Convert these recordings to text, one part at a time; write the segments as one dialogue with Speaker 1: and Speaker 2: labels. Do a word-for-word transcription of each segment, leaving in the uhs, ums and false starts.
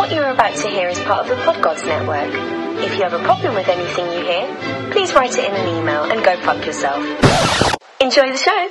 Speaker 1: What you're about to hear is part of the Podgods Network. If you have a problem with anything you hear, please write it in an email and go fuck yourself. Enjoy the show!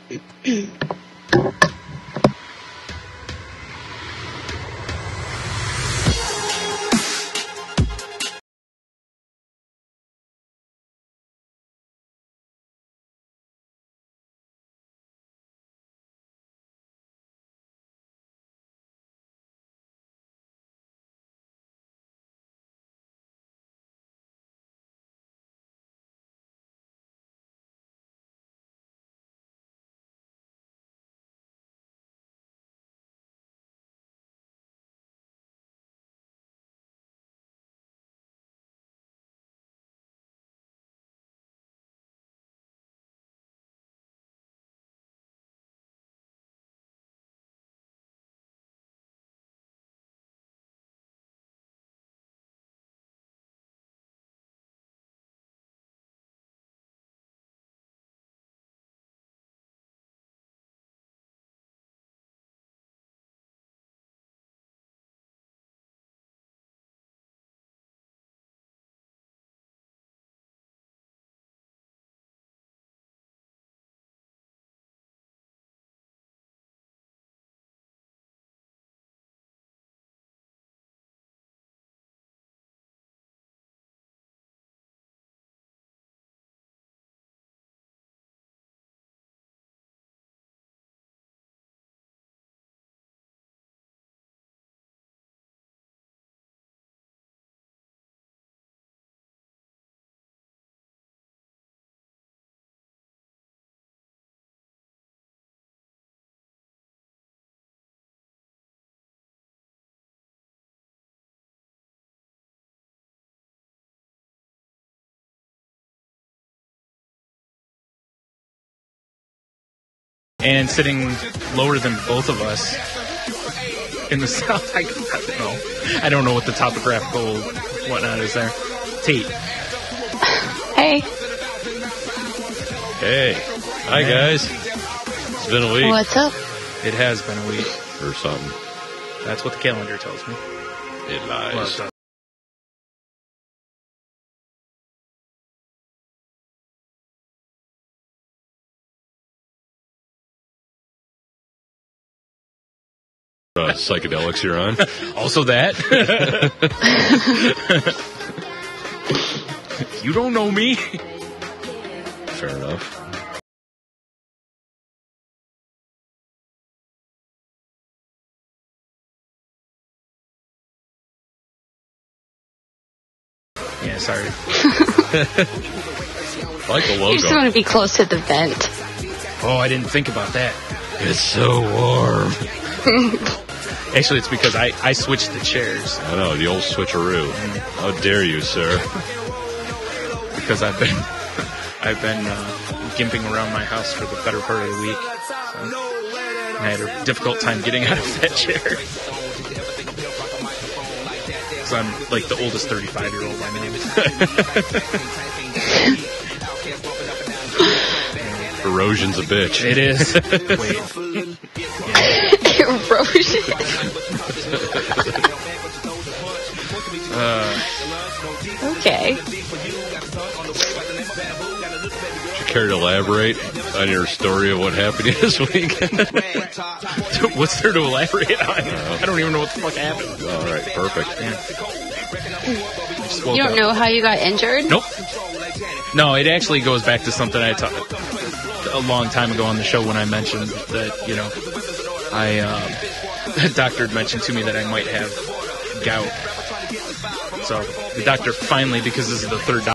Speaker 2: And sitting lower than both of us in the south, I, I don't know. I don't know what the topographical whatnot is there. Tate.
Speaker 3: Hey.
Speaker 4: Hey. Hi,
Speaker 2: hey.
Speaker 4: guys. It's been a week.
Speaker 3: What's up?
Speaker 2: It has been a week.
Speaker 4: Or something.
Speaker 2: That's what the calendar tells me.
Speaker 4: It lies.
Speaker 2: Well, it does.
Speaker 4: Uh, psychedelics you're on.
Speaker 2: Also that. You don't know me.
Speaker 4: Fair enough.
Speaker 2: Yeah, sorry.
Speaker 4: I like the logo.
Speaker 3: You just want to be close to the vent.
Speaker 2: Oh, I didn't think about that.
Speaker 4: It's so warm.
Speaker 2: Actually, it's because I, I switched the chairs.
Speaker 4: I know, the old switcheroo. How dare you, sir?
Speaker 2: Because I've been I've been uh, gimping around my house for the better part of the week. So I had a difficult time getting out of that chair. Because I'm like the oldest thirty-five-year-old I know.
Speaker 4: Erosion's a bitch.
Speaker 2: It is. Wait.
Speaker 3: Erosion.
Speaker 2: uh,
Speaker 3: okay.
Speaker 4: Would you care to elaborate on your story of what happened this week?
Speaker 2: What's there to elaborate on?
Speaker 4: Uh,
Speaker 2: I don't even know what the fuck happened.
Speaker 4: All right, perfect.
Speaker 2: Yeah.
Speaker 3: You don't know how you got injured?
Speaker 2: Nope. No, it actually goes back to something I talked a long time ago on the show when I mentioned that, you know, I, um, the doctor had mentioned to me that I might have gout. So the doctor finally, because this is the third doctor,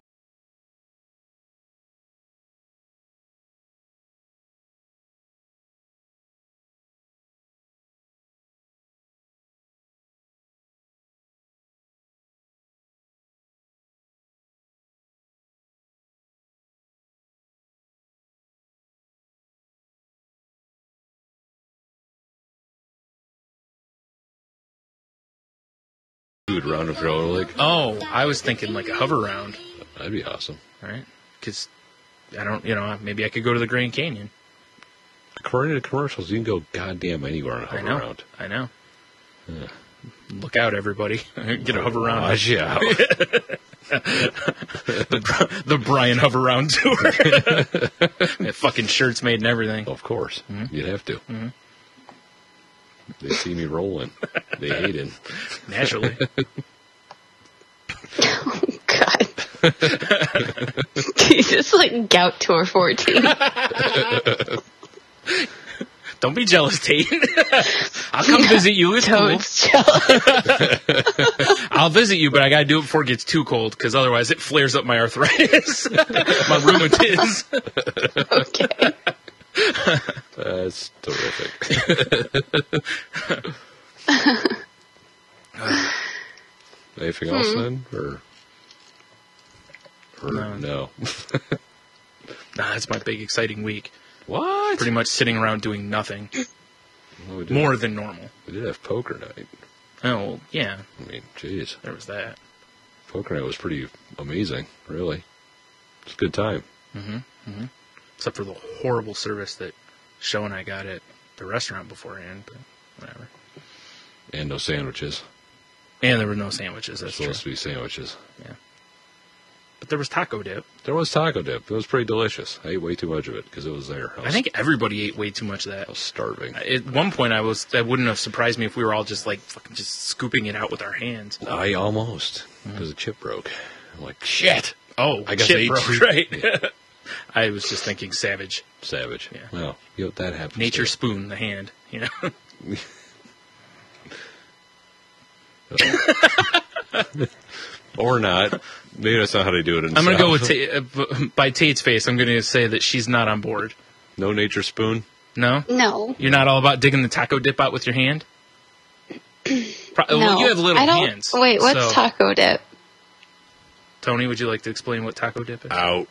Speaker 4: Round of roller like.
Speaker 2: oh, I was thinking like a hover round.
Speaker 4: That'd be awesome.
Speaker 2: Right? Because I don't, you know, maybe I could go to the Grand Canyon.
Speaker 4: According to the commercials, you can go goddamn anywhere on a hover
Speaker 2: I know.
Speaker 4: round.
Speaker 2: I know.
Speaker 4: Yeah.
Speaker 2: Look out, everybody. Get a hover around.
Speaker 4: Watch out.
Speaker 2: the, the Brian hover around tour. That fucking shirt's made and everything.
Speaker 4: Of course.
Speaker 2: Mm-hmm.
Speaker 4: You'd have to.
Speaker 2: Mm-hmm.
Speaker 4: They see me rolling. They hate it.
Speaker 2: Naturally.
Speaker 3: Oh, God. Jesus, like Gout Tour fourteen.
Speaker 2: Don't be jealous, Tate. I'll come visit you. It's cool.
Speaker 3: Toad's jealous.
Speaker 2: I'll visit you, but I gotta do it before it gets too cold, because otherwise it flares up my arthritis. My rheumatiz.
Speaker 3: Okay.
Speaker 4: That's terrific. Anything else then? Or, or
Speaker 2: No.
Speaker 4: no?
Speaker 2: Nah, it's my big, exciting week.
Speaker 4: What?
Speaker 2: Pretty much sitting around doing nothing.
Speaker 4: Well, we did,
Speaker 2: More than normal.
Speaker 4: We did have poker night.
Speaker 2: Oh, well, yeah,
Speaker 4: I mean, jeez.
Speaker 2: there was that.
Speaker 4: Poker night was pretty amazing, really. It's a good time.
Speaker 2: Except for the horrible service that Show and I got at the restaurant beforehand, but whatever.
Speaker 4: And no sandwiches.
Speaker 2: And there were no sandwiches,
Speaker 4: There's
Speaker 2: that's true.
Speaker 4: supposed to be sandwiches.
Speaker 2: Yeah. But there was taco dip.
Speaker 4: There was taco dip. It was pretty delicious. I ate way too much of it because it was there. I, was,
Speaker 2: I think everybody ate way too much of that.
Speaker 4: I was starving.
Speaker 2: At one point, I was. That wouldn't have surprised me if we were all just like fucking just scooping it out with our hands.
Speaker 4: I almost, because the chip broke. I'm like, shit.
Speaker 2: Oh,
Speaker 4: I guess
Speaker 2: shit
Speaker 4: I ate
Speaker 2: broke,
Speaker 4: too-
Speaker 2: right? I was just thinking savage.
Speaker 4: Savage.
Speaker 2: Yeah.
Speaker 4: Well, you know, that happens.
Speaker 2: Nature
Speaker 4: too.
Speaker 2: spoon, the hand. You know.
Speaker 4: Or not. Maybe that's not how they do it in the
Speaker 2: I'm gonna go
Speaker 4: South.
Speaker 2: with Ta- uh, by Tate's face. I'm gonna say that she's not on board.
Speaker 4: No nature spoon?
Speaker 2: No,
Speaker 3: No.
Speaker 2: you're not all about digging the taco dip out with your hand. Pro-
Speaker 3: No.
Speaker 2: Well, you have little
Speaker 3: I don't,
Speaker 2: hands.
Speaker 3: Wait, what's
Speaker 2: so-
Speaker 3: taco dip?
Speaker 2: Tony, would you like to explain what taco dip is?
Speaker 4: Out.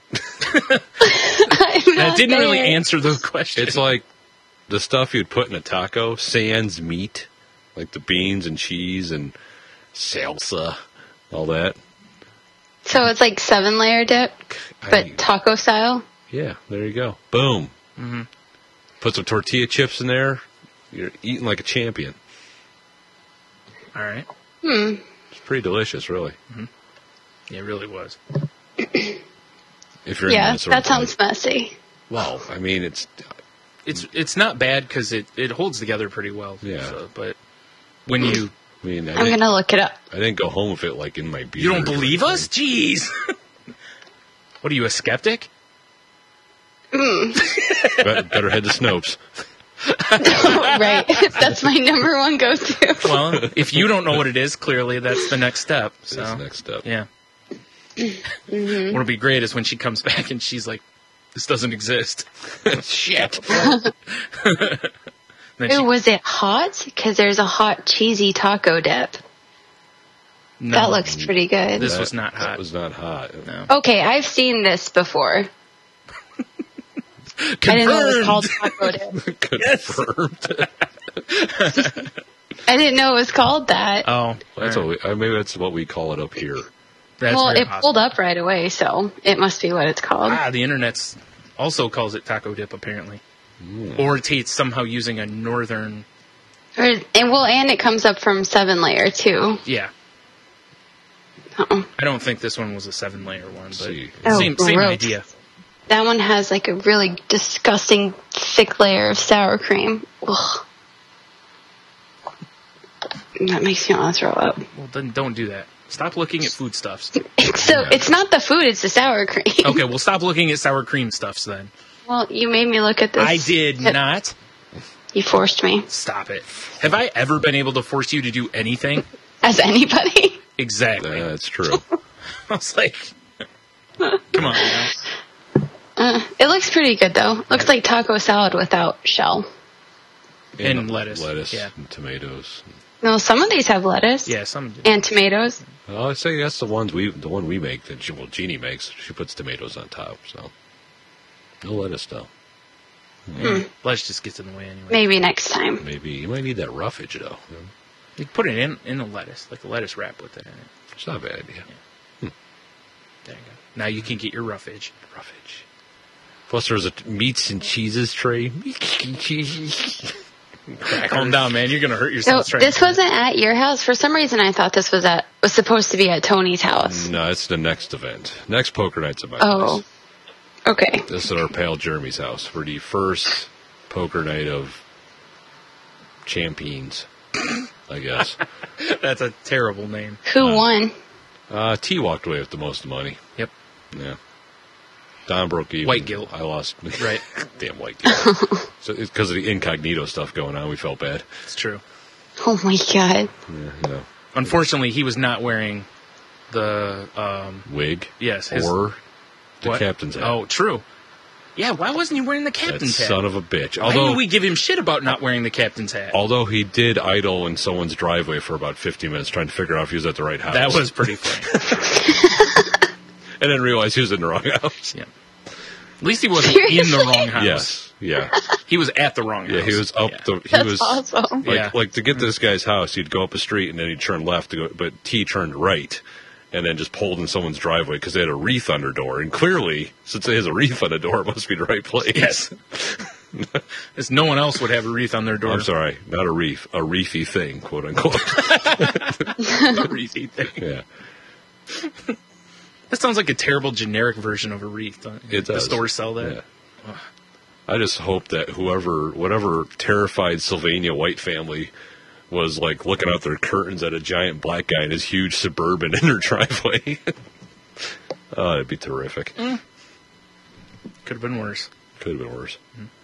Speaker 2: That didn't really answer the question.
Speaker 4: It's like the stuff you'd put in a taco, sans meat, like the beans and cheese and salsa, all that.
Speaker 3: So it's like seven layer dip, but
Speaker 4: I-
Speaker 3: taco style?
Speaker 4: Yeah, there you go. Boom.
Speaker 2: Mm-hmm.
Speaker 4: Put some tortilla chips in there. You're eating like a champion.
Speaker 2: All right.
Speaker 3: Hmm.
Speaker 4: It's pretty delicious, really.
Speaker 2: Yeah, it really was.
Speaker 4: If you're in
Speaker 3: Yeah,
Speaker 4: that sort
Speaker 3: that
Speaker 4: of
Speaker 3: sounds
Speaker 4: place.
Speaker 3: messy.
Speaker 4: Well, I mean, it's
Speaker 2: It's it's not bad because it, it holds together pretty well.
Speaker 4: Yeah.
Speaker 2: So, but when you
Speaker 4: I mean, I
Speaker 3: I'm
Speaker 4: didn't,
Speaker 3: gonna look it up.
Speaker 4: I didn't go home with it like in my beard.
Speaker 2: you don't
Speaker 4: or
Speaker 2: believe us,
Speaker 4: anything.
Speaker 2: jeez. What are you, a skeptic?
Speaker 4: Be- Better head to Snopes.
Speaker 3: Right. That's my number one go to.
Speaker 2: Well, if you don't know what it is, clearly that's the next step. So
Speaker 4: That's the next step.
Speaker 2: yeah.
Speaker 3: Mm-hmm.
Speaker 2: What'll be great is when she comes back and she's like, "This doesn't exist."
Speaker 4: Shit.
Speaker 2: Then
Speaker 3: Ooh,
Speaker 2: she,
Speaker 3: was it hot? Because there's a hot cheesy taco dip.
Speaker 2: no,
Speaker 3: That looks pretty good.
Speaker 2: This
Speaker 4: That-
Speaker 2: was not hot.
Speaker 4: That was not hot.
Speaker 2: No.
Speaker 3: Okay, I've seen this before. I didn't know it was called taco dip.
Speaker 4: Confirmed.
Speaker 3: I didn't know it was called that.
Speaker 2: Oh,
Speaker 4: That's
Speaker 2: all
Speaker 4: what
Speaker 2: right.
Speaker 4: we, uh, maybe that's what we call it up here.
Speaker 2: That's
Speaker 3: well,
Speaker 2: very
Speaker 3: it
Speaker 2: possible.
Speaker 3: pulled up right away, so it must be what it's called.
Speaker 2: Ah, the internet's also calls it taco dip apparently,
Speaker 4: Hmm.
Speaker 2: or Tate's somehow using a northern.
Speaker 3: Or, and well, and it comes up from seven layer too.
Speaker 2: Yeah,
Speaker 3: Uh-uh.
Speaker 2: I don't think this one was a seven layer one, but
Speaker 4: See.
Speaker 3: Oh,
Speaker 2: same same
Speaker 3: gross.
Speaker 2: idea.
Speaker 3: That one has like a really disgusting thick layer of sour cream. Ugh. That makes me want to throw up.
Speaker 2: Well, then don't do that. Stop looking at foodstuffs.
Speaker 3: So it's not the food; it's the sour cream.
Speaker 2: Okay, well, stop looking at sour cream stuffs then.
Speaker 3: Well, you made me look at this.
Speaker 2: I did not.
Speaker 3: You forced me.
Speaker 2: Stop it. Have I ever been able to force you to do anything?
Speaker 3: As anybody.
Speaker 2: Exactly.
Speaker 4: That's true.
Speaker 2: I was like, come on now.
Speaker 3: Uh, it looks pretty good though. Looks like taco salad without shell.
Speaker 2: And lettuce,
Speaker 4: Lettuce
Speaker 2: yeah.
Speaker 4: and tomatoes.
Speaker 3: No, some of these have lettuce.
Speaker 2: Yeah, some.
Speaker 3: And tomatoes.
Speaker 4: Well, I say that's the ones we, the one we make that she, well, Jeannie makes. She puts tomatoes on top, so no lettuce though.
Speaker 2: Let's just get in the way anyway.
Speaker 3: Maybe next time.
Speaker 4: Maybe you might need that roughage though.
Speaker 2: You can put it in in a lettuce, like a lettuce wrap with it in it.
Speaker 4: It's not a bad idea.
Speaker 2: There you go. Now you can get your roughage.
Speaker 4: Roughage. Plus, there's a meats and cheeses tray. Meats and cheeses.
Speaker 2: Calm down, man. You're gonna hurt
Speaker 3: So
Speaker 2: yourself. trying
Speaker 3: this
Speaker 2: to-
Speaker 3: wasn't at your house. For some reason, I thought this was at was supposed to be at Tony's house.
Speaker 4: No, it's the next event. Next poker night's at my
Speaker 3: Oh,
Speaker 4: place.
Speaker 3: okay.
Speaker 4: This is at our pal Jeremy's house for the first poker night of champions, I guess.
Speaker 2: That's a terrible name.
Speaker 3: Who won?
Speaker 4: Uh, T walked away with the most money.
Speaker 2: Yep.
Speaker 4: Yeah. Don broke even.
Speaker 2: White guilt.
Speaker 4: I lost.
Speaker 2: Right.
Speaker 4: Damn white guilt. So it's because of the incognito stuff going on. We felt bad.
Speaker 2: It's true.
Speaker 3: Oh my god.
Speaker 4: Yeah, yeah.
Speaker 2: Unfortunately, he was not wearing the um,
Speaker 4: Wig.
Speaker 2: Yes, his-
Speaker 4: Or the
Speaker 2: what?
Speaker 4: captain's hat.
Speaker 2: Oh, true. Yeah, why wasn't he wearing the
Speaker 4: that
Speaker 2: captain's hat?
Speaker 4: son of a bitch.
Speaker 2: Why
Speaker 4: Although,
Speaker 2: did we give him shit about not wearing the captain's hat?
Speaker 4: although he did idle in someone's driveway for about fifty minutes trying to figure out if he was at the right house.
Speaker 2: That was pretty funny.
Speaker 4: And then realized he was in the wrong house.
Speaker 2: Yeah. At least he wasn't in the wrong house.
Speaker 4: Yes. Yeah.
Speaker 2: He was at the wrong house.
Speaker 4: Yeah, he was up
Speaker 2: Yeah.
Speaker 4: the. He
Speaker 3: That's
Speaker 4: was
Speaker 3: awesome.
Speaker 4: like,
Speaker 2: Yeah.
Speaker 4: like to get to this guy's house, he'd go up a street and then he'd turn left to go, but T turned right, and then just pulled in someone's driveway because they had a wreath on their door, and clearly, since it has a wreath on the door, it must be the right place.
Speaker 2: Yes. As no one else would have a wreath on their door.
Speaker 4: I'm sorry, not a wreath, a wreathy thing, quote unquote.
Speaker 2: A wreathy thing.
Speaker 4: Yeah,
Speaker 2: That sounds like a terrible generic version of a wreath. Don't
Speaker 4: it
Speaker 2: the
Speaker 4: does.
Speaker 2: stores sell that.
Speaker 4: Yeah. I just hope that whoever, whatever terrified Sylvania White family was like looking out their curtains at a giant black guy in his huge Suburban in their driveway. Oh, it'd be terrific.
Speaker 2: Could have been worse.
Speaker 4: Could have been worse.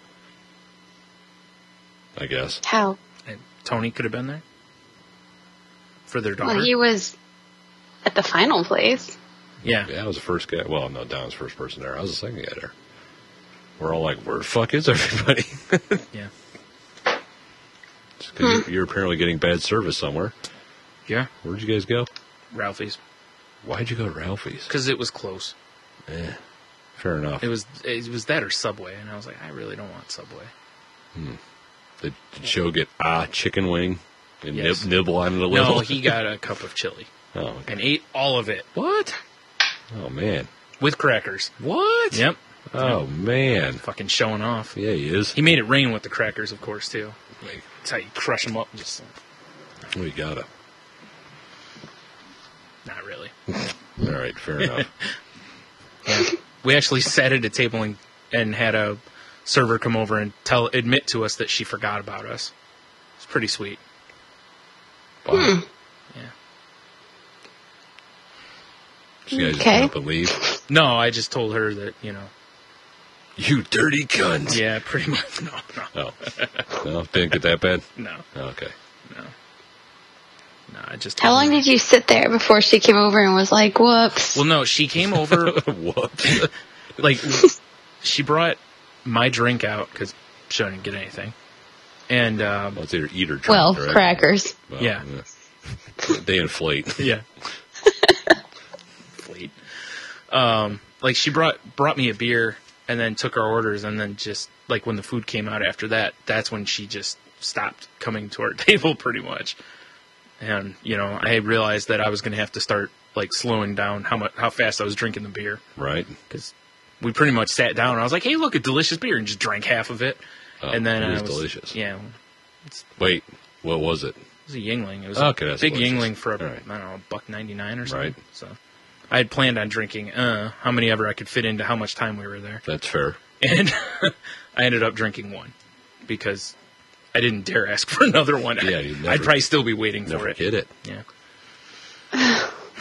Speaker 4: I guess.
Speaker 3: How?
Speaker 2: And Tony could have been there for their daughter.
Speaker 3: Well, he was at the final place.
Speaker 2: yeah.
Speaker 4: Yeah, I was the first guy. Well, no, Don was the first person there. I was the second guy there. We're all like, where the fuck is everybody?
Speaker 2: Yeah.
Speaker 4: Just 'cause you're, you're apparently getting bad service somewhere.
Speaker 2: Yeah.
Speaker 4: Where'd you guys go?
Speaker 2: Ralphie's.
Speaker 4: Why'd you go to Ralphie's?
Speaker 2: Because it was close.
Speaker 4: Eh, fair enough.
Speaker 2: It was it was that or Subway, and I was like, I really don't want Subway.
Speaker 4: Did, did Joe get ah chicken wing and
Speaker 2: Yes.
Speaker 4: nib, nibble on it a little?
Speaker 2: No, he got a cup of chili
Speaker 4: Oh, okay.
Speaker 2: and ate all of it. What?
Speaker 4: Oh man.
Speaker 2: With crackers.
Speaker 4: What?
Speaker 2: Yep.
Speaker 4: Oh man.
Speaker 2: Fucking showing off.
Speaker 4: Yeah, he is.
Speaker 2: He made it rain with the crackers, of course, too. Like, that's how you crush them up. Just
Speaker 4: We gotta.
Speaker 2: not really.
Speaker 4: All right, fair enough.
Speaker 2: We actually sat at a table and, and had a server come over and tell admit to us that she forgot about us. It's pretty sweet.
Speaker 4: Wow.
Speaker 2: Yeah.
Speaker 4: So you guys just
Speaker 3: Okay.
Speaker 4: get up and leave.
Speaker 2: No, I just told her that, you know.
Speaker 4: You dirty cunt.
Speaker 2: Yeah, pretty much. No, no,
Speaker 4: Oh. No, didn't get that bad?
Speaker 2: no,
Speaker 4: Okay.
Speaker 2: no. No, I just.
Speaker 3: How long did you sit there before she came over and was like, whoops?
Speaker 2: Well, no, she came over.
Speaker 4: Whoops.
Speaker 2: Like, she brought my drink out because she didn't get anything. And, um,
Speaker 4: Well, it's either eat or drink,
Speaker 3: Well,
Speaker 4: right?
Speaker 3: crackers.
Speaker 4: Well,
Speaker 2: Yeah.
Speaker 4: They inflate.
Speaker 2: yeah. Fleet. Um, like, she brought brought me a beer and then took our orders, and then just, like, when the food came out after that, that's when she just stopped coming to our table, pretty much. And, you know, I realized that I was going to have to start, like, slowing down how much, how fast I was drinking the beer.
Speaker 4: Right?
Speaker 2: Because we pretty much sat down, and I was like, hey, look, a delicious beer, and just drank half of it.
Speaker 4: Oh,
Speaker 2: and then
Speaker 4: it
Speaker 2: I
Speaker 4: is
Speaker 2: was,
Speaker 4: delicious.
Speaker 2: Yeah,
Speaker 4: Wait, what was it?
Speaker 2: it was a Yingling. It was
Speaker 4: Okay,
Speaker 2: a
Speaker 4: that's
Speaker 2: big
Speaker 4: delicious.
Speaker 2: Yingling for a,
Speaker 4: All right.
Speaker 2: I don't know, a buck ninety-nine or something.
Speaker 4: Right.
Speaker 2: So I had planned on drinking uh, how many ever I could fit into how much time we were there.
Speaker 4: That's fair.
Speaker 2: And I ended up drinking one because I didn't dare ask for another one.
Speaker 4: Yeah, you'd never-
Speaker 2: I'd probably still be waiting for
Speaker 4: Never
Speaker 2: it.
Speaker 4: get it.
Speaker 2: Yeah.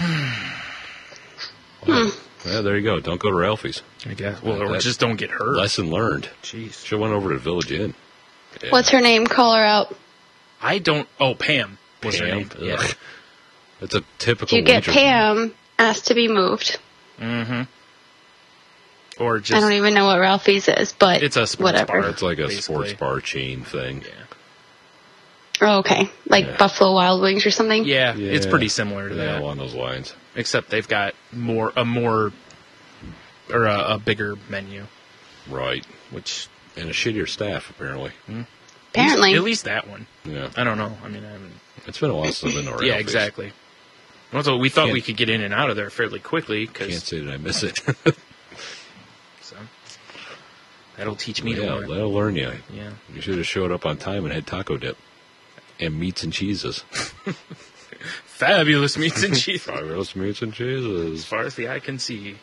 Speaker 4: Well, yeah, there you go. Don't go to Ralphie's.
Speaker 2: I guess. Well, or
Speaker 4: That-
Speaker 2: just don't get hurt.
Speaker 4: Lesson learned.
Speaker 2: Jeez.
Speaker 4: Should have went over to Village Inn. Yeah.
Speaker 3: What's her name? Call her out.
Speaker 2: I don't. Oh, Pam was her
Speaker 4: Pam?
Speaker 2: name.
Speaker 4: Ugh.
Speaker 2: Yeah.
Speaker 4: That's a typical.
Speaker 3: If you get
Speaker 4: waitress.
Speaker 3: Pam asked to be moved.
Speaker 2: Mm-hmm. Or
Speaker 3: I
Speaker 2: just.
Speaker 3: don't even know what Ralphie's is, but
Speaker 2: It's a sports
Speaker 3: whatever.
Speaker 2: bar.
Speaker 4: It's like a
Speaker 2: Basically.
Speaker 4: sports bar chain thing.
Speaker 2: Yeah.
Speaker 3: Oh, okay. Like
Speaker 4: Yeah.
Speaker 3: Buffalo Wild Wings or something?
Speaker 2: Yeah, it's
Speaker 4: Yeah.
Speaker 2: pretty similar to
Speaker 4: Yeah,
Speaker 2: that.
Speaker 4: along those lines.
Speaker 2: Except they've got more a more or a, a bigger menu,
Speaker 4: Right.
Speaker 2: which
Speaker 4: And a shittier staff, apparently.
Speaker 3: Apparently.
Speaker 2: at least that one.
Speaker 4: Yeah.
Speaker 2: I don't know. I mean, I haven't.
Speaker 4: It's been a while since I've been to Ralphie's.
Speaker 2: Yeah, exactly. Also, we thought
Speaker 4: Can't-
Speaker 2: we could get in and out of there fairly quickly
Speaker 4: Can't
Speaker 2: because
Speaker 4: say that I miss it.
Speaker 2: so. That'll teach me
Speaker 4: Yeah,
Speaker 2: to learn.
Speaker 4: that'll learn you.
Speaker 2: Yeah.
Speaker 4: You should have showed up on time and had taco dip and meats and cheeses.
Speaker 2: Fabulous meats and cheese.
Speaker 4: Fabulous meats and
Speaker 2: As
Speaker 4: cheeses.
Speaker 2: far as the eye can see.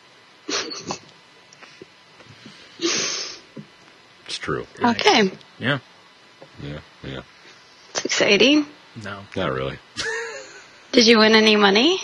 Speaker 4: It's true.
Speaker 3: Okay.
Speaker 2: Yeah.
Speaker 4: Yeah, yeah.
Speaker 3: It's exciting.
Speaker 2: No.
Speaker 4: Not really.
Speaker 3: Did you win any money?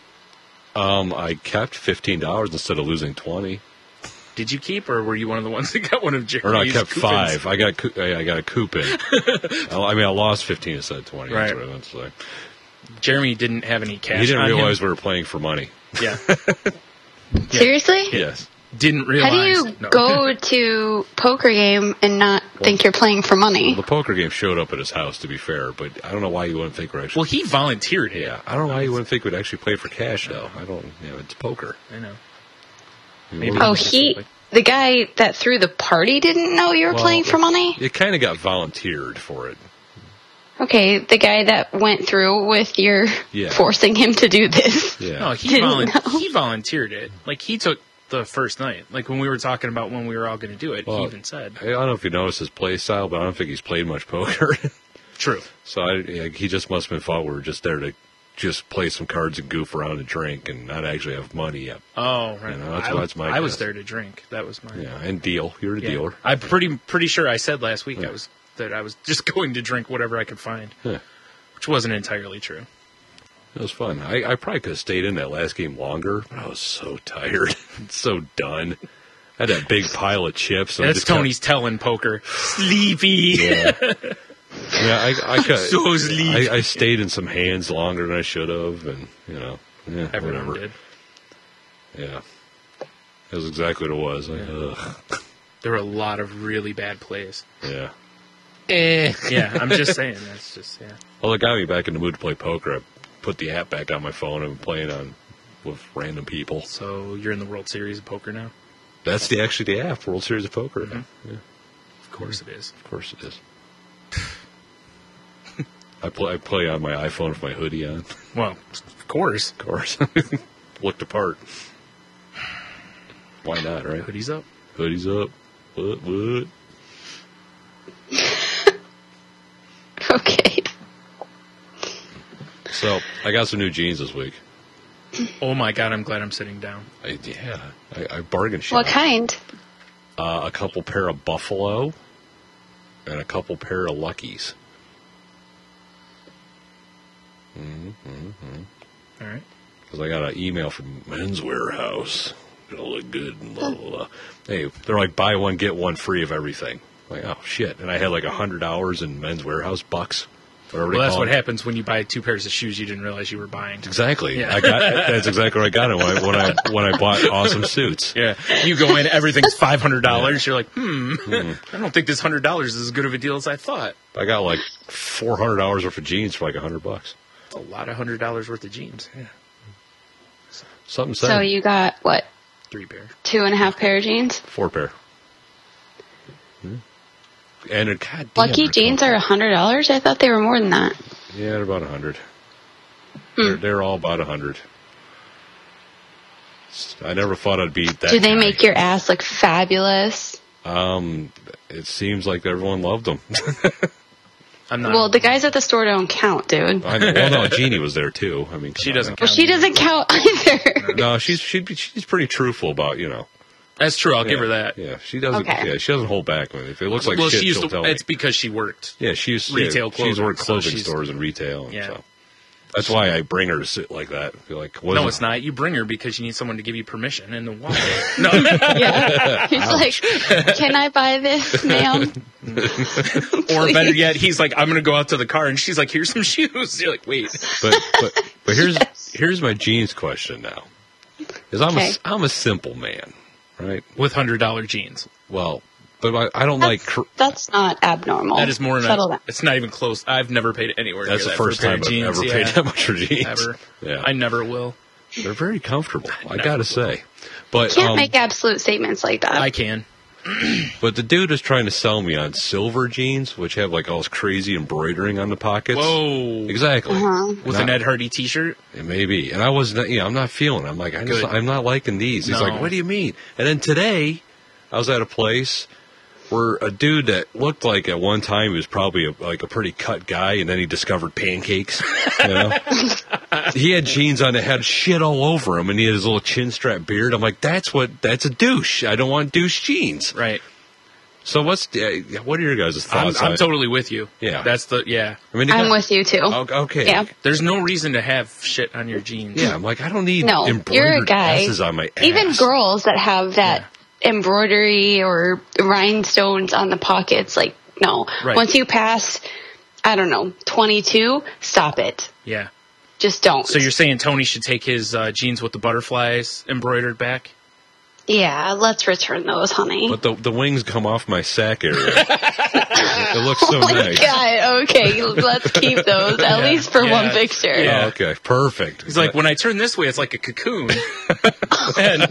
Speaker 4: Um, I kept fifteen dollars instead of losing twenty.
Speaker 2: Did you keep, or were you one of the ones that got one of Jeremy's
Speaker 4: Or no, I kept
Speaker 2: coupons?
Speaker 4: five. I got cou- I I got a coupon. I mean, I lost fifteen instead of twenty.
Speaker 2: Right.
Speaker 4: That's what I meant to say.
Speaker 2: Jeremy didn't have any cash
Speaker 4: He didn't
Speaker 2: on
Speaker 4: realize
Speaker 2: him.
Speaker 4: we were playing for money.
Speaker 2: Yeah.
Speaker 3: Seriously?
Speaker 4: Yes.
Speaker 2: Didn't
Speaker 3: How
Speaker 2: realize.
Speaker 3: do you
Speaker 2: No.
Speaker 3: go to poker game and not think you're playing for money?
Speaker 4: Well, the poker game showed up at his house, to be fair, but I don't know why you wouldn't think we're actually.
Speaker 2: Well, he volunteered it.
Speaker 4: Yeah, I don't know why you wouldn't think we'd actually play for cash, though. I don't. You know, it's poker.
Speaker 2: I know.
Speaker 4: I mean,
Speaker 2: Maybe.
Speaker 4: what-
Speaker 3: Oh, he, the guy that threw the party didn't know you were
Speaker 4: Well,
Speaker 3: playing for money?
Speaker 4: It kind of got volunteered for it.
Speaker 3: Okay, the guy that went through with your
Speaker 4: Yeah.
Speaker 3: forcing him to do this.
Speaker 4: Yeah.
Speaker 2: No, he
Speaker 3: Didn't
Speaker 2: volun-
Speaker 3: know.
Speaker 2: he volunteered it. Like he took the first night. Like when we were talking about when we were all going to do it,
Speaker 4: Well,
Speaker 2: he even said,
Speaker 4: I don't know if you noticed his play style, but I don't think he's played much poker.
Speaker 2: "True."
Speaker 4: So I, yeah, he just must have been thought we were just there to just play some cards and goof around and drink and not actually have money yet.
Speaker 2: Oh, right.
Speaker 4: You know, that's-
Speaker 2: I,
Speaker 4: that's my
Speaker 2: I was
Speaker 4: guess.
Speaker 2: there to drink. That was my.
Speaker 4: Yeah, and deal. You're a
Speaker 2: Yeah.
Speaker 4: dealer.
Speaker 2: I'm pretty pretty sure I said last week
Speaker 4: Yeah.
Speaker 2: I was that I was just going to drink whatever I could find,
Speaker 4: Yeah.
Speaker 2: which wasn't entirely true.
Speaker 4: It was fun. I, I probably could have stayed in that last game longer, but I was so tired. so done. I had that big pile of chips. and I
Speaker 2: That's
Speaker 4: just kept-
Speaker 2: Tony's telling poker. Sleepy.
Speaker 4: Yeah. Yeah, I, I, cut,
Speaker 2: So sleepy.
Speaker 4: I, I stayed in some hands longer than I should have, and, you know, yeah,
Speaker 2: Everyone
Speaker 4: whatever.
Speaker 2: did.
Speaker 4: Yeah. That was exactly what it was. Like, ugh.
Speaker 2: There were a lot of really bad plays.
Speaker 4: Yeah.
Speaker 2: Eh. Yeah, I'm just saying. That's just yeah.
Speaker 4: Well, it got me back in the mood to play poker. I put the app back on my phone and been playing on with random people.
Speaker 2: So you're in the World Series of Poker now?
Speaker 4: That's the actually the app, World Series of Poker.
Speaker 2: Mm-hmm.
Speaker 4: Yeah,
Speaker 2: Of course it is.
Speaker 4: of course it is. I play I play on my iPhone with my hoodie on, of
Speaker 2: Well, of course.
Speaker 4: course. Looked apart. Why not, right?
Speaker 2: Hoodies up.
Speaker 4: Hoodies up. What? What?
Speaker 3: Okay.
Speaker 4: So I got some new jeans this week.
Speaker 2: Oh my god, I'm glad I'm sitting down.
Speaker 4: I, yeah, I, I bargained shop.
Speaker 3: What kind?
Speaker 4: Uh, a couple pair of Buffalo and a couple pair of Luckies.
Speaker 2: All right.
Speaker 4: Because I got an email from Men's Warehouse. Gonna look good and blah, blah, blah. Hey, they're like buy one, get one free of everything. Like, oh, shit. And I had like one hundred dollars in Men's Warehouse bucks. Whatever they
Speaker 2: Well, that's
Speaker 4: call
Speaker 2: what
Speaker 4: it.
Speaker 2: happens when you buy two pairs of shoes you didn't realize you were buying.
Speaker 4: Exactly.
Speaker 2: Yeah.
Speaker 4: I got that's exactly what I got it when I when I when I bought awesome suits.
Speaker 2: Yeah. You go in, everything's five hundred dollars. You're like, hmm, I don't think this one hundred dollars is as good of a deal as I thought.
Speaker 4: I got like four hundred dollars worth of jeans for like a hundred bucks.
Speaker 2: It's a lot of one hundred dollars worth of jeans. Yeah.
Speaker 4: Something said
Speaker 3: So you got, what,
Speaker 2: Three pair.
Speaker 3: two and a half pair of jeans?
Speaker 4: four pair. Hmm. And a god damn,
Speaker 3: Lucky
Speaker 4: they're
Speaker 3: jeans are
Speaker 4: comfortable.
Speaker 3: one hundred dollars? I thought they were more than that.
Speaker 4: Yeah, they're about a hundred. They're, they're all about a hundred. I never thought I'd be that.
Speaker 3: Do they
Speaker 4: guy.
Speaker 3: make your ass look fabulous?
Speaker 4: Um, it seems like everyone loved them.
Speaker 2: I'm not.
Speaker 3: Well, the guys at the store don't count, dude.
Speaker 4: I know, well, no, Jeannie was there too. I mean,
Speaker 2: She
Speaker 4: come on
Speaker 2: doesn't
Speaker 4: now.
Speaker 3: Well, she doesn't count either.
Speaker 4: No, she's she, she's pretty truthful about you know.
Speaker 2: That's true. I'll give
Speaker 4: yeah,
Speaker 2: her that.
Speaker 4: Yeah, she doesn't.
Speaker 3: Okay.
Speaker 4: Yeah, she doesn't hold back. If it looks like
Speaker 2: well,
Speaker 4: shit,
Speaker 2: she used
Speaker 4: she'll
Speaker 2: to.
Speaker 4: tell me.
Speaker 2: It's because she worked.
Speaker 4: Yeah, she's
Speaker 2: retail
Speaker 4: yeah, She's
Speaker 2: clothing,
Speaker 4: worked
Speaker 2: so
Speaker 4: clothing
Speaker 2: she's-
Speaker 4: stores and retail. And
Speaker 2: Yeah.
Speaker 4: so. That's why I bring her to sit like that. I feel like what
Speaker 2: No,
Speaker 4: is
Speaker 2: it's
Speaker 4: it?
Speaker 2: not. You bring her because you need someone to give you permission and then walk it. No,
Speaker 3: Yeah. He's like, can I buy this, ma'am?
Speaker 2: or better yet, he's like, I'm gonna go out to the car, and she's like, here's some shoes. You're like, wait.
Speaker 4: But but but here's here's my jeans question now. Is I'm
Speaker 3: Okay.
Speaker 4: a I'm a simple man, right?
Speaker 2: With hundred dollar jeans.
Speaker 4: Well, but I, I don't like.
Speaker 3: That's,
Speaker 4: Cr-
Speaker 3: that's not abnormal.
Speaker 2: That is more than
Speaker 3: Settle
Speaker 2: a,
Speaker 3: down.
Speaker 2: It's not even close. I've never paid anywhere.
Speaker 4: that's
Speaker 2: near
Speaker 4: the
Speaker 2: that
Speaker 4: first
Speaker 2: for a pair
Speaker 4: time
Speaker 2: of
Speaker 4: I've
Speaker 2: jeans.
Speaker 4: ever
Speaker 2: yeah.
Speaker 4: paid that much for jeans.
Speaker 2: Ever.
Speaker 4: Yeah,
Speaker 2: I never will.
Speaker 4: they're very comfortable. I
Speaker 2: never
Speaker 4: gotta
Speaker 2: will.
Speaker 4: say, but
Speaker 3: Can't
Speaker 4: um,
Speaker 3: make absolute statements like that.
Speaker 2: I can.
Speaker 4: but the dude is trying to sell me on silver jeans, which have like all this crazy embroidering on the pockets.
Speaker 2: Whoa.
Speaker 4: Exactly.
Speaker 3: Uh-huh.
Speaker 2: With
Speaker 4: Not-
Speaker 2: an Ed Hardy T-shirt.
Speaker 4: It may be. And I was not, you know, I'm not feeling it. I'm like, I just,
Speaker 2: Good.
Speaker 4: I'm not liking these. He's
Speaker 2: No.
Speaker 4: like, what do you mean? And then today, I was at a place, where a dude that looked like at one time he was probably a, like a pretty cut guy, and then he discovered pancakes. You know, he had jeans on that had shit all over him, and he had his little chin strap beard. I'm like, that's what that's a douche. I don't want douche jeans.
Speaker 2: Right.
Speaker 4: So what's uh, what are your guys'
Speaker 2: I'm,
Speaker 4: thoughts?
Speaker 2: I'm
Speaker 4: on it?
Speaker 2: totally with you.
Speaker 4: Yeah.
Speaker 2: That's the yeah.
Speaker 4: I mean, you
Speaker 3: I'm
Speaker 4: got-
Speaker 3: with you too.
Speaker 4: Oh, okay.
Speaker 3: Yeah.
Speaker 2: There's no reason to have shit on your jeans.
Speaker 4: Yeah, I'm like, I don't need
Speaker 3: No,
Speaker 4: embroidered
Speaker 3: you're a guy.
Speaker 4: S's on my ass.
Speaker 3: Even girls that have that embroidery or rhinestones on the pockets, like, no.
Speaker 2: Right.
Speaker 3: Once you pass, I don't know, twenty-two, stop it.
Speaker 2: Yeah.
Speaker 3: Just don't.
Speaker 2: So you're saying Tony should take his uh, jeans with the butterflies embroidered back?
Speaker 3: Yeah, let's return those, honey.
Speaker 4: But the the wings come off my sack area. It looks so
Speaker 3: Oh my
Speaker 4: nice.
Speaker 3: God, okay, let's keep those, at
Speaker 2: Yeah.
Speaker 3: least for
Speaker 2: Yeah.
Speaker 3: one picture.
Speaker 2: Yeah.
Speaker 4: Oh, okay, perfect.
Speaker 2: He's like, when I turn this way, it's like a cocoon. And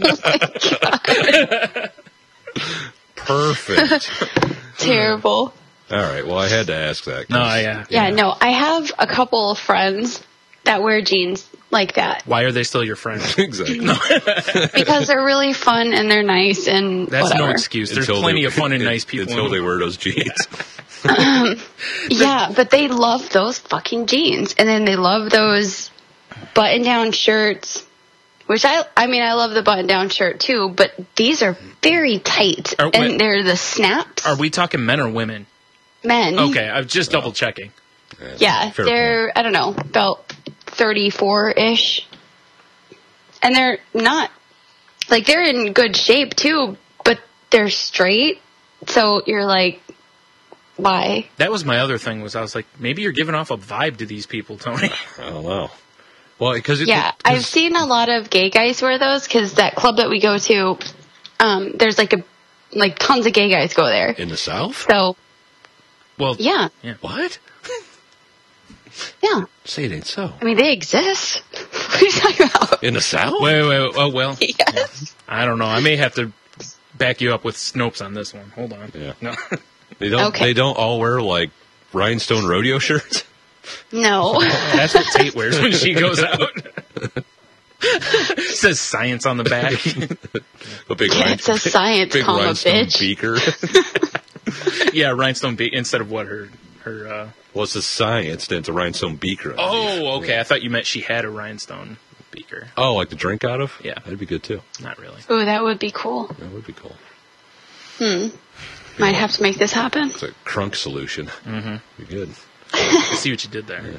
Speaker 4: perfect.
Speaker 3: Terrible.
Speaker 4: All right, well, I had to ask that. 'cause-
Speaker 2: no, yeah.
Speaker 3: Yeah, no, I have a couple of friends that wear jeans like that
Speaker 2: Why are they still your friends?
Speaker 4: Exactly.
Speaker 3: because they're really fun and they're nice and
Speaker 2: That's
Speaker 3: whatever.
Speaker 2: no excuse. There's
Speaker 4: Until
Speaker 2: plenty
Speaker 4: they-
Speaker 2: of fun and nice people.
Speaker 4: Until
Speaker 2: in
Speaker 4: they
Speaker 2: the
Speaker 4: wear those jeans.
Speaker 3: Yeah, but they love those fucking jeans, and then they love those button-down shirts. Which I, I mean, I love the button-down shirt too, but these are very tight,
Speaker 2: Are-
Speaker 3: and
Speaker 2: wait.
Speaker 3: they're the snaps.
Speaker 2: Are we talking men or women?
Speaker 3: Men?
Speaker 2: Okay, I'm just double checking.
Speaker 3: Yeah,
Speaker 4: Fair
Speaker 3: they're I don't know about thirty-four-ish, and they're not like they're in good shape too, but they're straight. So you're like, why?
Speaker 2: That was my other thing. Was I was like, maybe you're giving off a vibe to these people, Tony.
Speaker 4: I don't know. Well, because
Speaker 3: Yeah, I've seen a lot of gay guys wear those because that club that we go to, um, there's like a like tons of gay guys go there.
Speaker 4: in the South.
Speaker 3: So
Speaker 2: Well,
Speaker 3: yeah,
Speaker 4: What?
Speaker 3: yeah.
Speaker 4: Say it ain't so.
Speaker 3: I mean, they exist. What are you talking about?
Speaker 4: In the South?
Speaker 2: Wait, wait, wait. Oh well.
Speaker 3: Yes.
Speaker 2: I don't know. I may have to back you up with Snopes on this one. Hold on.
Speaker 4: Yeah.
Speaker 2: No.
Speaker 4: They don't.
Speaker 3: Okay.
Speaker 4: They don't all wear like rhinestone rodeo shirts.
Speaker 3: No.
Speaker 2: That's what Tate wears when she goes out. Says science on the back.
Speaker 4: A big
Speaker 3: Yeah,
Speaker 4: rhin-
Speaker 3: it says science,
Speaker 4: big
Speaker 3: comma,
Speaker 4: rhinestone
Speaker 3: bitch.
Speaker 4: beaker.
Speaker 2: Yeah, rhinestone be- instead of what her her. Uh...
Speaker 4: Well, it's a science. Then it's a rhinestone beaker.
Speaker 2: Oh, okay. I thought you meant she had a rhinestone beaker.
Speaker 4: Oh, like to drink out of?
Speaker 2: Yeah.
Speaker 4: That'd be good too.
Speaker 2: Not really.
Speaker 3: Ooh, that would be cool.
Speaker 4: That would be cool.
Speaker 3: Might have to make this happen.
Speaker 4: It's a crunk solution. Mm-hmm. Be good.
Speaker 2: I see what you did there.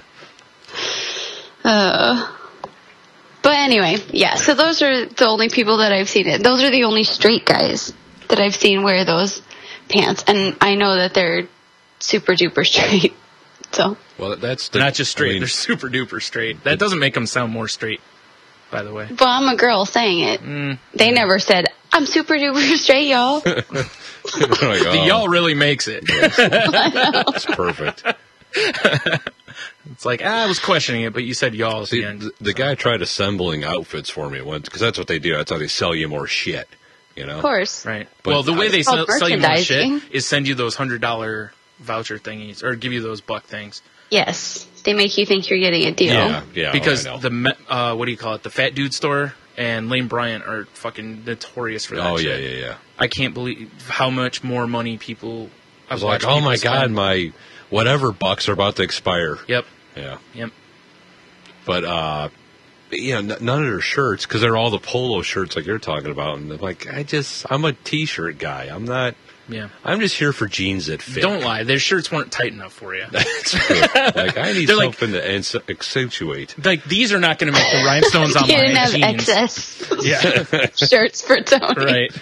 Speaker 3: Uh, but anyway, yeah. So those are the only people that I've seen it. Those are the only straight guys that I've seen wear those pants, and I know that they're super duper straight. So
Speaker 4: Well, that's
Speaker 2: They're not just straight.
Speaker 4: I mean,
Speaker 2: They're super duper straight. That doesn't make them sound more straight, by the way.
Speaker 3: well, I'm a girl saying it.
Speaker 2: Mm.
Speaker 3: They never said I'm super duper straight, y'all.
Speaker 4: like,
Speaker 2: The
Speaker 4: oh,
Speaker 2: y'all really makes it.
Speaker 4: It's perfect.
Speaker 2: It's like, ah, I was questioning it, but you said y'all at
Speaker 4: See,
Speaker 2: the end.
Speaker 4: the, the guy tried assembling outfits for me once because that's what they do. That's how they sell you more shit. You know.
Speaker 3: Of course.
Speaker 2: Right.
Speaker 4: But
Speaker 2: well, the way
Speaker 4: I-
Speaker 2: they
Speaker 3: It's called
Speaker 2: sell, sell you more shit
Speaker 3: merchandising.
Speaker 2: is send you those hundred dollar voucher thingies or give you those buck things.
Speaker 3: Yes, they make you think you're getting a deal.
Speaker 4: Yeah. Yeah.
Speaker 2: Because
Speaker 4: oh, I know.
Speaker 2: the me- uh, what do you call it? The Fat Dude store and Lane Bryant are fucking notorious for that.
Speaker 4: Oh yeah,
Speaker 2: shit.
Speaker 4: yeah, yeah.
Speaker 2: I can't believe how much more money people.
Speaker 4: I was
Speaker 2: I've
Speaker 4: like,
Speaker 2: watched
Speaker 4: oh
Speaker 2: people
Speaker 4: my god,
Speaker 2: spend.
Speaker 4: my whatever bucks are about to expire.
Speaker 2: Yep.
Speaker 4: Yeah.
Speaker 2: Yep.
Speaker 4: But uh, yeah, n- none of their shirts because they're all the polo shirts like you're talking about, and I'm like, I just, I'm a t-shirt guy. I'm not.
Speaker 2: Yeah.
Speaker 4: I'm just here for jeans that fit.
Speaker 2: Don't lie. Their shirts weren't tight enough for you.
Speaker 4: That's true. Like I need
Speaker 2: They're like-
Speaker 4: something to ans- accentuate.
Speaker 2: Like these are not going to make the rhinestones on
Speaker 3: You
Speaker 2: my
Speaker 3: didn't have
Speaker 2: jeans.
Speaker 3: excess
Speaker 2: Yeah.
Speaker 3: shirts for Tony.
Speaker 2: Right.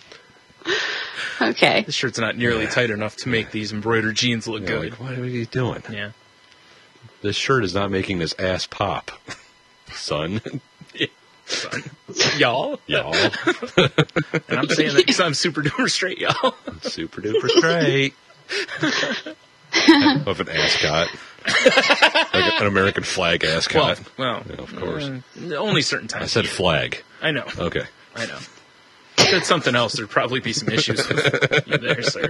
Speaker 3: Okay.
Speaker 2: The shirt's not nearly tight enough to make these embroidered jeans look
Speaker 4: You're
Speaker 2: good.
Speaker 4: like, what are you doing?
Speaker 2: Yeah.
Speaker 4: This shirt is not making this ass pop, son.
Speaker 2: Son. Y'all.
Speaker 4: Y'all,
Speaker 2: And I'm saying that because I'm super duper straight, y'all.
Speaker 4: super duper straight. Of an ascot, like an American flag
Speaker 2: Well,
Speaker 4: ascot.
Speaker 2: well,
Speaker 4: Yeah, of course.
Speaker 2: uh, only certain times.
Speaker 4: I said
Speaker 2: of year.
Speaker 4: flag.
Speaker 2: I know.
Speaker 4: Okay.
Speaker 2: I know. If it's something else, there'd probably be some issues with you there, sir.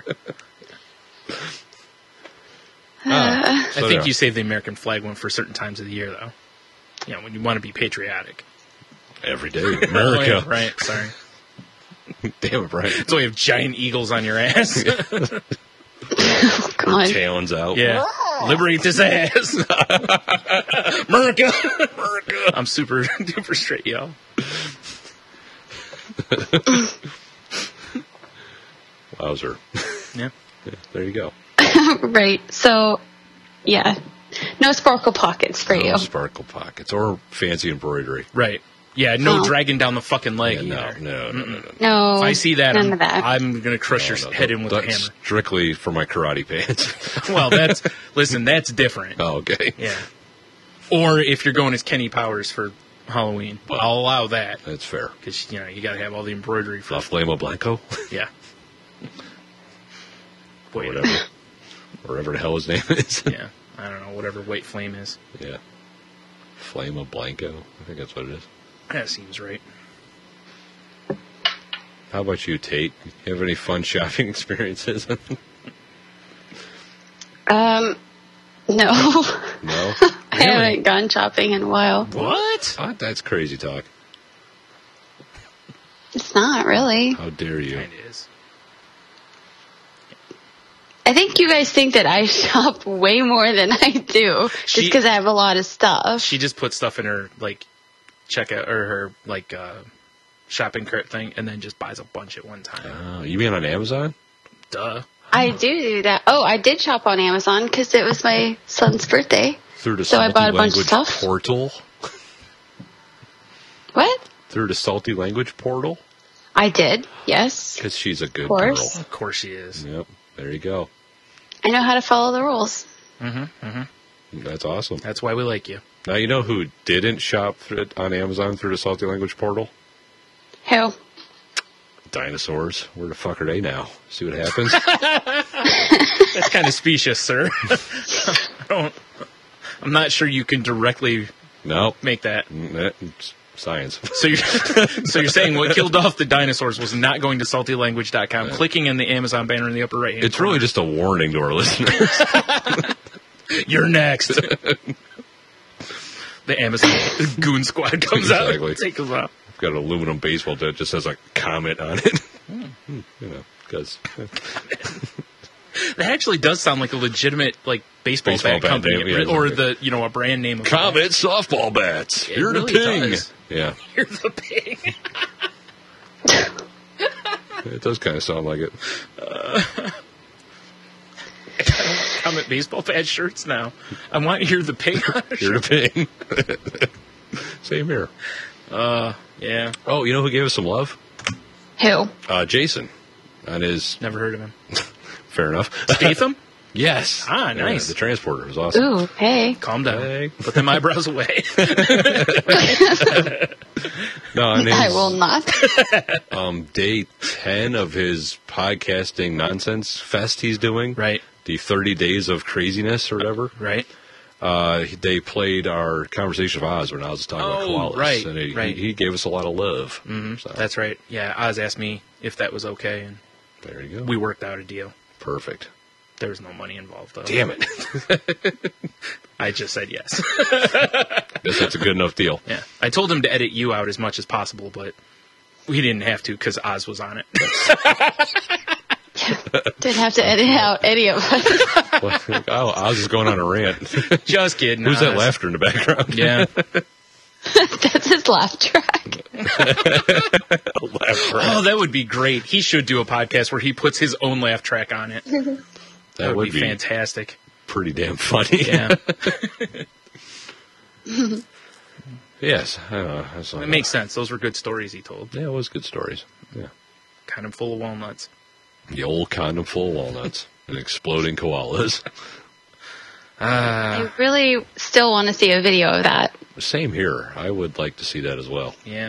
Speaker 4: Ah,
Speaker 2: I
Speaker 4: so
Speaker 2: think
Speaker 4: there.
Speaker 2: you save the American flag one for certain times of the year, though. You know, when you want to be patriotic.
Speaker 4: every day,
Speaker 2: Oh,
Speaker 4: America.
Speaker 2: yeah, right, sorry.
Speaker 4: Damn it, Brian.
Speaker 2: So you have giant eagles on your ass.
Speaker 3: Oh, God.
Speaker 4: Talons out.
Speaker 2: Yeah. Liberate this ass. America. America. I'm super duper straight, yo.
Speaker 4: Wowzer.
Speaker 2: Yeah.
Speaker 4: Yeah, there you go.
Speaker 3: Right. So, yeah. No sparkle pockets for
Speaker 4: No
Speaker 3: you.
Speaker 4: sparkle pockets or fancy embroidery.
Speaker 2: Right. Yeah, no
Speaker 3: Oh.
Speaker 2: dragging down the fucking leg
Speaker 4: Yeah, no,
Speaker 2: either.
Speaker 4: no, no, no, no.
Speaker 3: No.
Speaker 2: If I see that,
Speaker 3: none
Speaker 2: I'm,
Speaker 3: of that.
Speaker 2: I'm going to crush your
Speaker 4: No, no,
Speaker 2: head in with a
Speaker 4: that's
Speaker 2: hammer.
Speaker 4: strictly for my karate pants.
Speaker 2: Well, that's, listen, that's different.
Speaker 4: Oh, okay.
Speaker 2: Yeah. Or if you're going as Kenny Powers for Halloween, I'll allow that.
Speaker 4: That's fair.
Speaker 2: Because, you know, you got to have all the embroidery for
Speaker 4: La Flama Blanco?
Speaker 2: Yeah.
Speaker 4: Or
Speaker 2: Wait,
Speaker 4: whatever. Whatever the hell his name is.
Speaker 2: yeah. I don't know, whatever White Flame is.
Speaker 4: Yeah. Flama Blanco. I think that's what it is.
Speaker 2: That seems right.
Speaker 4: How about you, Tate? You have any fun shopping experiences?
Speaker 3: Um, no.
Speaker 4: No?
Speaker 3: I haven't gone shopping in a while.
Speaker 2: What?
Speaker 4: Oh, that's crazy talk.
Speaker 3: It's not really.
Speaker 4: How dare you?
Speaker 2: Kind of is.
Speaker 3: I think you guys think that I shop way more than I do, just
Speaker 2: She-
Speaker 3: because I have a lot of stuff.
Speaker 2: She just puts stuff in her, like, checkout, or her, like, uh, shopping cart thing, and then just buys a bunch at one time.
Speaker 4: Oh, you mean on Amazon?
Speaker 2: Duh.
Speaker 3: I do do that. Oh, I did shop on Amazon because it was my son's birthday.
Speaker 4: Through the
Speaker 3: So I
Speaker 4: Salty
Speaker 3: bought a bunch of
Speaker 4: Language
Speaker 3: stuff.
Speaker 4: portal?
Speaker 3: What?
Speaker 4: Through the Salty Language portal?
Speaker 3: I did, yes.
Speaker 4: Because she's a good
Speaker 3: Of course.
Speaker 2: Of course she is.
Speaker 4: girl. Yep. There you go.
Speaker 3: I know how to follow the rules.
Speaker 2: Mm-hmm, mm-hmm.
Speaker 4: That's awesome.
Speaker 2: That's why we like you.
Speaker 4: Now, you know who didn't shop through, on Amazon through the Salty Language portal?
Speaker 3: Who?
Speaker 4: Dinosaurs. Where the fuck are they now? See what happens?
Speaker 2: That's kind of specious, sir. I don't, I'm not sure you can directly
Speaker 4: Nope.
Speaker 2: make that.
Speaker 4: Mm, that's science.
Speaker 2: So you're, so you're saying what killed off the dinosaurs was not going to salty language dot com, clicking in the Amazon banner in the upper right hand
Speaker 4: It's really just a warning to our listeners.
Speaker 2: You're next. The Amazon goon squad comes
Speaker 4: Exactly.
Speaker 2: out. Take us out.
Speaker 4: I've got an aluminum baseball that just has a comment on it. You know, because
Speaker 2: That actually does sound like a legitimate like baseball,
Speaker 4: Baseball
Speaker 2: bat
Speaker 4: bat
Speaker 2: company,
Speaker 4: name, yeah.
Speaker 2: or the you know a brand name. Of
Speaker 4: Comet softball bats.
Speaker 2: It
Speaker 4: Here
Speaker 2: really
Speaker 4: to ping.
Speaker 2: does.
Speaker 4: Yeah,
Speaker 2: Here's the pig.
Speaker 4: it does kind of sound like it.
Speaker 2: Comet baseball bat shirts now. I want to hear the pig on a
Speaker 4: Here
Speaker 2: shirt.
Speaker 4: to ping. Same here.
Speaker 2: Yeah,
Speaker 4: Oh, you know who gave us some love?
Speaker 3: Who?
Speaker 4: Uh, Jason. On his,
Speaker 2: never heard of him.
Speaker 4: fair enough.
Speaker 2: Statham?
Speaker 4: Yes.
Speaker 2: Ah,
Speaker 4: Yeah,
Speaker 2: nice.
Speaker 4: the transporter was awesome.
Speaker 3: Ooh, hey.
Speaker 2: Calm down.
Speaker 4: Hey.
Speaker 2: Put them eyebrows away.
Speaker 4: No, on
Speaker 3: I
Speaker 4: his,
Speaker 3: will not.
Speaker 4: um, day ten of his podcasting nonsense fest he's doing.
Speaker 2: Right,
Speaker 4: The thirty days of craziness or whatever.
Speaker 2: right.
Speaker 4: Uh, they played our Conversation of Oz when I was talking
Speaker 2: Oh,
Speaker 4: about koalas.
Speaker 2: right,
Speaker 4: And he,
Speaker 2: right.
Speaker 4: he, he gave us a lot of love. Mm-hmm. So,
Speaker 2: That's right. Yeah, Oz asked me if that was okay, and
Speaker 4: there you go.
Speaker 2: we worked out a deal.
Speaker 4: Perfect.
Speaker 2: There was no money involved, though.
Speaker 4: Damn it.
Speaker 2: I just said yes.
Speaker 4: Guess that's a good enough deal.
Speaker 2: Yeah, I told him to edit you out as much as possible, but we didn't have to because Oz was on it.
Speaker 3: Didn't have to edit out any of it.
Speaker 4: Oh, Oz is going on a rant.
Speaker 2: Just kidding.
Speaker 4: Who's that
Speaker 2: Oz.
Speaker 4: laughter in the background?
Speaker 2: Yeah.
Speaker 3: That's his laugh track.
Speaker 4: laughter.
Speaker 2: Oh, that would be great. He should do a podcast where he puts his own laugh track on it. That,
Speaker 4: That
Speaker 2: would, be, fantastic.
Speaker 4: pretty damn funny.
Speaker 2: Yeah,
Speaker 4: Yes. I don't know. That's
Speaker 2: it
Speaker 4: like-
Speaker 2: makes sense. Those were good stories he told.
Speaker 4: Yeah, it was good stories. Yeah.
Speaker 2: Kind of full of walnuts.
Speaker 4: The old condom full of walnuts and exploding koalas.
Speaker 3: I really still want to see a video of that.
Speaker 4: Same here. I would like to see that as well.
Speaker 2: Yeah.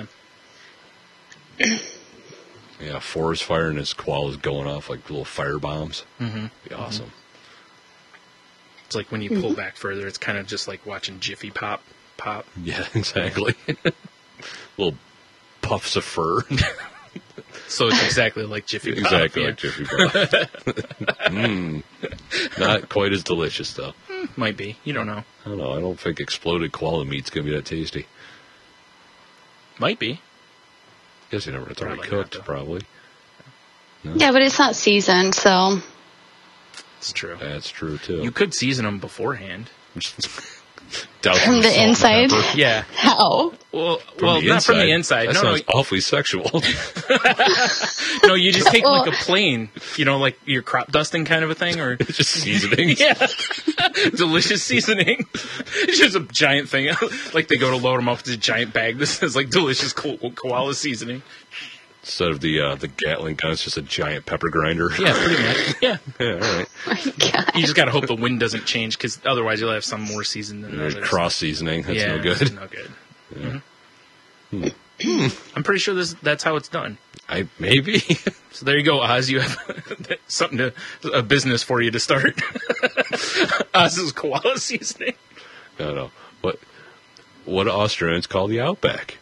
Speaker 4: Yeah, forest fire and his koalas going off like little fire bombs. Mm-hmm. Be awesome.
Speaker 2: It's like when you pull back further, it's kind of just like watching Jiffy Pop pop.
Speaker 4: Yeah, exactly. Little puffs of fur.
Speaker 2: So it's exactly like Jiffy Pop.
Speaker 4: Exactly
Speaker 2: yeah.
Speaker 4: like Jiffy Pop. mm. Not quite as delicious, though.
Speaker 2: Might be. You don't know.
Speaker 4: I don't know. I don't think exploded koala meat's going to be that tasty.
Speaker 2: Might be.
Speaker 4: Guess you never. It's already
Speaker 2: Probably not,
Speaker 4: cooked,
Speaker 2: though.
Speaker 4: probably.
Speaker 3: Yeah, but it's not seasoned, so
Speaker 2: It's true.
Speaker 4: That's true too.
Speaker 2: You could season them beforehand.
Speaker 4: Douse
Speaker 3: from
Speaker 4: with
Speaker 3: the
Speaker 4: salt and
Speaker 3: inside.
Speaker 4: pepper.
Speaker 2: Yeah.
Speaker 3: How?
Speaker 2: Well,
Speaker 4: From
Speaker 2: well,
Speaker 4: the
Speaker 2: not from the
Speaker 4: inside.
Speaker 2: inside.
Speaker 4: That
Speaker 2: No,
Speaker 4: sounds
Speaker 2: no,
Speaker 4: awfully sexual.
Speaker 2: no. You just take like
Speaker 3: Well-
Speaker 2: a plain, you know, like your crop dusting kind of a thing, or
Speaker 4: It's just seasonings.
Speaker 2: yeah, delicious seasoning. It's just a giant thing. Like they go to load them up with a giant bag that says like delicious ko- koala seasoning.
Speaker 4: Instead of the uh, the Gatling gun, it's just a giant pepper grinder.
Speaker 2: Yeah, pretty much. Yeah.
Speaker 4: Yeah, all right.
Speaker 3: Oh my God.
Speaker 2: You just gotta hope the wind doesn't change, because otherwise you'll have some more seasoned than
Speaker 4: There's
Speaker 2: others.
Speaker 4: cross seasoning. That's
Speaker 2: yeah,
Speaker 4: no good.
Speaker 2: it's no good. Mhm. I'm pretty sure this that's how it's done.
Speaker 4: I maybe.
Speaker 2: So there you go, Oz. You have something to a business for you to start. Oz's koala seasoning.
Speaker 4: no, no. What what do Australians call the Outback?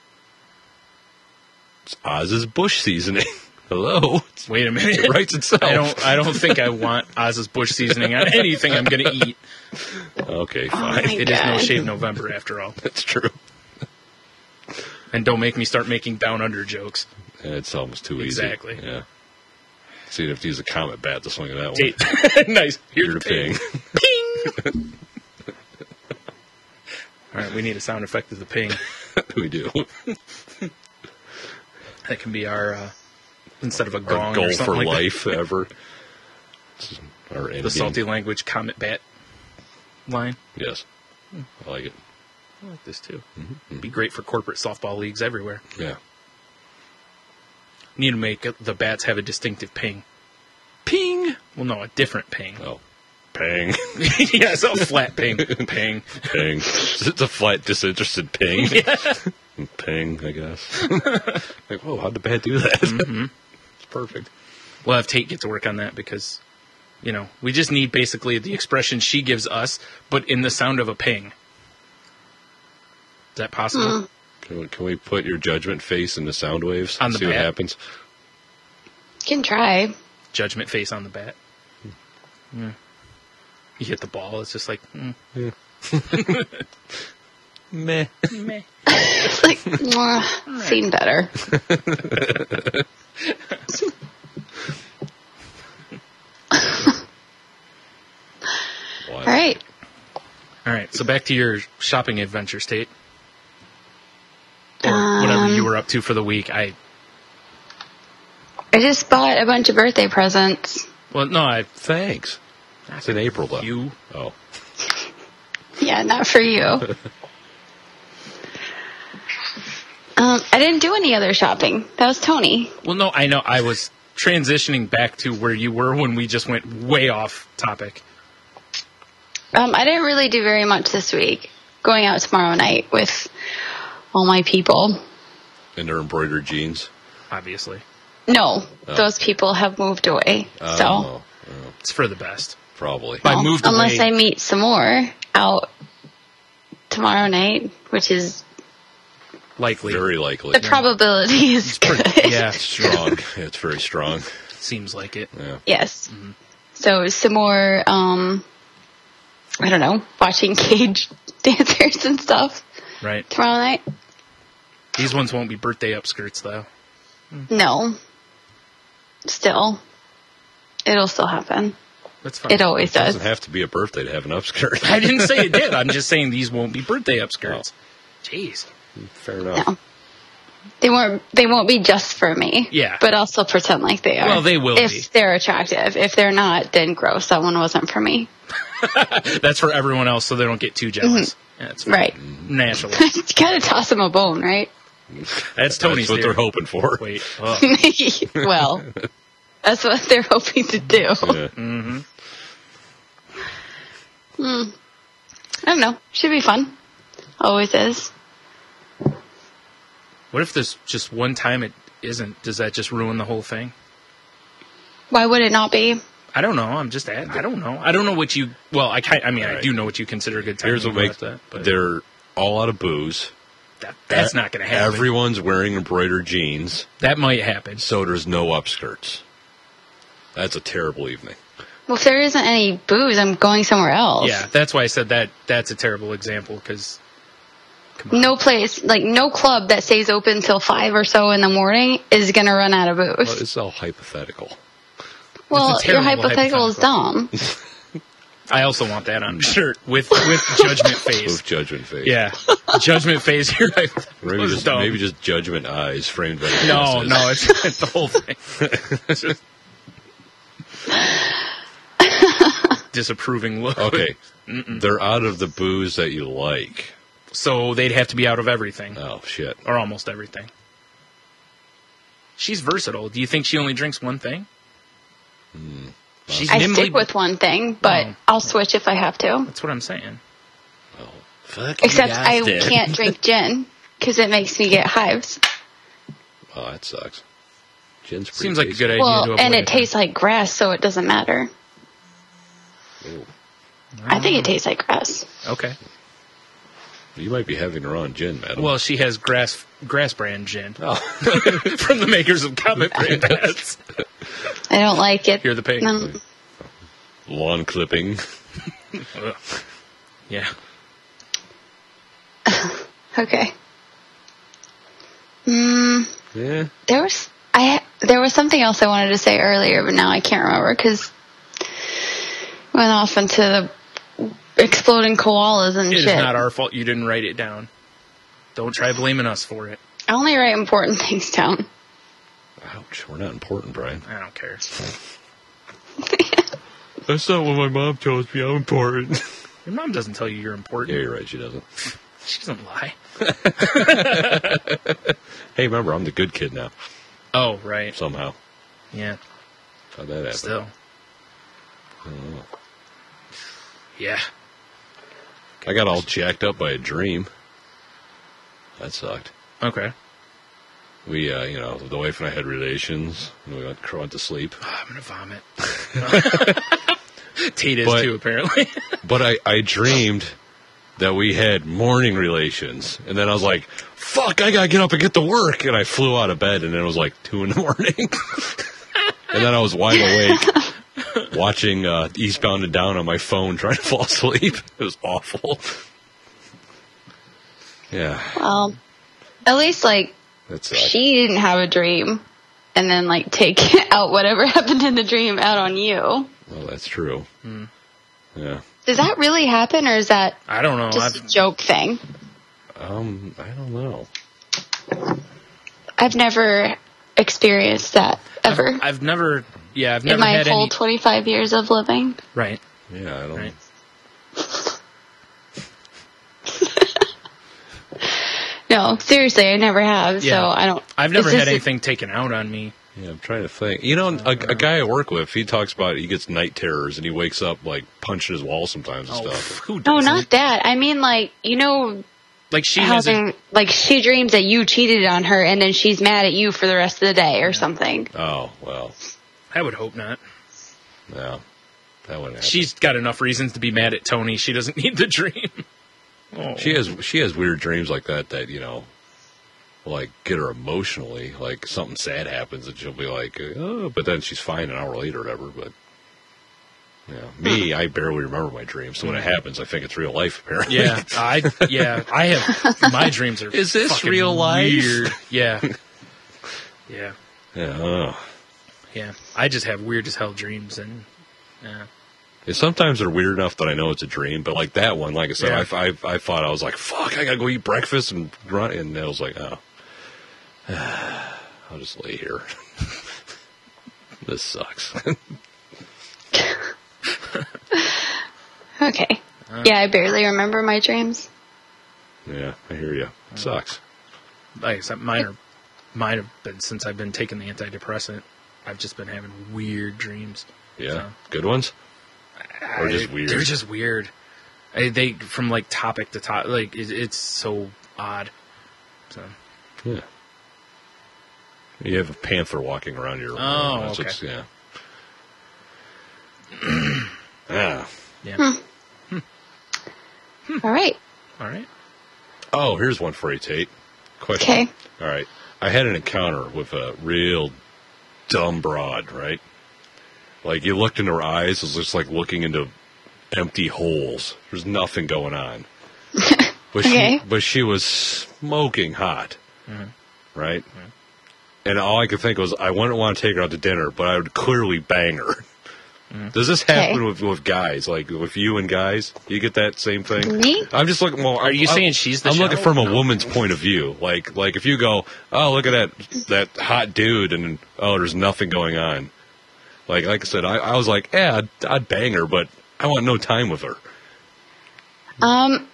Speaker 4: It's Oz's bush seasoning. Hello.
Speaker 2: Wait a minute.
Speaker 4: It writes itself.
Speaker 2: I don't. I don't think I want Oz's bush seasoning on anything I'm going to eat.
Speaker 4: Okay,
Speaker 3: Oh
Speaker 4: fine.
Speaker 3: my
Speaker 2: It is no
Speaker 3: God.
Speaker 2: shave November after all.
Speaker 4: That's true.
Speaker 2: And don't make me start making down under jokes.
Speaker 4: It's almost too easy.
Speaker 2: Exactly.
Speaker 4: Yeah. So you'd have to use a comet bat to swing at that one.
Speaker 2: Date. Nice. Here's
Speaker 4: You're
Speaker 2: the ping.
Speaker 4: ping.
Speaker 2: All right, we need a sound effect of the ping.
Speaker 4: we do.
Speaker 2: That can be our uh, instead of a
Speaker 4: Our
Speaker 2: gong
Speaker 4: goal
Speaker 2: or something
Speaker 4: for
Speaker 2: like
Speaker 4: life ever. Our
Speaker 2: that. The salty language comet bat line.
Speaker 4: Yes. I like it.
Speaker 2: I like this too.
Speaker 4: Mm-hmm.
Speaker 2: It'd be great for corporate softball leagues everywhere.
Speaker 4: Yeah.
Speaker 2: Need to make the bats have a distinctive ping. Ping. Well, no, a different ping.
Speaker 4: Oh. Ping.
Speaker 2: Yeah, it's a flat ping. Ping.
Speaker 4: Ping. It's a flat, disinterested ping. Ping, I guess. Like, whoa, how'd the bat do that?
Speaker 2: Mm-hmm.
Speaker 4: It's perfect.
Speaker 2: We'll have Tate get to work on that because, you know, we just need basically the expression she gives us, but in the sound of a ping. Is that possible?
Speaker 3: Hmm.
Speaker 4: Can we, can we put your judgment face in the sound waves?
Speaker 2: On the
Speaker 4: See what
Speaker 2: bat?
Speaker 4: happens?
Speaker 3: Can try.
Speaker 2: Judgment face on the bat. Yeah. You hit the ball, it's just like, mm.
Speaker 4: Meh.
Speaker 2: Meh.
Speaker 3: Like, mwah, seen better.
Speaker 4: Why?
Speaker 3: All right.
Speaker 2: All right, so back to your shopping adventure, State. Or
Speaker 3: Um,
Speaker 2: whatever you were up to for the week. I
Speaker 3: I just bought a bunch of birthday presents.
Speaker 2: Well, no, I...
Speaker 4: Thanks. It's in April, though.
Speaker 2: You...
Speaker 4: Oh.
Speaker 3: Yeah, not for you. um, I didn't do any other shopping. That was Tony.
Speaker 2: Well, no, I know. I was transitioning back to where you were when we just went way off topic.
Speaker 3: Um, I didn't really do very much this week. Going out tomorrow night with all my people.
Speaker 4: And their embroidered jeans.
Speaker 2: Obviously.
Speaker 3: No,
Speaker 4: Oh.
Speaker 3: those people have moved away.
Speaker 4: Oh,
Speaker 3: so,
Speaker 4: oh,
Speaker 2: It's for the best.
Speaker 4: probably.
Speaker 2: By
Speaker 3: well,
Speaker 2: moved
Speaker 3: unless
Speaker 2: away.
Speaker 3: I meet some more out tomorrow night, which is
Speaker 2: Likely.
Speaker 4: Very likely.
Speaker 3: the probability is good.
Speaker 2: Yeah,
Speaker 4: Strong. Yeah, it's very strong.
Speaker 2: seems like it.
Speaker 4: Yeah.
Speaker 3: Yes. So some more, um, I don't know, watching cage dancers and stuff
Speaker 2: Right.
Speaker 3: tomorrow night.
Speaker 2: These ones won't be birthday upskirts, though.
Speaker 3: No. Still. It'll still happen.
Speaker 2: That's fine.
Speaker 3: It always
Speaker 4: It doesn't
Speaker 3: does.
Speaker 4: have to be a birthday to have an upskirt.
Speaker 2: I didn't say it did. I'm just saying these won't be birthday upskirts. Jeez.
Speaker 4: Fair enough.
Speaker 3: No. They won't they won't be just for me.
Speaker 2: Yeah.
Speaker 3: But I'll still pretend like they are.
Speaker 2: Well, they will
Speaker 3: if
Speaker 2: be.
Speaker 3: they're attractive. If they're not, then gross. That one wasn't for me.
Speaker 2: That's for everyone else so they don't get too jealous. Yeah, that's fine.
Speaker 3: Right.
Speaker 2: Naturally.
Speaker 3: You gotta toss them a bone, right?
Speaker 2: That's Tony's
Speaker 4: That's what
Speaker 2: theory.
Speaker 4: they're hoping for.
Speaker 2: Wait. Oh.
Speaker 3: Well, that's what they're hoping to do.
Speaker 4: Yeah.
Speaker 2: Mm-hmm.
Speaker 3: I don't know. Should be fun. Always is.
Speaker 2: What if there's just one time it isn't? Does that just ruin the whole thing?
Speaker 3: Why would it not be?
Speaker 2: I don't know. I'm just at, I don't know. I don't know what you. Well, I kind. I mean, I
Speaker 4: Alright.
Speaker 2: do know what you consider a good time.
Speaker 4: Here's
Speaker 2: You
Speaker 4: what makes
Speaker 2: brought that, but
Speaker 4: they're all out of booze.
Speaker 2: that, that's
Speaker 4: E-
Speaker 2: not going to happen.
Speaker 4: Everyone's wearing embroidered jeans,
Speaker 2: that might happen.
Speaker 4: so there's no upskirts. That's a terrible evening.
Speaker 3: Well, if there isn't any booze, I'm going somewhere else.
Speaker 2: Yeah, that's why I said that. That's a terrible example because
Speaker 3: No place, like no club that stays open till five or so in the morning is going to run out of booze.
Speaker 4: Well, it's all hypothetical.
Speaker 3: Well,
Speaker 2: It's a
Speaker 3: your
Speaker 2: terrible
Speaker 3: hypothetical is dumb.
Speaker 2: I also want that on a shirt with with judgment face.
Speaker 4: With judgment face.
Speaker 2: Yeah, judgment face. Here, I
Speaker 4: Maybe
Speaker 2: was
Speaker 4: just,
Speaker 2: dumb.
Speaker 4: maybe just judgment eyes framed by the
Speaker 2: No,
Speaker 4: glasses.
Speaker 2: no, it's, it's the whole thing. It's just disapproving look.
Speaker 4: Okay. They're out of the booze that you like.
Speaker 2: So they'd have to be out of everything,
Speaker 4: Oh, shit.
Speaker 2: or almost everything. She's versatile. Do you think she only drinks one thing?
Speaker 4: Hmm.
Speaker 2: She's
Speaker 3: I
Speaker 2: nimbly.
Speaker 3: stick with one thing, but
Speaker 2: Oh.
Speaker 3: I'll switch if I have to.
Speaker 2: That's what I'm saying.
Speaker 4: Well, fuck
Speaker 3: Except
Speaker 4: you
Speaker 3: I
Speaker 4: guys did.
Speaker 3: can't drink gin because it makes me get hives.
Speaker 4: Oh, that sucks. Gin's pretty
Speaker 2: Seems like a
Speaker 4: tasty.
Speaker 2: good idea to
Speaker 3: Well,
Speaker 2: avoid
Speaker 3: and it tastes like grass, so it doesn't matter.
Speaker 4: Ooh.
Speaker 3: I think it tastes like grass.
Speaker 2: Okay.
Speaker 4: You might be having her on gin, madam.
Speaker 2: Well, she has grass grass brand gin
Speaker 4: oh.
Speaker 2: from the makers of Comet brand hats.
Speaker 3: I don't like it.
Speaker 2: Hear the pig.
Speaker 3: No.
Speaker 4: Lawn clipping.
Speaker 2: Ugh. Yeah.
Speaker 3: Okay. Mm,
Speaker 4: Yeah.
Speaker 3: there was I there was something else I wanted to say earlier, but now I can't remember because went off into the exploding koalas and
Speaker 2: It is
Speaker 3: shit.
Speaker 2: not our fault you didn't write it down. Don't try blaming us for it.
Speaker 3: I only write important things down.
Speaker 4: Ouch. We're not important, Brian.
Speaker 2: I don't care.
Speaker 4: That's not what my mom tells me. I'm important.
Speaker 2: Your mom doesn't tell you you're important.
Speaker 4: Yeah, you're right. She doesn't.
Speaker 2: She doesn't lie.
Speaker 4: Hey, remember, I'm the good kid now.
Speaker 2: Oh, right.
Speaker 4: Somehow.
Speaker 2: Yeah.
Speaker 4: How'd that happen?
Speaker 2: Still. Yeah.
Speaker 4: I got all jacked up by a dream. That sucked.
Speaker 2: Okay.
Speaker 4: We, uh, you know, the wife and I had relations, and we went, went to sleep.
Speaker 2: Oh, I'm gonna vomit. Tate is
Speaker 4: But-
Speaker 2: too, apparently.
Speaker 4: But I, I dreamed that we had morning relations, and then I was like, fuck, I gotta get up and get to work, and I flew out of bed, and then it was like two in the morning. And then I was wide awake, watching uh, Eastbound and Down on my phone, trying to fall asleep. It was awful. Yeah,
Speaker 3: Well, at least like
Speaker 4: that sucked.
Speaker 3: she didn't have a dream, and then like take out whatever happened in the dream out on you.
Speaker 4: Well, that's true.
Speaker 2: Hmm.
Speaker 4: Yeah.
Speaker 3: Does that really happen, or is that
Speaker 2: I don't know.
Speaker 3: just
Speaker 2: I've,
Speaker 3: a joke thing?
Speaker 4: Um, I don't know.
Speaker 3: I've never experienced that ever
Speaker 2: I've never. Yeah, I've
Speaker 3: in
Speaker 2: never
Speaker 3: my
Speaker 2: had
Speaker 3: whole
Speaker 2: any.
Speaker 3: twenty-five years of living.
Speaker 2: Right.
Speaker 4: Yeah, I don't.
Speaker 2: Right.
Speaker 3: No, seriously, I never have.
Speaker 2: Yeah.
Speaker 3: So I don't.
Speaker 2: I've never
Speaker 3: it's
Speaker 2: had
Speaker 3: just-
Speaker 2: anything taken out on me.
Speaker 4: Yeah, I'm trying to think. You know, a, a guy I work with, he talks about he gets night terrors and he wakes up like punching his wall sometimes and
Speaker 2: Oh,
Speaker 4: stuff.
Speaker 2: who
Speaker 3: No,
Speaker 2: doesn't?
Speaker 3: not that. I mean, like you know
Speaker 2: Like she
Speaker 3: how
Speaker 2: has. A,
Speaker 3: they like she dreams that you cheated on her, and then she's mad at you for the rest of the day or something.
Speaker 4: Oh well,
Speaker 2: I would hope not.
Speaker 4: no, that wouldn't happen.
Speaker 2: She's got enough reasons to be mad at Tony. She doesn't need the dream. Oh.
Speaker 4: She has she has weird dreams like that that you know, like get her emotionally. Like something sad happens and she'll be like, oh, but then she's fine an hour later or whatever. But yeah, me, I barely remember my dreams. So when it happens, I think it's real life. Apparently,
Speaker 2: Yeah, I yeah I have my dreams are.
Speaker 4: Is this
Speaker 2: fucking
Speaker 4: real life?
Speaker 2: Weird. Yeah, yeah,
Speaker 4: yeah. Oh.
Speaker 2: yeah. I just have weird as hell dreams, and yeah.
Speaker 4: Yeah, sometimes they're weird enough that I know it's a dream, but like that one, like I said,
Speaker 2: Yeah.
Speaker 4: I, I, I thought I was like, fuck, I gotta go eat breakfast and run, and I was like, oh, I'll just lay here. This sucks.
Speaker 3: Okay. Yeah, I barely remember my dreams.
Speaker 4: Yeah, I hear you. It sucks.
Speaker 2: Like I said, mine are mine have been since I've been taking the antidepressant. I've just been having weird dreams.
Speaker 4: Yeah,
Speaker 2: So,
Speaker 4: good ones. Or just
Speaker 2: I-
Speaker 4: weird?
Speaker 2: They're just weird. I, they from like topic to topic. Like it, it's so odd. So
Speaker 4: Yeah. You have a panther walking around your room.
Speaker 2: Oh,
Speaker 4: That's
Speaker 2: okay.
Speaker 4: what's- yeah. Yeah.
Speaker 2: yeah.
Speaker 3: All right.
Speaker 2: All right.
Speaker 4: Oh, here's one for you, Tate. Question.
Speaker 3: Okay.
Speaker 4: All right. I had an encounter with a real dumb broad, right? Like, you looked into her eyes, it was just like looking into empty holes. There's nothing going on. But
Speaker 3: Okay.
Speaker 4: she, but she was smoking hot,
Speaker 2: Mhm.
Speaker 4: right? And all I could think was, I wouldn't want to take her out to dinner, but I would clearly bang her. Does this happen
Speaker 3: Okay.
Speaker 4: with, with guys? Like with you and guys, you get that same thing?
Speaker 3: Me?
Speaker 4: I'm just looking. Well,
Speaker 2: Are you
Speaker 4: I'm,
Speaker 2: saying she's the
Speaker 4: I'm looking
Speaker 2: shallow?
Speaker 4: from a
Speaker 2: No.
Speaker 4: woman's point of view. Like, like if you go, oh, look at that that hot dude, and oh, there's nothing going on. Like, like I said, I, I was like, yeah, I'd, I'd bang her, but I want no time with her.
Speaker 3: Um.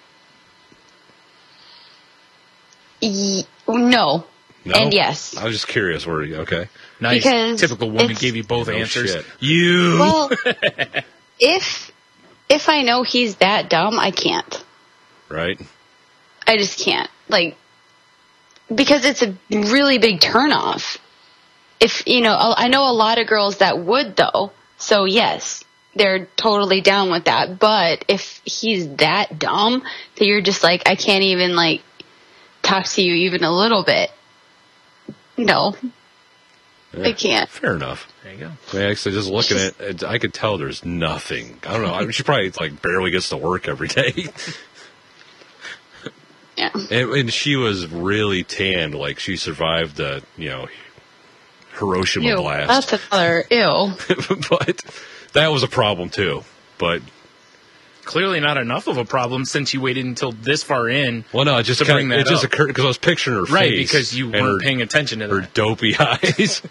Speaker 3: Y- no.
Speaker 4: No?
Speaker 3: And yes.
Speaker 4: I was just curious. Where you okay?
Speaker 2: Nice.
Speaker 3: Because
Speaker 2: Typical woman
Speaker 3: it's-
Speaker 2: gave you both
Speaker 4: No
Speaker 2: answers.
Speaker 4: shit.
Speaker 2: You.
Speaker 3: Well, if if I know he's that dumb, I can't.
Speaker 4: Right?
Speaker 3: I just can't. Like, because it's a really big turnoff. If, you know, I know a lot of girls that would, though. So, yes, they're totally down with that. But if he's that dumb that you're just like, I can't even, like, talk to you even a little bit. No,
Speaker 4: Yeah,
Speaker 3: I can't.
Speaker 4: Fair enough.
Speaker 2: There you go.
Speaker 4: I mean, actually, just looking at it, I could tell there's nothing. I don't know. I mean, she probably like barely gets to work every day.
Speaker 3: Yeah.
Speaker 4: And, and she was really tanned, like she survived the, you know, Hiroshima
Speaker 3: Ew,
Speaker 4: blast.
Speaker 3: that's another ew.
Speaker 4: But that was a problem too. But
Speaker 2: Clearly not enough of a problem since you waited until this far in.
Speaker 4: well, no, it just
Speaker 2: To
Speaker 4: kinda,
Speaker 2: bring that
Speaker 4: it just
Speaker 2: up.
Speaker 4: occurred because I was picturing her
Speaker 2: Right,
Speaker 4: face,
Speaker 2: because you
Speaker 4: and
Speaker 2: weren't
Speaker 4: her,
Speaker 2: paying attention to
Speaker 4: her
Speaker 2: that.
Speaker 4: dopey eyes.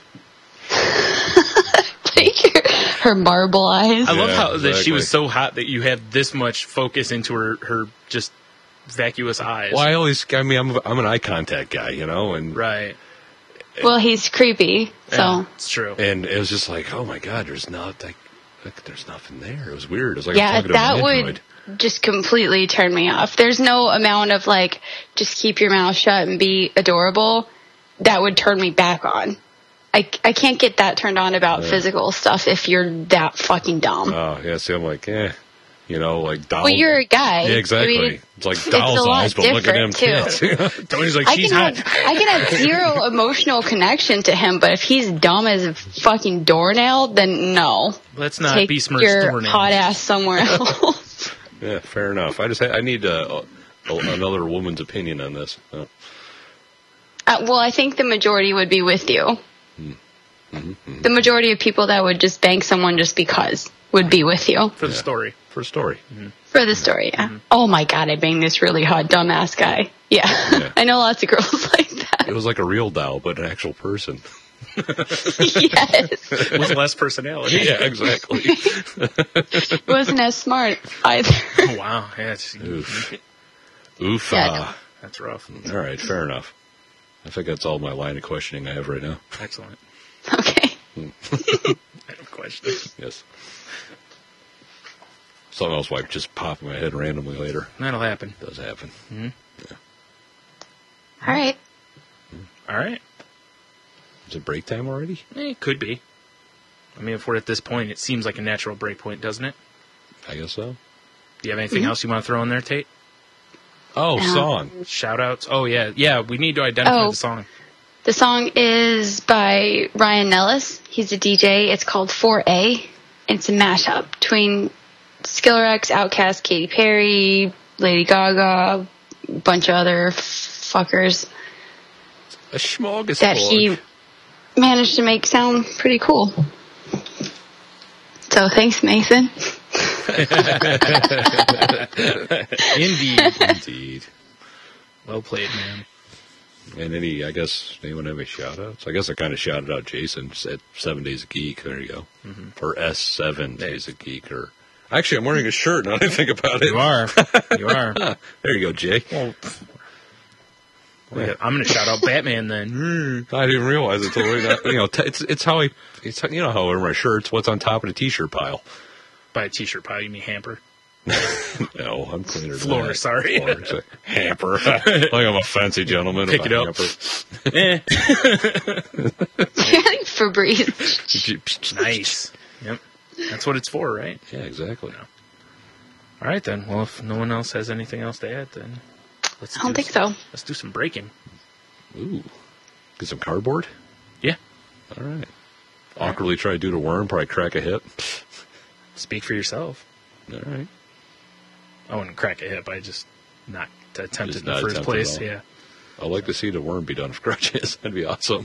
Speaker 3: Like her marble eyes.
Speaker 2: I love
Speaker 4: Yeah,
Speaker 2: how that she
Speaker 4: exactly.
Speaker 2: was so hot that you had this much focus into her, her just vacuous eyes.
Speaker 4: Well, I always, I mean, I'm I'm an eye contact guy, you know, and
Speaker 2: Right.
Speaker 3: Well, he's creepy, so.
Speaker 2: Yeah, it's true.
Speaker 4: and it was just like, oh my god, there's not like, like there's nothing there. It was weird. It was like
Speaker 3: Yeah,
Speaker 4: I'm talking
Speaker 3: that
Speaker 4: to an
Speaker 3: would
Speaker 4: android.
Speaker 3: just completely turn me off. There's no amount of like, just keep your mouth shut and be adorable. That would turn me back on. I, I can't get that turned on about
Speaker 4: Yeah.
Speaker 3: physical stuff if you're that fucking dumb.
Speaker 4: Oh yeah, see, I'm like, eh, you know, like doll.
Speaker 3: well, you're a guy.
Speaker 4: Yeah, exactly.
Speaker 3: I mean,
Speaker 4: it's like
Speaker 3: it's a
Speaker 4: doll's
Speaker 3: lot
Speaker 4: eyes, but look at them
Speaker 3: different,
Speaker 4: kids.
Speaker 2: Tony's like,
Speaker 3: I
Speaker 2: she's
Speaker 3: can
Speaker 2: hot.
Speaker 3: have I can have zero emotional connection to him, but if he's dumb as a fucking doornail, then no.
Speaker 2: Let's not
Speaker 3: Take
Speaker 2: besmirch
Speaker 3: your
Speaker 2: doornails.
Speaker 3: hot ass somewhere else.
Speaker 4: Yeah, fair enough. I just ha- I need uh, a, another woman's opinion on this. Uh,
Speaker 3: Uh, well, I think the majority would be with you.
Speaker 4: Mm-hmm.
Speaker 3: The majority of people that would just bang someone just because would be with you
Speaker 2: For the story.
Speaker 4: for a story.
Speaker 3: for the story. Yeah. Oh my god, I banged this really hot dumbass guy. Yeah,
Speaker 4: Yeah.
Speaker 3: I know lots of girls like that.
Speaker 4: It was like a real doll, but an actual person.
Speaker 3: Yes,
Speaker 2: With less personality.
Speaker 4: Yeah, exactly.
Speaker 3: wasn't as smart either.
Speaker 2: Oh, wow. Yeah, it's,
Speaker 4: Oof. Oof.
Speaker 3: Yeah,
Speaker 4: ah.
Speaker 2: that's rough.
Speaker 4: All right, fair enough. I think that's all my line of questioning I have right now.
Speaker 2: Excellent.
Speaker 3: Okay.
Speaker 2: I have questions.
Speaker 4: Yes. Something else might just pop in my head randomly later.
Speaker 2: That'll happen.
Speaker 4: Does happen.
Speaker 3: All right.
Speaker 2: All right.
Speaker 4: Is it break time already?
Speaker 2: Eh, it could be. I mean, if we're at this point, it seems like a natural break point, doesn't it?
Speaker 4: I guess so.
Speaker 2: Do you have anything else you want to throw in there, Tate?
Speaker 4: Oh,
Speaker 3: No.
Speaker 4: song.
Speaker 2: Shout outs? Oh, yeah. Yeah, we need to identify
Speaker 3: Oh.
Speaker 2: the song.
Speaker 3: The song is by Ryan Nellis. He's a D J. It's called four A. It's a mashup between Skillerex, Outkast, Katy Perry, Lady Gaga, a bunch of other fuckers
Speaker 4: A smorgasbord.
Speaker 3: that he managed to make sound pretty cool. So thanks, Nathan.
Speaker 2: Indeed.
Speaker 4: Indeed.
Speaker 2: Well played, man.
Speaker 4: And any, I guess, anyone have any shout outs? I guess I kind of shouted out Jason at Seven Days a Geek. There you go.
Speaker 2: Mm-hmm.
Speaker 4: Or S seven Days a Geek. Or actually, I'm wearing a shirt now that I think about it.
Speaker 2: You are. You are.
Speaker 4: There you go, Jay.
Speaker 2: Well, I'm going to shout out Batman then.
Speaker 4: I didn't realize it until right now. You know, t- it's it's how I, it's you know how I wear my shirts. What's on top of the t-shirt pile?
Speaker 2: By a t-shirt pile, you mean hamper?
Speaker 4: No, I'm cleaner than
Speaker 2: Floor,
Speaker 4: that.
Speaker 2: sorry.
Speaker 4: Floor, it's a hamper. Like I'm a fancy gentleman.
Speaker 2: Pick
Speaker 4: with
Speaker 2: it
Speaker 4: a
Speaker 2: up.
Speaker 4: hamper.
Speaker 2: Eh,
Speaker 3: Febreze.
Speaker 2: nice. Yep. That's what it's for, right?
Speaker 4: Yeah, exactly.
Speaker 2: All right, then. Well, if no one else has anything else to add, then let's
Speaker 3: I don't
Speaker 2: do
Speaker 3: think
Speaker 2: some,
Speaker 3: so.
Speaker 2: Let's do some breaking.
Speaker 4: Ooh, get some cardboard.
Speaker 2: Yeah.
Speaker 4: All right. Awkwardly try to do the worm, probably crack a hip.
Speaker 2: Speak for yourself.
Speaker 4: All right.
Speaker 2: I wouldn't crack a hip. I just not attempt
Speaker 4: Just
Speaker 2: it in the
Speaker 4: not
Speaker 2: first
Speaker 4: attempt
Speaker 2: place.
Speaker 4: at all.
Speaker 2: Yeah.
Speaker 4: I'd like to see the worm be done with crutches. That'd be awesome.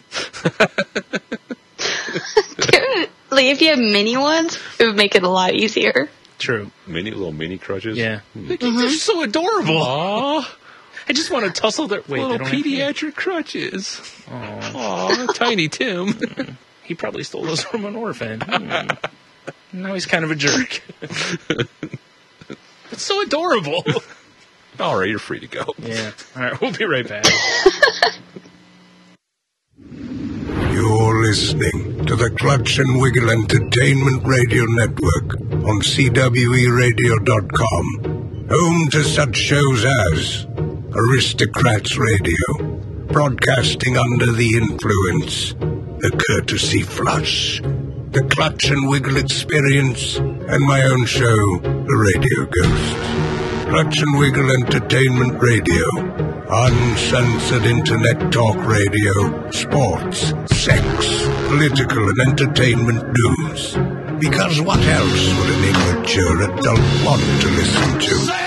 Speaker 3: Like, if you have mini ones, it would make it a lot easier.
Speaker 2: True.
Speaker 4: Mini little mini crutches.
Speaker 2: Yeah.
Speaker 4: Hmm.
Speaker 2: They're so adorable.
Speaker 4: Aw,
Speaker 2: I just want to tussle their. Wait,
Speaker 4: little
Speaker 2: they don't have hands.
Speaker 4: pediatric crutches.
Speaker 2: Aw.
Speaker 4: Aw, tiny Tim.
Speaker 2: He probably stole those from an orphan. Hmm. Now he's kind of a jerk. It's so adorable.
Speaker 4: All right, you're free to go.
Speaker 2: Yeah. All right, we'll be right back.
Speaker 5: You're listening to the Clutch and Wiggle Entertainment Radio Network on C W E radio dot com. Home to such shows as Aristocrats Radio, broadcasting under the influence, the Courtesy Flush, the Clutch and Wiggle Experience, and my own show, The Radio Ghosts. Clutch and Wiggle Entertainment Radio, uncensored internet talk radio, sports, sex, political and entertainment news. Because what else would an immature adult want to listen to?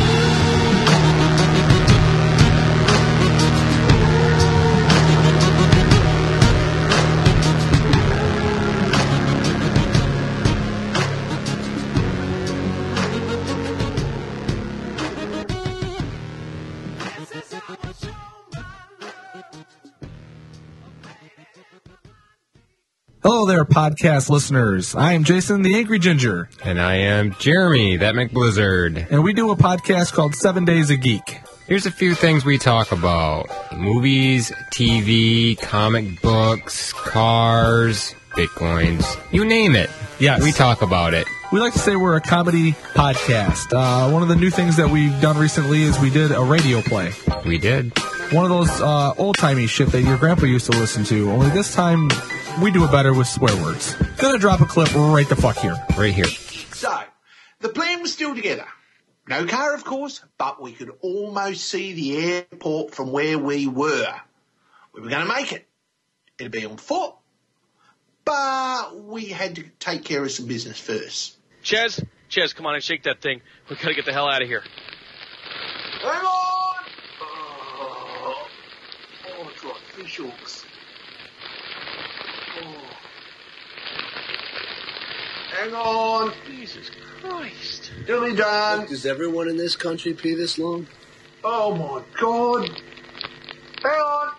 Speaker 6: Hello there, podcast listeners. I am Jason the Angry Ginger,
Speaker 7: And I am Jeremy, that McBlizzard.
Speaker 6: and we do a podcast called Seven Days a Geek.
Speaker 7: Here's a few things we talk about. Movies, T V, comic books, cars, bitcoins, you name it.
Speaker 6: Yes.
Speaker 7: We talk about it.
Speaker 6: We like to say we're a comedy podcast. Uh, one of the new things that we've done recently is we did a radio play.
Speaker 7: We did.
Speaker 6: One of those uh, old-timey shit that your grandpa used to listen to, only this time we do it better with swear words. Gonna drop a clip right the fuck here.
Speaker 7: Right here.
Speaker 8: So, the plane was still together. No car, of course, but we could almost see the airport from where we were. We were going to make it. It'd be on foot, but we had to take care of some business first.
Speaker 9: Ches, Ches, come on and shake that thing. We gotta get the hell out of here.
Speaker 8: Hang on! Oh, oh it's like fish hooks. Oh. Hang on.
Speaker 9: Jesus Christ.
Speaker 8: Nearly done.
Speaker 10: Does everyone in this country pee this long?
Speaker 8: Oh my God. Hang on.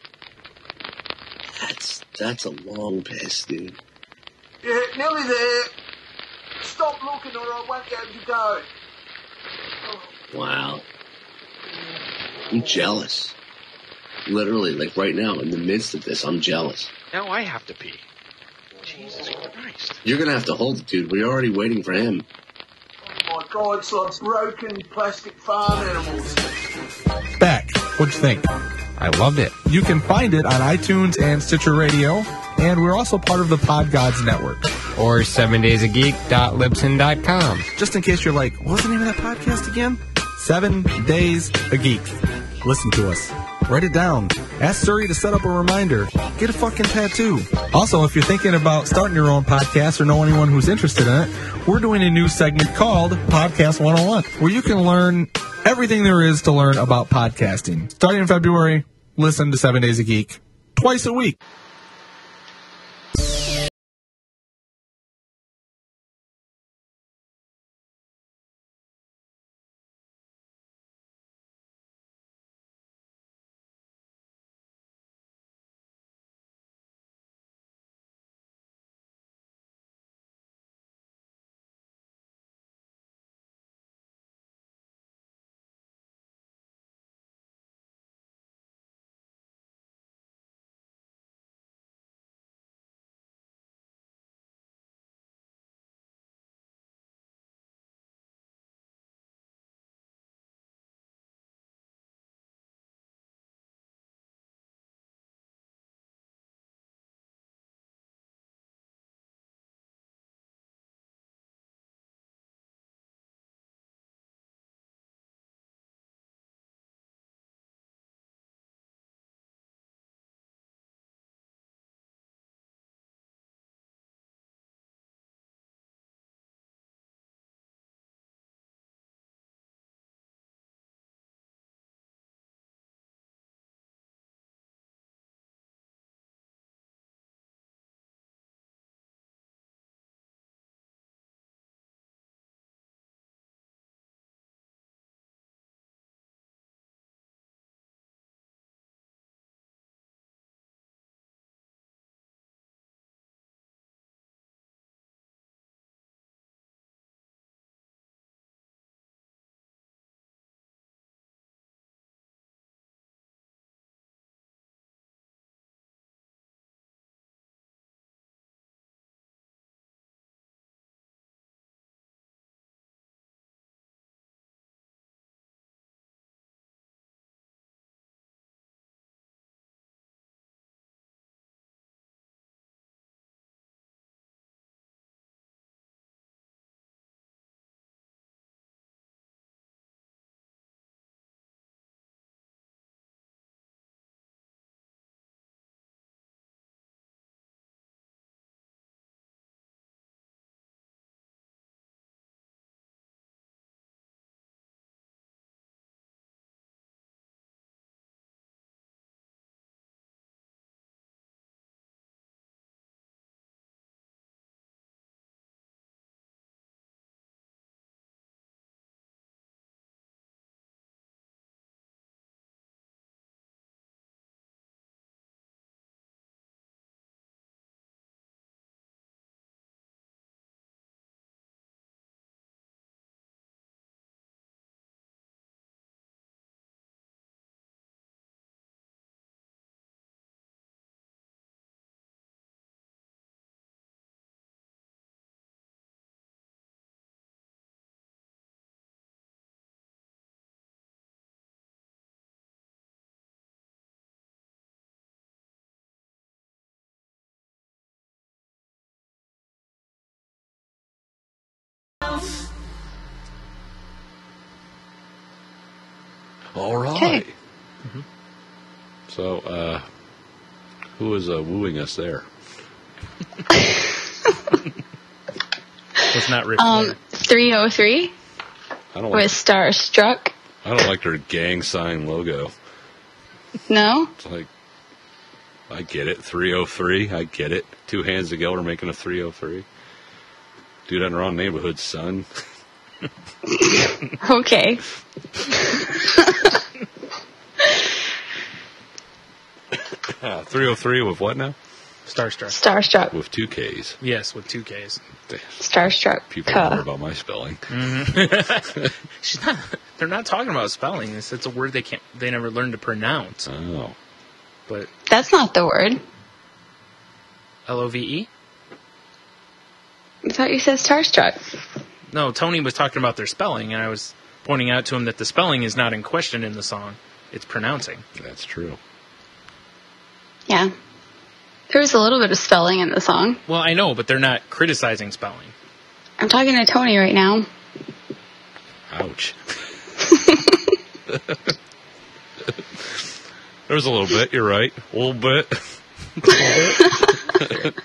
Speaker 10: That's that's a long piss, dude.
Speaker 8: Yeah, nearly there. Stop looking or I won't be able to go.
Speaker 10: Wow. I'm jealous. Literally, like right now, in the midst of this, I'm jealous.
Speaker 9: Now I have to pee. Jesus Christ.
Speaker 10: You're gonna have to hold it, dude. We're already waiting for him.
Speaker 8: Oh my God, it's like broken plastic farm animals.
Speaker 6: Beck, what'd you think?
Speaker 7: I loved it.
Speaker 6: You can find it on iTunes and Stitcher Radio, and we're also part of the Pod Gods Network.
Speaker 7: Or seven days a geek dot libsyn dot com.
Speaker 6: Just in case you're like, what's the name of that podcast again? Seven Days a Geek. Listen to us. Write it down. Ask Suri to set up a reminder. Get a fucking tattoo. Also, if you're thinking about starting your own podcast or know anyone who's interested in it, we're doing a new segment called Podcast one oh one, where you can learn everything there is to learn about podcasting. Starting in February, listen to Seven Days a Geek twice a week.
Speaker 4: All right.
Speaker 3: Okay.
Speaker 4: Mm-hmm. So, uh, who is uh, wooing us there?
Speaker 2: Was not Ric
Speaker 3: Um,
Speaker 2: Flair.
Speaker 3: three oh three
Speaker 4: I don't
Speaker 3: with
Speaker 4: like.
Speaker 3: Starstruck.
Speaker 4: I don't like their gang sign logo.
Speaker 3: No?
Speaker 4: It's like, I get it. three oh three. I get it. Two hands together making a three oh three. Dude in the wrong neighborhood, son.
Speaker 3: Okay.
Speaker 4: Uh, three oh three with what now?
Speaker 2: Starstruck.
Speaker 3: Starstruck.
Speaker 4: With two Ks.
Speaker 2: Yes, with two Ks.
Speaker 3: Starstruck.
Speaker 4: People
Speaker 3: Cuh.
Speaker 4: don't know about my spelling.
Speaker 2: Mm-hmm. She's not. They're not talking about spelling. It's, it's a word they can't. They never learned to pronounce.
Speaker 4: Oh.
Speaker 2: But
Speaker 3: That's not the word.
Speaker 2: L O V E.
Speaker 3: I thought you said Starstruck.
Speaker 2: No, Tony was talking about their spelling, and I was pointing out to him that the spelling is not in question in the song. It's pronouncing.
Speaker 4: That's true.
Speaker 3: Yeah. There was a little bit of spelling in the song.
Speaker 2: Well, I know, but they're not criticizing spelling.
Speaker 3: I'm talking to Tony right now.
Speaker 4: Ouch. There was a little bit, you're right. A little bit. A little bit.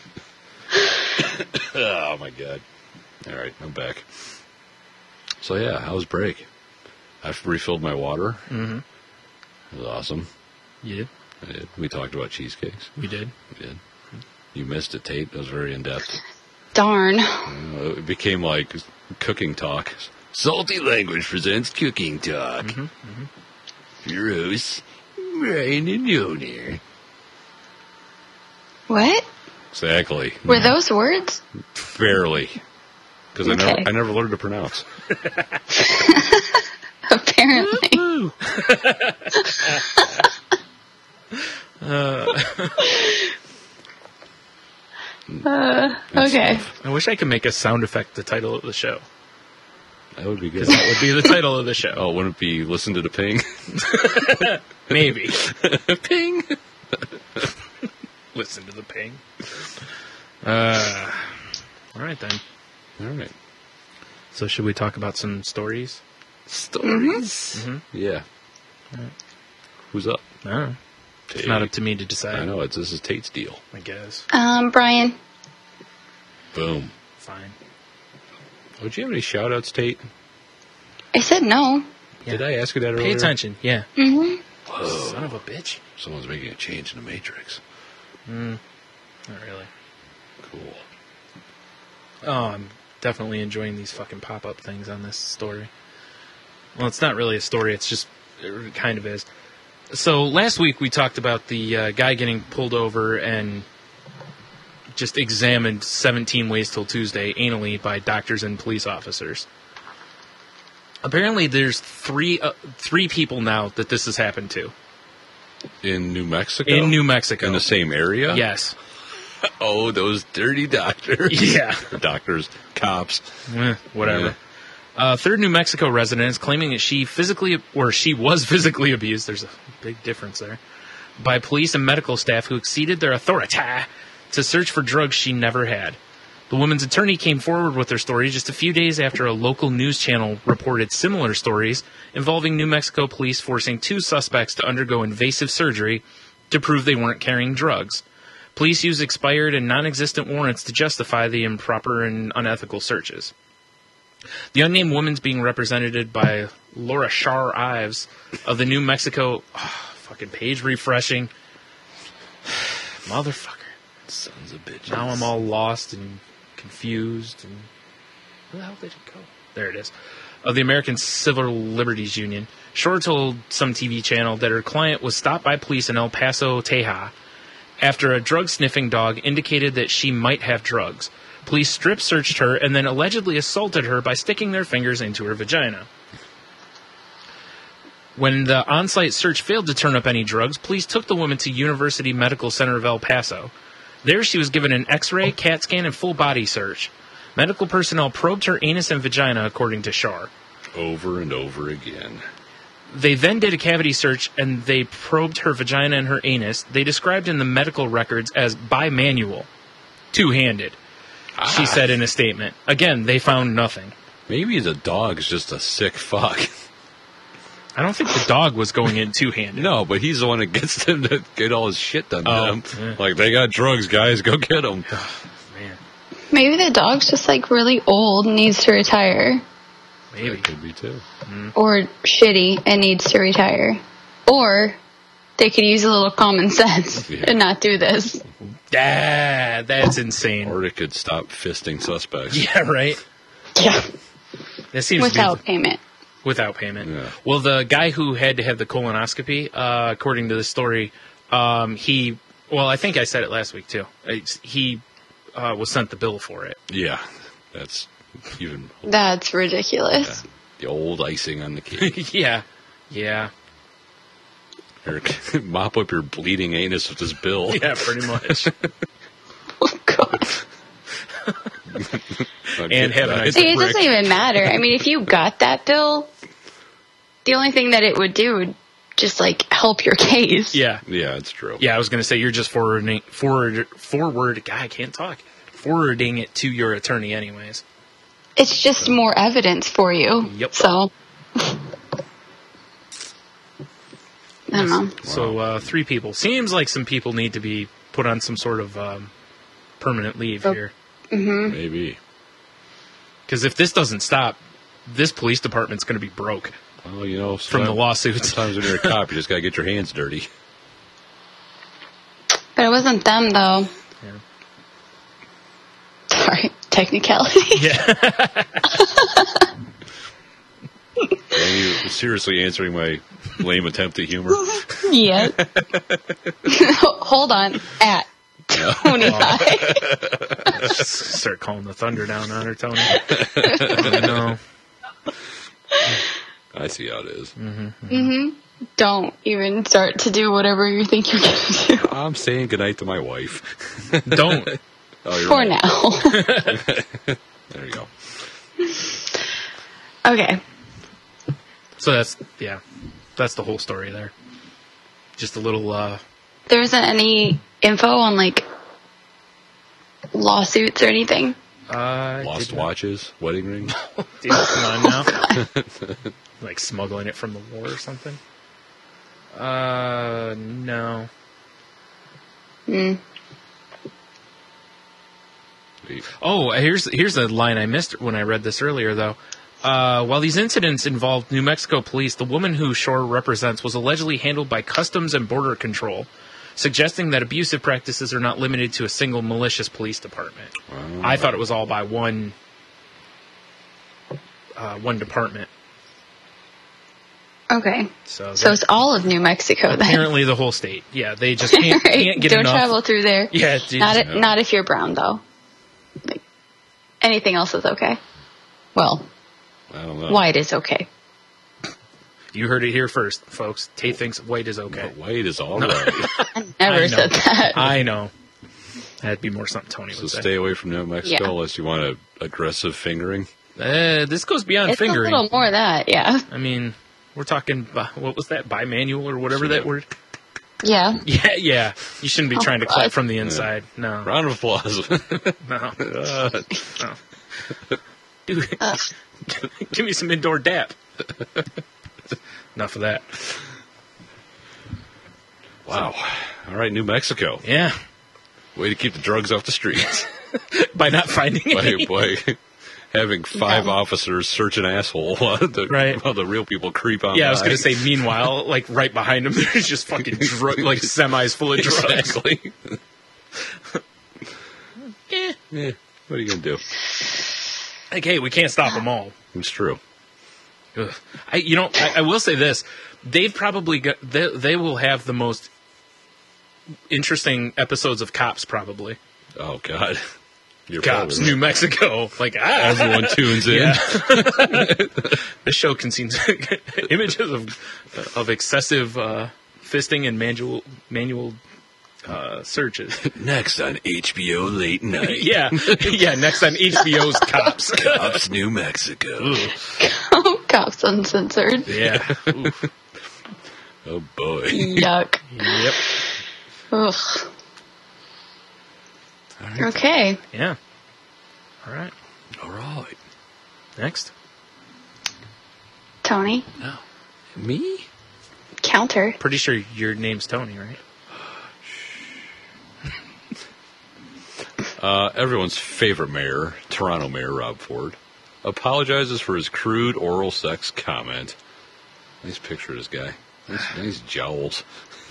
Speaker 4: Oh, my God. All right, I'm back. So, yeah, how was break? I refilled my water.
Speaker 2: Mm-hmm.
Speaker 4: It was awesome.
Speaker 2: You did?
Speaker 4: I did. We talked about cheesecakes.
Speaker 2: We did.
Speaker 4: We did. You missed it, Tate. It was very in-depth.
Speaker 3: Darn.
Speaker 4: Uh, it became like cooking talk. Salty Language presents Cooking Talk.
Speaker 2: Mm-hmm. Mm-hmm.
Speaker 4: Your hosts, Ryan and Yoner.
Speaker 3: What?
Speaker 4: Exactly.
Speaker 3: Were those words?
Speaker 4: Fairly. Because
Speaker 3: Okay.
Speaker 4: I never I never learned to pronounce.
Speaker 3: Apparently.
Speaker 2: uh,
Speaker 3: uh, okay.
Speaker 2: I wish I could make a sound effect the title of the show.
Speaker 4: That would be good.
Speaker 2: That would be the title of the show.
Speaker 4: Oh, wouldn't it be Listen to the Ping?
Speaker 2: Maybe.
Speaker 4: Ping.
Speaker 2: Listen to the ping. Uh, all right, then.
Speaker 4: All right.
Speaker 2: So should we talk about some stories?
Speaker 4: Stories?
Speaker 2: Mm-hmm.
Speaker 4: Yeah.
Speaker 2: Right.
Speaker 4: Who's up?
Speaker 2: I don't know. It's
Speaker 4: Tate.
Speaker 2: not up to me to decide.
Speaker 4: I know. It's, this is Tate's deal.
Speaker 2: I guess.
Speaker 3: Um, Brian.
Speaker 4: Boom.
Speaker 2: Fine.
Speaker 4: Would you have any shout-outs, Tate?
Speaker 3: I said no.
Speaker 2: Yeah.
Speaker 4: Did I ask you that earlier?
Speaker 2: Pay attention, yeah.
Speaker 3: Mm-hmm.
Speaker 4: Whoa.
Speaker 2: Son of a bitch.
Speaker 4: Someone's making a change in the Matrix.
Speaker 2: Mm, not really.
Speaker 4: Cool.
Speaker 2: Oh, I'm definitely enjoying these fucking pop-up things on this story. Well, it's not really a story, it's just, it kind of is. So, last week we talked about the uh, guy getting pulled over and just examined seventeen ways till Tuesday anally by doctors and police officers. Apparently there's three uh, three people now that this has happened to.
Speaker 4: In New Mexico?
Speaker 2: In New Mexico.
Speaker 4: In the same area?
Speaker 2: Yes.
Speaker 4: Oh, those dirty doctors.
Speaker 2: Yeah.
Speaker 4: Doctors, cops.
Speaker 2: Eh, whatever.
Speaker 4: Yeah.
Speaker 2: Uh, third New Mexico resident is claiming that she physically, or she was physically abused, there's a big difference there, by police and medical staff who exceeded their authority to search for drugs she never had. The woman's attorney came forward with her story just a few days after a local news channel reported similar stories involving New Mexico police forcing two suspects to undergo invasive surgery to prove they weren't carrying drugs. Police used expired and non-existent warrants to justify the improper and unethical searches. The unnamed woman's being represented by Laura Shar Ives of the New Mexico... Oh, fucking page refreshing. Motherfucker.
Speaker 4: Sons of bitches.
Speaker 2: Now I'm all lost and confused. And where the hell did it go? There it is. Of the American Civil Liberties Union. Shore told some T V channel that her client was stopped by police in El Paso, Texas, after a drug-sniffing dog indicated that she might have drugs. Police strip-searched her and then allegedly assaulted her by sticking their fingers into her vagina. When the on-site search failed to turn up any drugs, police took the woman to University Medical Center of El Paso. There she was given an X-ray, CAT scan, and full-body search. Medical personnel probed her anus and vagina, according to Shar.
Speaker 4: Over and over again.
Speaker 2: They then did a cavity search, and they probed her vagina and her anus. They described in the medical records as bimanual, two-handed, ah. she said in a statement. Again, they found nothing.
Speaker 4: Maybe the dog's just a sick fuck.
Speaker 2: I don't think the dog was going in two-handed.
Speaker 4: No, but he's the one that gets them to get all his shit done
Speaker 2: Oh,
Speaker 4: to them.
Speaker 2: yeah.
Speaker 4: Like, they got drugs, guys. Go get them.
Speaker 2: Man,
Speaker 3: Maybe the dog's just like really old and needs to retire.
Speaker 2: maybe.
Speaker 4: That could be, too.
Speaker 3: Or shitty and needs to retire. Or they could use a little common sense
Speaker 4: Yeah.
Speaker 3: and not do this.
Speaker 2: Ah, that's insane.
Speaker 4: Or it could stop fisting suspects.
Speaker 2: Yeah, right?
Speaker 3: Yeah.
Speaker 2: That seems
Speaker 3: Without
Speaker 2: to be
Speaker 3: payment.
Speaker 2: without payment.
Speaker 4: Yeah.
Speaker 2: Well, the guy who had to have the colonoscopy, uh, according to the story, um, he, well, I think I said it last week, too. It's, he uh, was sent the bill for it.
Speaker 4: Yeah. That's even
Speaker 3: That's ridiculous.
Speaker 4: the old icing on the cake.
Speaker 2: yeah. Yeah.
Speaker 4: Eric, mop up your bleeding anus with this bill.
Speaker 2: Yeah, pretty much.
Speaker 3: Oh, God.
Speaker 2: And have a nice
Speaker 3: See, it
Speaker 2: brick.
Speaker 3: doesn't even matter. I mean, if you got that bill, the only thing that it would do would just, like, help your case.
Speaker 2: Yeah.
Speaker 4: Yeah, it's true.
Speaker 2: Yeah, I was going to say you're just forwarding, forward, forward, God, I can't talk. Forwarding it to your attorney anyways.
Speaker 3: It's just more evidence for you.
Speaker 2: Yep.
Speaker 3: So, I don't know.
Speaker 2: So, uh, three people. Seems like some people need to be put on some sort of um, permanent leave
Speaker 3: Oh.
Speaker 2: here.
Speaker 3: Mm-hmm.
Speaker 4: Maybe.
Speaker 2: Because if this doesn't stop, this police department's going to be broke
Speaker 4: Well, you know,
Speaker 2: from the lawsuits.
Speaker 4: Sometimes when you're a cop, you just got to get your hands dirty.
Speaker 3: But it wasn't them, though.
Speaker 2: Yeah.
Speaker 3: Sorry, technicality.
Speaker 2: Yeah.
Speaker 4: Are you seriously answering my lame attempt at humor?
Speaker 3: Yeah. Hold on. At Tony High.
Speaker 2: Start calling the thunder down on her, Tony. Oh, no.
Speaker 4: I see how it is.
Speaker 3: Mm-hmm. Don't even start to do whatever you think you're going to do.
Speaker 4: I'm saying goodnight to my wife.
Speaker 2: Don't.
Speaker 4: Oh, you're
Speaker 3: For
Speaker 4: right.
Speaker 3: now.
Speaker 4: There you go.
Speaker 3: Okay.
Speaker 2: So that's, yeah, that's the whole story there. Just a little, uh,
Speaker 3: There isn't any info on, like, lawsuits or anything?
Speaker 2: uh,
Speaker 4: Lost
Speaker 2: did-
Speaker 4: watches, wedding rings.
Speaker 2: Dude, come on now. Like smuggling it from the war or something? Uh, no.
Speaker 3: Hmm.
Speaker 2: Oh, here's here's a line I missed when I read this earlier, though. Uh, while these incidents involved New Mexico police, the woman who Shore represents was allegedly handled by Customs and Border Control, suggesting that abusive practices are not limited to a single malicious police department.
Speaker 4: Wow.
Speaker 2: I thought it was all by one uh, one department.
Speaker 3: Okay.
Speaker 2: So,
Speaker 3: So
Speaker 2: that-
Speaker 3: it's all of New Mexico, then.
Speaker 2: apparently the whole state. Yeah, they just can't,
Speaker 3: Right.
Speaker 2: can't get
Speaker 3: Don't
Speaker 2: enough.
Speaker 3: travel through there.
Speaker 2: Yeah, dude.
Speaker 3: Not,
Speaker 4: Yeah.
Speaker 3: not if you're brown, though. Like, anything else is okay. Well,
Speaker 4: I don't know.
Speaker 3: white is okay.
Speaker 2: You heard it here first, folks. Tate thinks white is okay.
Speaker 4: But white is all right.
Speaker 3: I never
Speaker 2: I know.
Speaker 3: said that.
Speaker 2: I know. That'd be more something Tony
Speaker 4: So
Speaker 2: would say.
Speaker 4: stay away from New Mexico
Speaker 3: Yeah.
Speaker 4: unless you want a aggressive fingering.
Speaker 2: Uh, this goes beyond
Speaker 3: It's
Speaker 2: fingering.
Speaker 3: a little more of that, yeah.
Speaker 2: I mean, we're talking, bi- what was that, bimanual or whatever that word?
Speaker 3: Yeah.
Speaker 2: Yeah, yeah. You shouldn't be
Speaker 3: Oh,
Speaker 2: trying to clap
Speaker 3: God.
Speaker 2: from the inside. No.
Speaker 4: Round of applause.
Speaker 2: No.
Speaker 4: Uh,
Speaker 2: no. Dude, give me some indoor dap. Enough of that.
Speaker 4: wow. All right, New Mexico.
Speaker 2: Yeah.
Speaker 4: Way to keep the drugs off the streets.
Speaker 2: By not finding
Speaker 4: by,
Speaker 2: any.
Speaker 4: by having five
Speaker 3: Yeah.
Speaker 4: officers search an asshole while the,
Speaker 2: Right.
Speaker 4: while the real people creep on
Speaker 2: Yeah, I was
Speaker 4: by.
Speaker 2: going to say, meanwhile, like, right behind him, there's just fucking, dr- like, semis full of drugs.
Speaker 4: Exactly.
Speaker 2: Eh.
Speaker 4: Yeah. What are you going to do?
Speaker 2: Like, hey, we can't stop them all.
Speaker 4: It's true.
Speaker 2: Ugh. I, you know, I, I will say this: they've probably got they, they will have the most interesting episodes of Cops. Probably
Speaker 4: Oh, God. You're
Speaker 2: Cops,
Speaker 4: probably
Speaker 2: New Mexico. Like ah,
Speaker 4: Everyone tunes in.
Speaker 2: Yeah. This show contains images of of excessive uh, fisting and manual manual uh, searches.
Speaker 4: Next on H B O Late Night.
Speaker 2: Yeah, yeah. Next on H B O's Cops.
Speaker 4: Cops, New Mexico.
Speaker 3: Cops Uncensored.
Speaker 2: Yeah. Oof.
Speaker 4: Oh, boy.
Speaker 3: Yuck.
Speaker 2: Yep.
Speaker 3: Ugh. Okay.
Speaker 2: Yeah. All right.
Speaker 4: All right.
Speaker 2: Next.
Speaker 3: Tony,
Speaker 2: Me?
Speaker 3: Counter.
Speaker 2: Pretty sure your name's Tony, right?
Speaker 4: Uh, everyone's favorite mayor, Toronto Mayor Rob Ford, apologizes for his crude oral sex comment. Nice picture of this guy. Nice, nice jowls.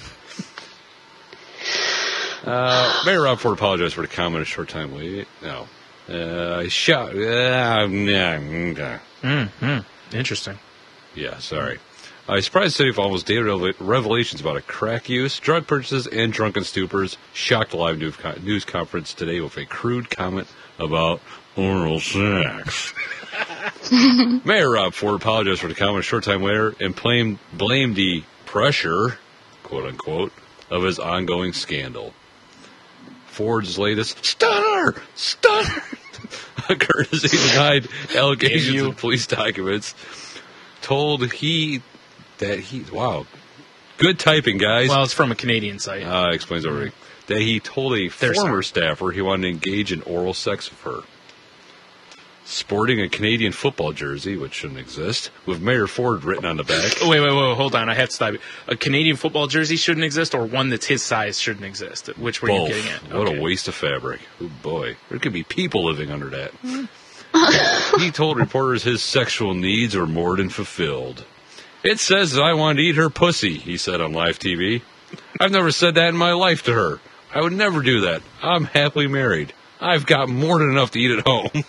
Speaker 4: Uh, Mayor Rob Ford apologized for the comment a short time late. No. Uh, I shot. Uh,
Speaker 2: Mm-hmm. Interesting.
Speaker 4: Yeah, sorry. I surprised the city with almost daily revela- revelations about a crack use, drug purchases, and drunken stupors. Shocked the live news, con- news conference today with a crude comment about oral sex. Mayor Rob Ford apologized for the comment a short time later and blamed, blamed the pressure, quote unquote, of his ongoing scandal. Ford's latest stunner, stunner, occurred as he denied allegations in police documents. Told he that he wow, good typing, guys.
Speaker 2: Well, it's from a Canadian site.
Speaker 4: Uh, explains everything. That he told a
Speaker 2: They're
Speaker 4: former
Speaker 2: sorry.
Speaker 4: staffer he wanted to engage in oral sex with her. Sporting a Canadian football jersey, which shouldn't exist, with Mayor Ford written on the back.
Speaker 2: Oh, wait, wait, wait, hold on. I have to stop you. A Canadian football jersey shouldn't exist, or one that's his size shouldn't exist? Which were
Speaker 4: Both.
Speaker 2: you getting at?
Speaker 4: What
Speaker 2: Okay.
Speaker 4: a waste of fabric. Oh, boy. There could be people living under that. He told reporters his sexual needs were more than fulfilled. It says that I wanted to eat her pussy, he said on live T V. I've never said that in my life to her. I would never do that. I'm happily married. I've got more than enough to eat at home.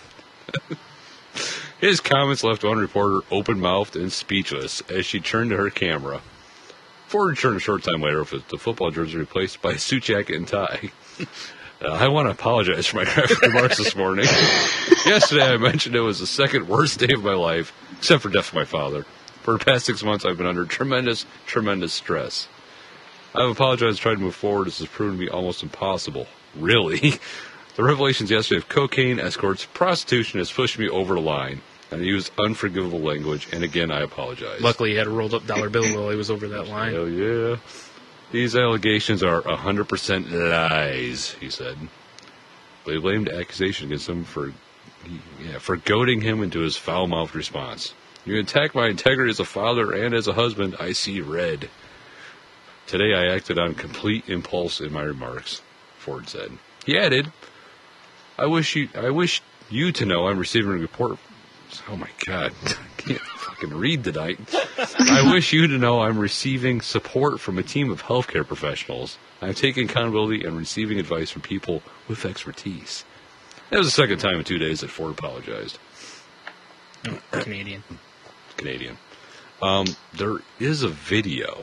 Speaker 4: His comments left one reporter open-mouthed and speechless as she turned to her camera. Ford returned a short time later with the football jersey replaced by a suit jacket and tie. Uh, I want to apologize for my graphic remarks this morning. Yesterday I mentioned it was the second worst day of my life, except for death of my father. For the past six months I've been under tremendous, tremendous stress. I've apologized and tried to move forward. This has proven to be almost impossible. Really? The revelations yesterday of cocaine, escorts, prostitution has pushed me over the line. And I used unforgivable language, and again, I apologize.
Speaker 2: Luckily, he had a rolled up dollar bill while he was over that line.
Speaker 4: Hell yeah. These allegations are one hundred percent lies, he said. They blamed accusation against him for, yeah, for goading him into his foul-mouthed response. You attack my integrity as a father and as a husband, I see red. Today I acted on complete impulse in my remarks, Ford said. He added, I wish you, I wish you to know I'm receiving a report. Oh my God, I can't fucking read tonight. I wish you to know I'm receiving support from a team of healthcare professionals. I'm taking accountability and receiving advice from people with expertise. That was the second time in two days that Ford apologized.
Speaker 2: Oh, Canadian.
Speaker 4: Canadian. Um, there is a video.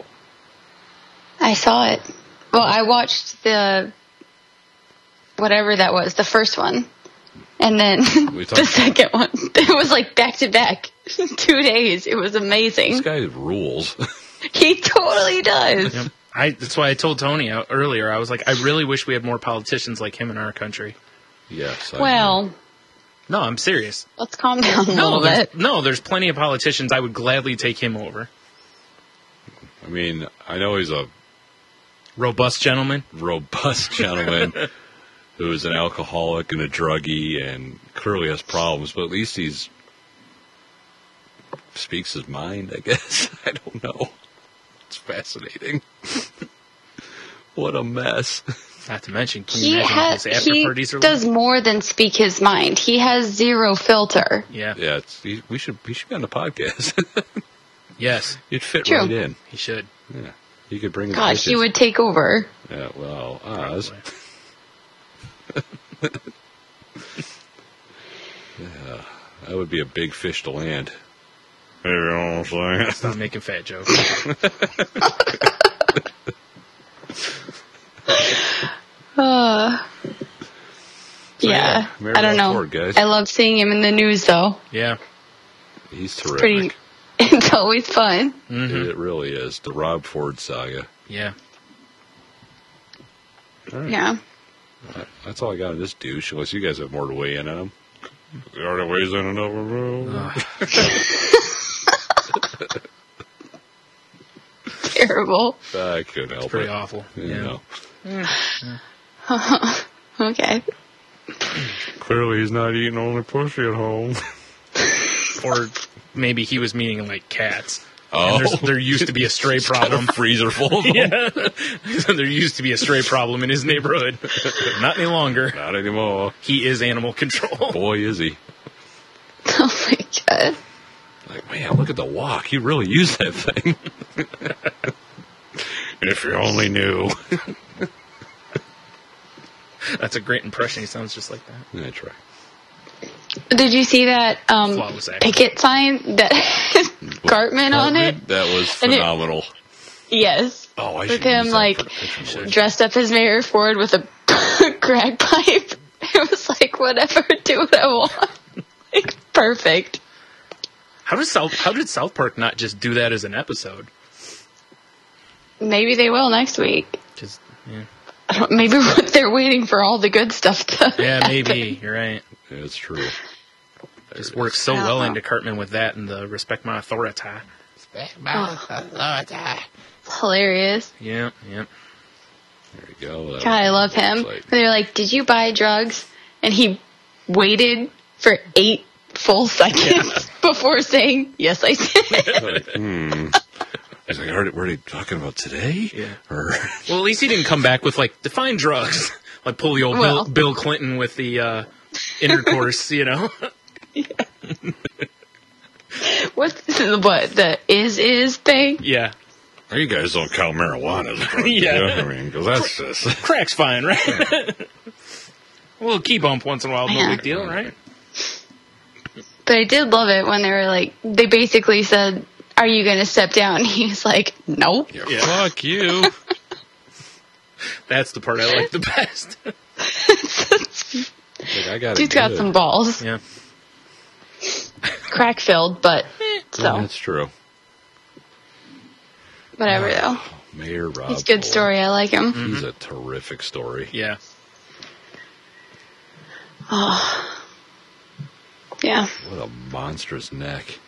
Speaker 3: I saw it. Well, I watched the whatever that was, the first one. And then the second one. It was like back to back. Two days. It was amazing.
Speaker 4: This guy rules.
Speaker 3: He totally does.
Speaker 2: Yep. I, that's why I told Tony out earlier. I was like, I really wish we had more politicians like him in our country.
Speaker 4: Yes. I
Speaker 3: Well,
Speaker 2: No, I'm serious.
Speaker 3: let's calm down a
Speaker 2: No,
Speaker 3: little
Speaker 2: there's,
Speaker 3: bit.
Speaker 2: no, there's plenty of politicians. I would gladly take him over.
Speaker 4: I mean, I know he's a
Speaker 2: Robust gentleman.
Speaker 4: robust gentleman who is an alcoholic and a druggie and clearly has problems, but at least he's speaks his mind, I guess. I don't know. It's fascinating. What a mess.
Speaker 2: Not to mention, can
Speaker 3: He
Speaker 2: you imagine
Speaker 3: has.
Speaker 2: his after
Speaker 3: He
Speaker 2: parties are
Speaker 3: does more than speak his mind. He has zero filter.
Speaker 2: Yeah.
Speaker 4: Yeah, it's, he, we should we should be on the podcast.
Speaker 2: Yes.
Speaker 4: You'd fit
Speaker 3: True.
Speaker 4: right in.
Speaker 2: He should.
Speaker 4: Yeah, you could bring.
Speaker 3: God,
Speaker 4: the
Speaker 3: he would take over.
Speaker 4: Yeah, well, Oz. Yeah, that would be a big fish to land. You know what I'm saying?
Speaker 2: Stop making fat jokes.
Speaker 3: Uh,
Speaker 4: So,
Speaker 3: yeah,
Speaker 4: Mary
Speaker 3: I don't
Speaker 4: Beth
Speaker 3: know.
Speaker 4: Ford, guys.
Speaker 3: I love seeing him in the news, though.
Speaker 2: Yeah.
Speaker 4: He's terrific.
Speaker 3: Pretty. It's always fun.
Speaker 2: Mm-hmm.
Speaker 4: It really is. The Rob Ford saga.
Speaker 2: Yeah.
Speaker 4: All right.
Speaker 3: Yeah.
Speaker 4: That- That's all I got on this douche, unless you guys have more to weigh in on him. He already weighs in another room.
Speaker 3: Terrible.
Speaker 4: I couldn't help
Speaker 2: It's pretty
Speaker 4: it.
Speaker 2: awful.
Speaker 4: You
Speaker 2: Yeah.
Speaker 4: know.
Speaker 3: Okay.
Speaker 4: Clearly he's not eating only pussy at home.
Speaker 2: Or maybe he was meaning like cats.
Speaker 4: Oh,
Speaker 2: And there's, there used to be a stray
Speaker 4: He's got
Speaker 2: problem.
Speaker 4: a freezer full of them.
Speaker 2: Yeah, there used to be a stray problem in his neighborhood. Not any longer.
Speaker 4: Not anymore.
Speaker 2: He is animal control.
Speaker 4: Boy, is he.
Speaker 3: Oh my god.
Speaker 4: Like, man, look at the walk. He really used that thing. If you only knew.
Speaker 2: That's a great impression. He sounds just like that.
Speaker 4: Yeah, try.
Speaker 3: Did you see that um,
Speaker 2: Flawless acting.
Speaker 3: picket sign that has Cartman on it?
Speaker 4: That was
Speaker 3: And it-
Speaker 4: phenomenal.
Speaker 3: Yes.
Speaker 4: Oh, I
Speaker 3: With
Speaker 4: should
Speaker 3: him,
Speaker 4: use that
Speaker 3: like,
Speaker 4: for a picture.
Speaker 3: dressed up as Mayor Ford with a crack pipe. It was like, whatever, do what I want. Like, perfect.
Speaker 2: How does South How did South Park not just do that as an episode?
Speaker 3: Maybe they will next week.
Speaker 2: Just yeah,
Speaker 3: I don't, maybe they're waiting for all the good stuff to
Speaker 2: yeah,
Speaker 3: happen.
Speaker 2: maybe you're right.
Speaker 4: Yeah, it's true.
Speaker 2: Just works so
Speaker 3: I don't
Speaker 2: well
Speaker 3: know.
Speaker 2: into Cartman with that and the respect my authority.
Speaker 3: Hilarious.
Speaker 2: Yeah, yeah.
Speaker 4: There you go. That
Speaker 3: God, I love him.
Speaker 4: Like,
Speaker 3: They're like, did you buy drugs? And he waited for eight full seconds before saying, yes, I did.
Speaker 4: like, hmm. He's like, are, were they talking about today?
Speaker 2: Yeah.
Speaker 4: Or
Speaker 2: Well, at least he didn't come back with like define drugs, like pull the old
Speaker 3: Well.
Speaker 2: Bill, Bill Clinton with the uh, intercourse, you know.
Speaker 3: What's the, what, the is is thing?
Speaker 2: Yeah,
Speaker 4: you guys don't count marijuana as a drug,
Speaker 2: Yeah.
Speaker 4: do you? I mean, because that's just...
Speaker 2: crack's fine, right? A little key bump once in a while, no
Speaker 3: Yeah.
Speaker 2: big deal, right?
Speaker 3: But I did love it when they were like, they basically said, are you going to step down? And he was like, nope.
Speaker 4: Yeah,
Speaker 2: Yeah.
Speaker 4: fuck you.
Speaker 2: That's the part I like the best.
Speaker 4: Like, I gotta
Speaker 3: Dude's got
Speaker 4: do
Speaker 3: some
Speaker 4: it.
Speaker 3: balls.
Speaker 2: Yeah.
Speaker 3: Crack filled, but
Speaker 4: Yeah,
Speaker 3: so,
Speaker 4: that's true.
Speaker 3: whatever though.
Speaker 4: Mayor Rob.
Speaker 3: It's a good
Speaker 4: Ford.
Speaker 3: story. I like him.
Speaker 4: He's a terrific story.
Speaker 2: Yeah.
Speaker 3: Oh. Yeah.
Speaker 4: What a monstrous neck.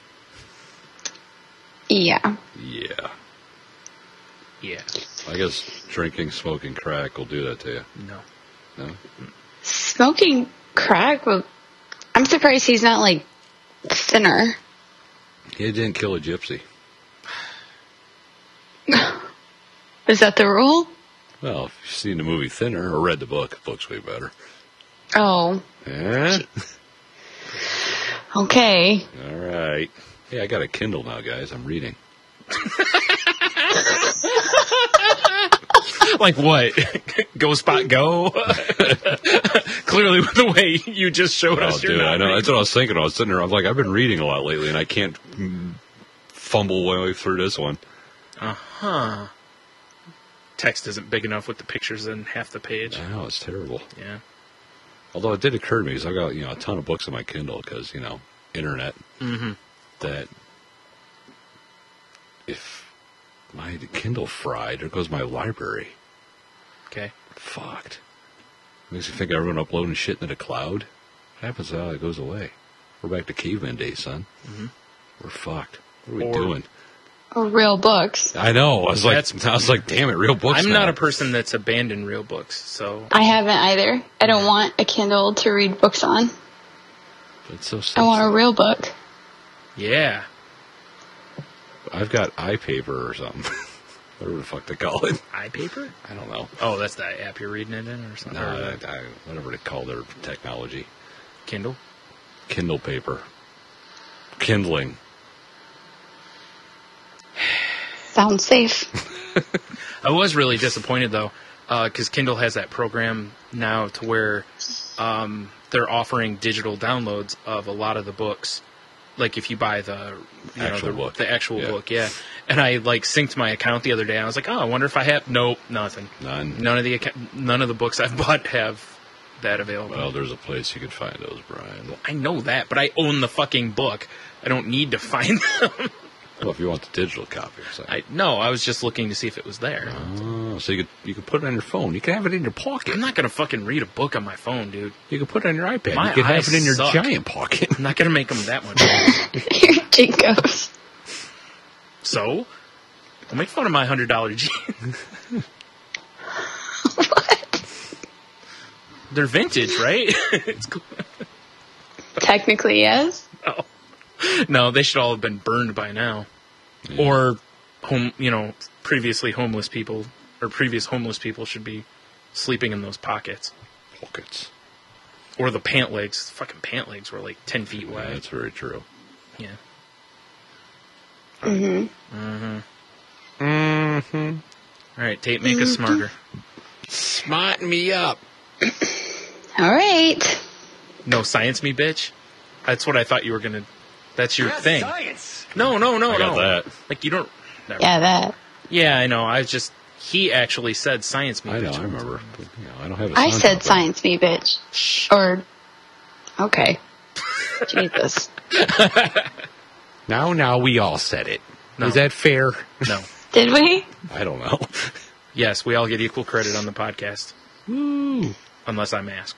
Speaker 3: Yeah.
Speaker 4: Yeah.
Speaker 2: Yeah.
Speaker 4: I guess drinking, smoking crack will do that to you.
Speaker 2: No.
Speaker 4: No?
Speaker 3: Smoking crack, well, I'm surprised he's not like thinner.
Speaker 4: He didn't kill a gypsy.
Speaker 3: Is that the rule?
Speaker 4: Well, if you've seen the movie Thinner or read the book, the book's way better.
Speaker 3: Oh,
Speaker 4: Eh?
Speaker 3: okay.
Speaker 4: All right. Hey, I got a Kindle now, guys. I'm reading.
Speaker 2: Like what? Go spot go? Clearly, with the way you just showed
Speaker 4: Oh,
Speaker 2: us, you're
Speaker 4: dude,
Speaker 2: not
Speaker 4: I know.
Speaker 2: reading.
Speaker 4: That's what I was thinking. I was sitting there. I'm like, I've been reading a lot lately, and I can't mm, fumble my way through this one.
Speaker 2: Uh-huh. Text isn't big enough with the pictures in half the page.
Speaker 4: I know, it's terrible.
Speaker 2: Yeah.
Speaker 4: Although it did occur to me, because I got, you know, a ton of books on my Kindle, because, you know, internet,
Speaker 2: Mm-hmm.
Speaker 4: that if my Kindle fried, there goes my library.
Speaker 2: Okay.
Speaker 4: Fucked. Makes you think everyone uploading shit into the cloud. What happens to how it goes away? We're back to caveman days, son.
Speaker 2: Mm-hmm.
Speaker 4: We're fucked. What are we
Speaker 2: Or-
Speaker 4: doing?
Speaker 3: Or real books.
Speaker 4: I know. I was like,
Speaker 2: That's-
Speaker 4: I was like, damn it, real books.
Speaker 2: I'm
Speaker 4: now.
Speaker 2: not a person that's abandoned real books, so
Speaker 3: I haven't either. I don't want a Kindle to read books on.
Speaker 4: It's so
Speaker 3: I want a
Speaker 4: sensitive.
Speaker 3: real book.
Speaker 2: yeah.
Speaker 4: I've got iPaper or something. Whatever the fuck they call it.
Speaker 2: iPaper?
Speaker 4: I don't know.
Speaker 2: Oh, that's that app you're reading it in or something?
Speaker 4: No,
Speaker 2: Or
Speaker 4: I, I, whatever they call their technology.
Speaker 2: Kindle?
Speaker 4: Kindle paper. Kindling.
Speaker 3: Sounds safe.
Speaker 2: I was really disappointed though, because Kindle has that program now to where um, they're offering digital downloads of a lot of the books. Like if you buy the you
Speaker 4: Actual
Speaker 2: know, the,
Speaker 4: book.
Speaker 2: the actual
Speaker 4: Yeah.
Speaker 2: book, yeah. And I like synced my account the other day. And I was like, oh, I wonder if I have. Nope, nothing.
Speaker 4: None.
Speaker 2: None of the acc- none of the books I've bought have that available.
Speaker 4: Well, there's a place you could find those, Brian.
Speaker 2: I know that, but I own the fucking book. I don't need to find them.
Speaker 4: Well, if you want the digital copy, or something.
Speaker 2: I no, I was just looking to see if it was there.
Speaker 4: Oh, so you could you could put it on your phone. You can have it in your pocket.
Speaker 2: I'm not gonna fucking read a book on my phone, dude.
Speaker 4: You can put it on your iPad.
Speaker 2: My
Speaker 4: you can have
Speaker 2: eyes
Speaker 4: it in your
Speaker 2: suck.
Speaker 4: giant pocket.
Speaker 2: I'm not gonna make them that much.
Speaker 3: Your Jinkos.
Speaker 2: So, don't make fun of my hundred dollar jeans.
Speaker 3: What?
Speaker 2: They're vintage, right? It's cool.
Speaker 3: Technically, yes.
Speaker 2: No. No, they should all have been burned by now.
Speaker 4: Yeah.
Speaker 2: Or, home, you know, previously homeless people, or previous homeless people should be sleeping in those pockets.
Speaker 4: Pockets.
Speaker 2: Or the pant legs. Fucking pant legs were like ten feet
Speaker 4: Yeah,
Speaker 2: wide.
Speaker 4: that's very true.
Speaker 2: Yeah.
Speaker 3: Mm-hmm.
Speaker 2: Mm-hmm.
Speaker 7: Mm-hmm.
Speaker 2: All right, Tate, make us smarter.
Speaker 7: Smart me up.
Speaker 3: All right.
Speaker 2: No, science me, bitch. That's what I thought you were gonna. That's your
Speaker 11: Yes,
Speaker 2: thing.
Speaker 11: Science.
Speaker 2: No, no, no,
Speaker 4: I got
Speaker 2: no.
Speaker 4: that.
Speaker 2: Like you don't. Never.
Speaker 3: Yeah, that.
Speaker 2: Yeah, I know. I was just. He actually said science me,
Speaker 4: I know,
Speaker 2: bitch.
Speaker 4: I remember. But, you know, I don't have a
Speaker 3: I
Speaker 4: sound
Speaker 3: said
Speaker 4: drop,
Speaker 3: science me, bitch.
Speaker 2: Shh.
Speaker 3: Or, okay. Jesus.
Speaker 7: Now, now we all said it.
Speaker 2: No.
Speaker 7: Is that fair?
Speaker 2: No.
Speaker 3: Did we?
Speaker 4: but I don't know.
Speaker 2: Yes, we all get equal credit on the podcast.
Speaker 7: Woo.
Speaker 2: Unless I'm asked.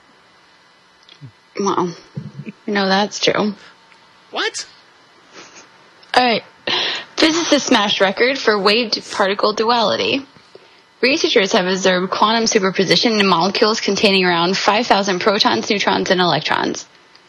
Speaker 3: Well, no, that's true.
Speaker 2: What?
Speaker 3: All right. Physicists smashed record for wave-particle duality. Researchers have observed quantum superposition in molecules containing around five thousand protons, neutrons, and electrons.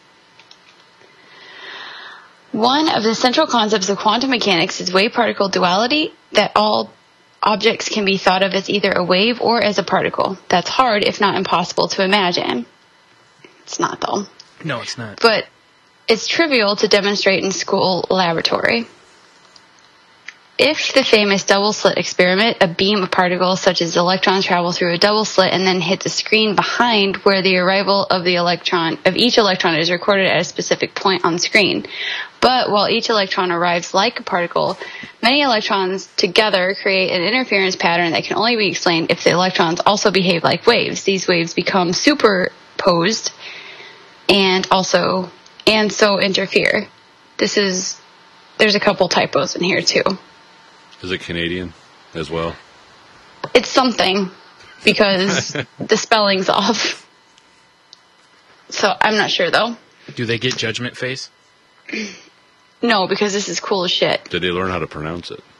Speaker 3: One of the central concepts of quantum mechanics is wave-particle duality, that all objects can be thought of as either a wave or as a particle. That's hard, if not impossible, to imagine. It's not, though.
Speaker 2: No, it's not.
Speaker 3: But it's trivial to demonstrate in school laboratory. If the famous double slit experiment, a beam of particles such as electrons travel through a double slit and then hit the screen behind where the arrival of the electron of each electron is recorded at a specific point on screen. But while each electron arrives like a particle, many electrons together create an interference pattern that can only be explained if the electrons also behave like waves. These waves become superposed and also and so interfere. This is there's a couple typos in here too.
Speaker 4: Is it Canadian as well?
Speaker 3: It's something because the spelling's off. So I'm not sure though.
Speaker 2: Do they get judgment face?
Speaker 3: No, because this is cool as shit.
Speaker 4: Did they learn how to pronounce it?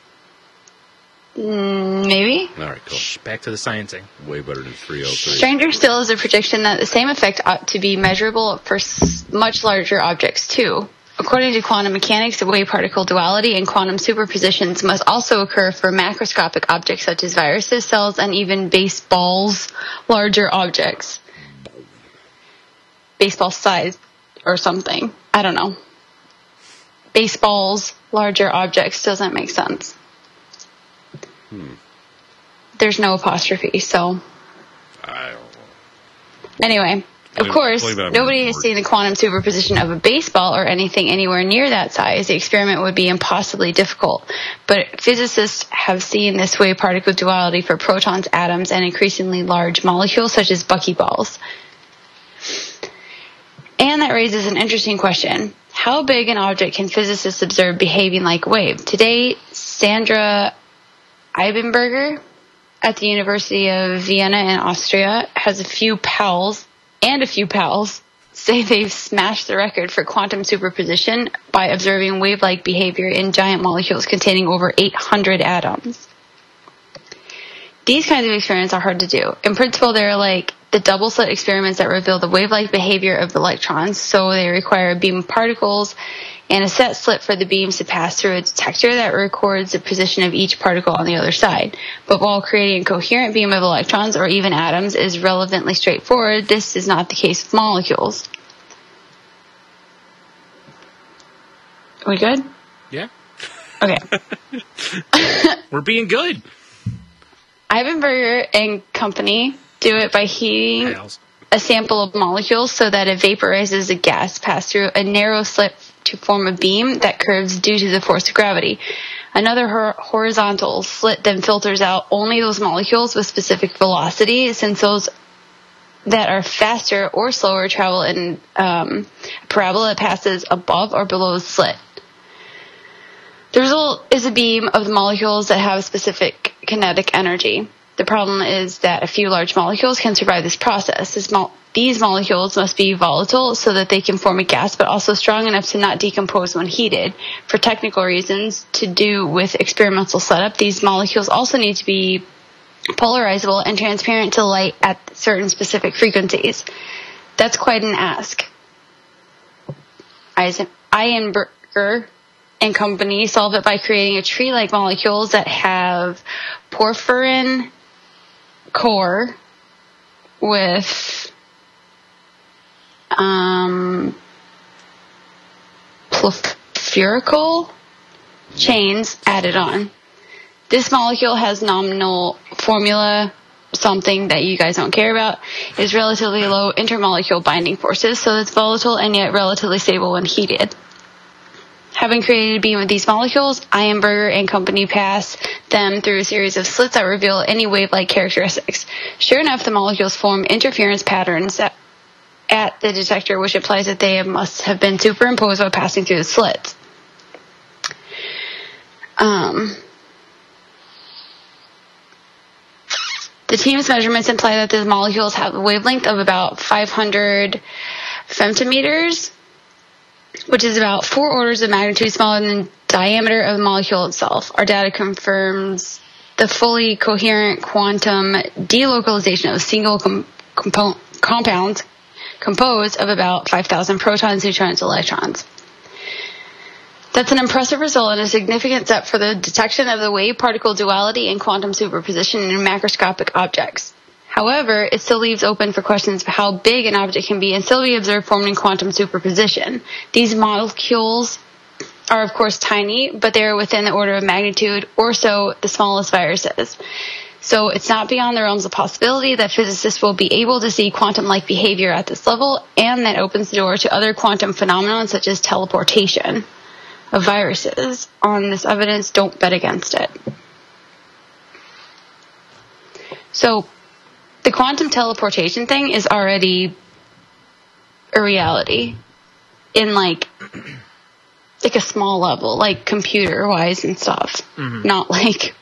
Speaker 3: Mm, maybe.
Speaker 4: All right, cool.
Speaker 2: Shh, back to the sciencing.
Speaker 4: Way better than three oh three.
Speaker 3: Stranger still is a prediction that the same effect ought to be measurable for s- much larger objects too. According to quantum mechanics, the wave-particle duality and quantum superpositions must also occur for macroscopic objects such as viruses, cells, and even baseballs, larger objects. Baseball size or something. I don't know. Baseballs, larger objects doesn't make sense.
Speaker 4: Hmm.
Speaker 3: There's no apostrophe, so...
Speaker 4: I don't know.
Speaker 3: Anyway... Of
Speaker 4: Believe-
Speaker 3: course,
Speaker 4: believe I'm
Speaker 3: nobody
Speaker 4: on
Speaker 3: has
Speaker 4: board.
Speaker 3: seen the quantum superposition of a baseball or anything anywhere near that size. The experiment would be impossibly difficult. But physicists have seen this wave particle duality for protons, atoms, and increasingly large molecules such as buckyballs. And that raises an interesting question. How big an object can physicists observe behaving like a wave? Today, Sandra Eibenberger at the University of Vienna in Austria has a few pals and a few pals say they've smashed the record for quantum superposition by observing wave-like behavior in giant molecules containing over eight hundred atoms. These kinds of experiments are hard to do. In principle, they're like the double-slit experiments that reveal the wave-like behavior of the electrons, so they require a beam of particles and a set slit for the beams to pass through a detector that records the position of each particle on the other side. But while creating a coherent beam of electrons or even atoms is relevantly straightforward, this is not the case with molecules. Are we good?
Speaker 2: Yeah.
Speaker 3: Okay.
Speaker 2: We're being good.
Speaker 3: Eibenberger and company do it by heating
Speaker 2: Pals.
Speaker 3: a sample of molecules so that it vaporizes a gas passed through a narrow slit to form a beam that curves due to the force of gravity. Another hor- horizontal slit then filters out only those molecules with specific velocity, since those that are faster or slower travel in um, a parabola that passes above or below the slit. The result is a beam of the molecules that have a specific kinetic energy. The problem is that a few large molecules can survive this process. This mo- these molecules must be volatile so that they can form a gas, but also strong enough to not decompose when heated. For technical reasons to do with experimental setup, these molecules also need to be polarizable and transparent to light at certain specific frequencies. That's quite an ask. Eisen- Eibenberger and company solve it by creating a tree-like molecules that have porphyrin core with um, plurical chains added on. This molecule has nominal formula, something that you guys don't care about, is relatively low intermolecular binding forces, so it's volatile and yet relatively stable when heated. Having created a beam of these molecules, Ironberger and company pass them through a series of slits that reveal any wave-like characteristics. Sure enough, the molecules form interference patterns at, at the detector, which implies that they must have been superimposed while passing through the slits. Um... The team's measurements imply that the molecules have a wavelength of about five hundred femtometers, which is about four orders of magnitude smaller than the diameter of the molecule itself. Our data confirms the fully coherent quantum delocalization of a single com- compo- compound composed of about five thousand protons, neutrons, and electrons. That's an impressive result and a significant step for the detection of the wave-particle duality and quantum superposition in macroscopic objects. However, it still leaves open for questions of how big an object can be and still be observed formed in quantum superposition. These molecules are, of course, tiny, but they are within the order of magnitude, or so the smallest viruses. So it's not beyond the realms of possibility that physicists will be able to see quantum-like behavior at this level, and that opens the door to other quantum phenomena such as teleportation of viruses. On this evidence, don't bet against it. So, the quantum teleportation thing is already a reality in like, like a small level, like computer-wise and stuff. Mm-hmm. Not like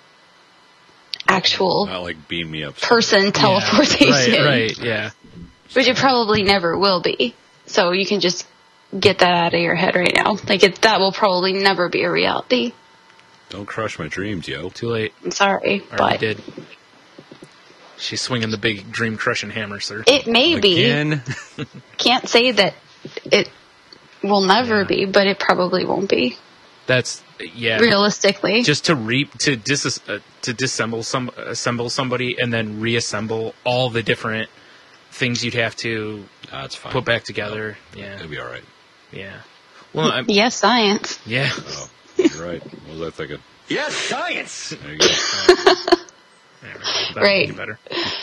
Speaker 3: actual
Speaker 4: Not like beam me up
Speaker 3: person
Speaker 2: Yeah.
Speaker 3: teleportation.
Speaker 2: Right, right, yeah.
Speaker 3: Which it probably never will be. So you can just get that out of your head right now. Like, it, that will probably never be a reality.
Speaker 4: Don't crush my dreams, yo.
Speaker 2: Too late.
Speaker 3: I'm sorry,
Speaker 2: Already
Speaker 3: but
Speaker 2: did. She's swinging the big dream crushing hammer, sir.
Speaker 3: it may
Speaker 4: Again?
Speaker 3: be. Can't say that it will never yeah. be, but it probably won't be.
Speaker 2: That's yeah.
Speaker 3: Realistically,
Speaker 2: just to re to dis uh, to disassemble some assemble somebody and then reassemble all the different things you'd have to
Speaker 4: That's fine.
Speaker 2: put back together. Yeah,
Speaker 4: it'll be all right.
Speaker 2: Yeah. Well, I'm,
Speaker 3: yes, science.
Speaker 2: Yeah.
Speaker 4: Oh, you're right. What was I thinking?
Speaker 9: Yes, science.
Speaker 4: There you go.
Speaker 2: Yeah,
Speaker 3: right.
Speaker 2: Better.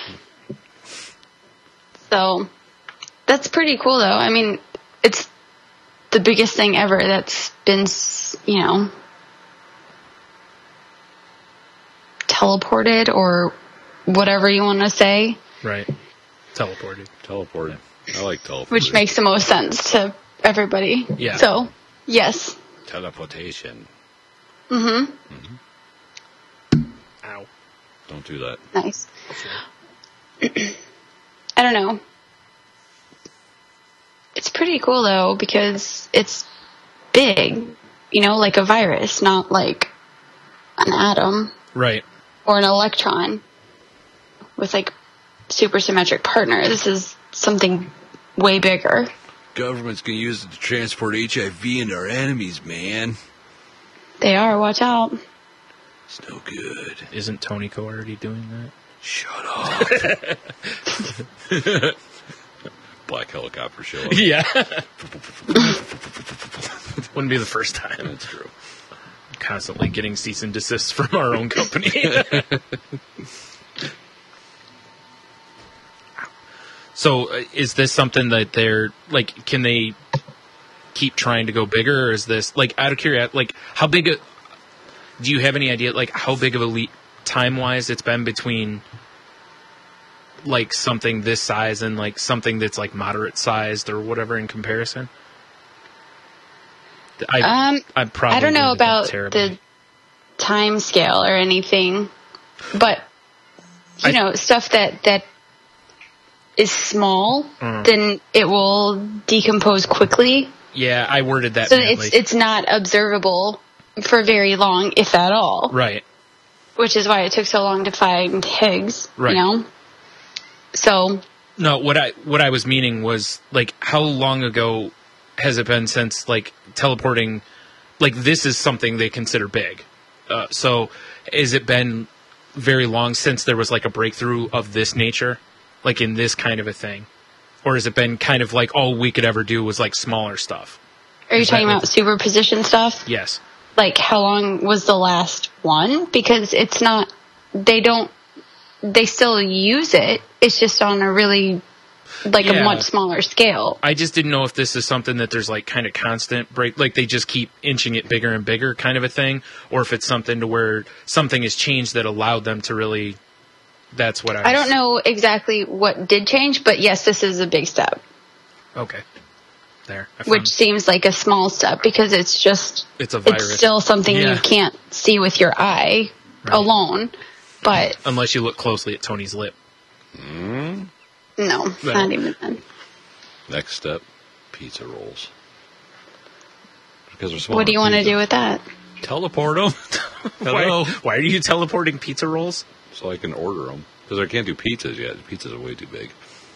Speaker 3: So that's pretty cool, though. I mean, it's the biggest thing ever that's been, you know, teleported or whatever you want to say.
Speaker 2: Right. Teleported.
Speaker 4: Teleported. I like teleported.
Speaker 3: Which makes the most sense to everybody.
Speaker 2: Yeah.
Speaker 3: So, yes.
Speaker 4: Teleportation.
Speaker 3: Mm-hmm.
Speaker 4: Mm-hmm.
Speaker 2: Ow.
Speaker 4: Don't do that.
Speaker 3: Nice. I don't know. It's pretty cool, though, because it's big. You know, like a virus, not like an atom.
Speaker 2: Right.
Speaker 3: Or an electron with, like, supersymmetric partner. This is something way bigger.
Speaker 11: Government's gonna use it to transport H I V into our enemies, man.
Speaker 3: They are, watch out.
Speaker 11: It's no good.
Speaker 2: Isn't Tonico already doing that?
Speaker 11: Shut up.
Speaker 4: Black helicopter show up.
Speaker 2: Yeah. Wouldn't be the first time.
Speaker 4: That's true.
Speaker 2: Constantly getting cease and desist from our own company. So, uh, is this something that they're, like, can they keep trying to go bigger, or is this, like, out of curiosity, like, how big, a, do you have any idea, like, how big of a leap, time-wise, it's been between, like, something this size and, like, something that's, like, moderate-sized or whatever in comparison? I,
Speaker 3: um,
Speaker 2: I, probably
Speaker 3: I don't know about
Speaker 2: terribly.
Speaker 3: the time scale or anything, but, you I, know, stuff that, that is small, mm. then it will decompose quickly.
Speaker 2: Yeah, I worded that
Speaker 3: so
Speaker 2: badly.
Speaker 3: it's it's not observable for very long, if at all.
Speaker 2: Right.
Speaker 3: Which is why it took so long to find Higgs. Right. You know. So.
Speaker 2: No, what I what I was meaning was, like, how long ago has it been since, like, teleporting like this is something they consider big. Uh, so has it been very long since there was like a breakthrough of this nature, like in this kind of a thing? Or has it been kind of like all we could ever do was like smaller stuff?
Speaker 3: Are you
Speaker 2: Is
Speaker 3: talking
Speaker 2: that-
Speaker 3: about superposition stuff?
Speaker 2: Yes.
Speaker 3: Like, how long was the last one? Because it's not, they don't, they still use it. It's just on a really, like
Speaker 2: Yeah.
Speaker 3: a much smaller scale.
Speaker 2: I just didn't know if this is something that there's like kind of constant break, like they just keep inching it bigger and bigger kind of a thing, or if it's something to where something has changed that allowed them to really, that's what I was,
Speaker 3: I don't know exactly what did change, but yes, this is a big step.
Speaker 2: Okay. There. I found-
Speaker 3: Which seems like a small step because it's just,
Speaker 2: It's a virus.
Speaker 3: it's still something
Speaker 2: Yeah.
Speaker 3: you can't see with your eye
Speaker 2: Right.
Speaker 3: alone. But
Speaker 2: Unless you look closely at Tony's lip.
Speaker 4: Mm.
Speaker 3: no,
Speaker 2: No.
Speaker 3: not even then.
Speaker 4: Next step, pizza rolls. Because they're small.
Speaker 3: What do you want to do with that?
Speaker 4: Teleport them.
Speaker 2: Why, why are you teleporting pizza rolls?
Speaker 4: So I can order them. Because I can't do pizzas yet. Pizzas are way too big.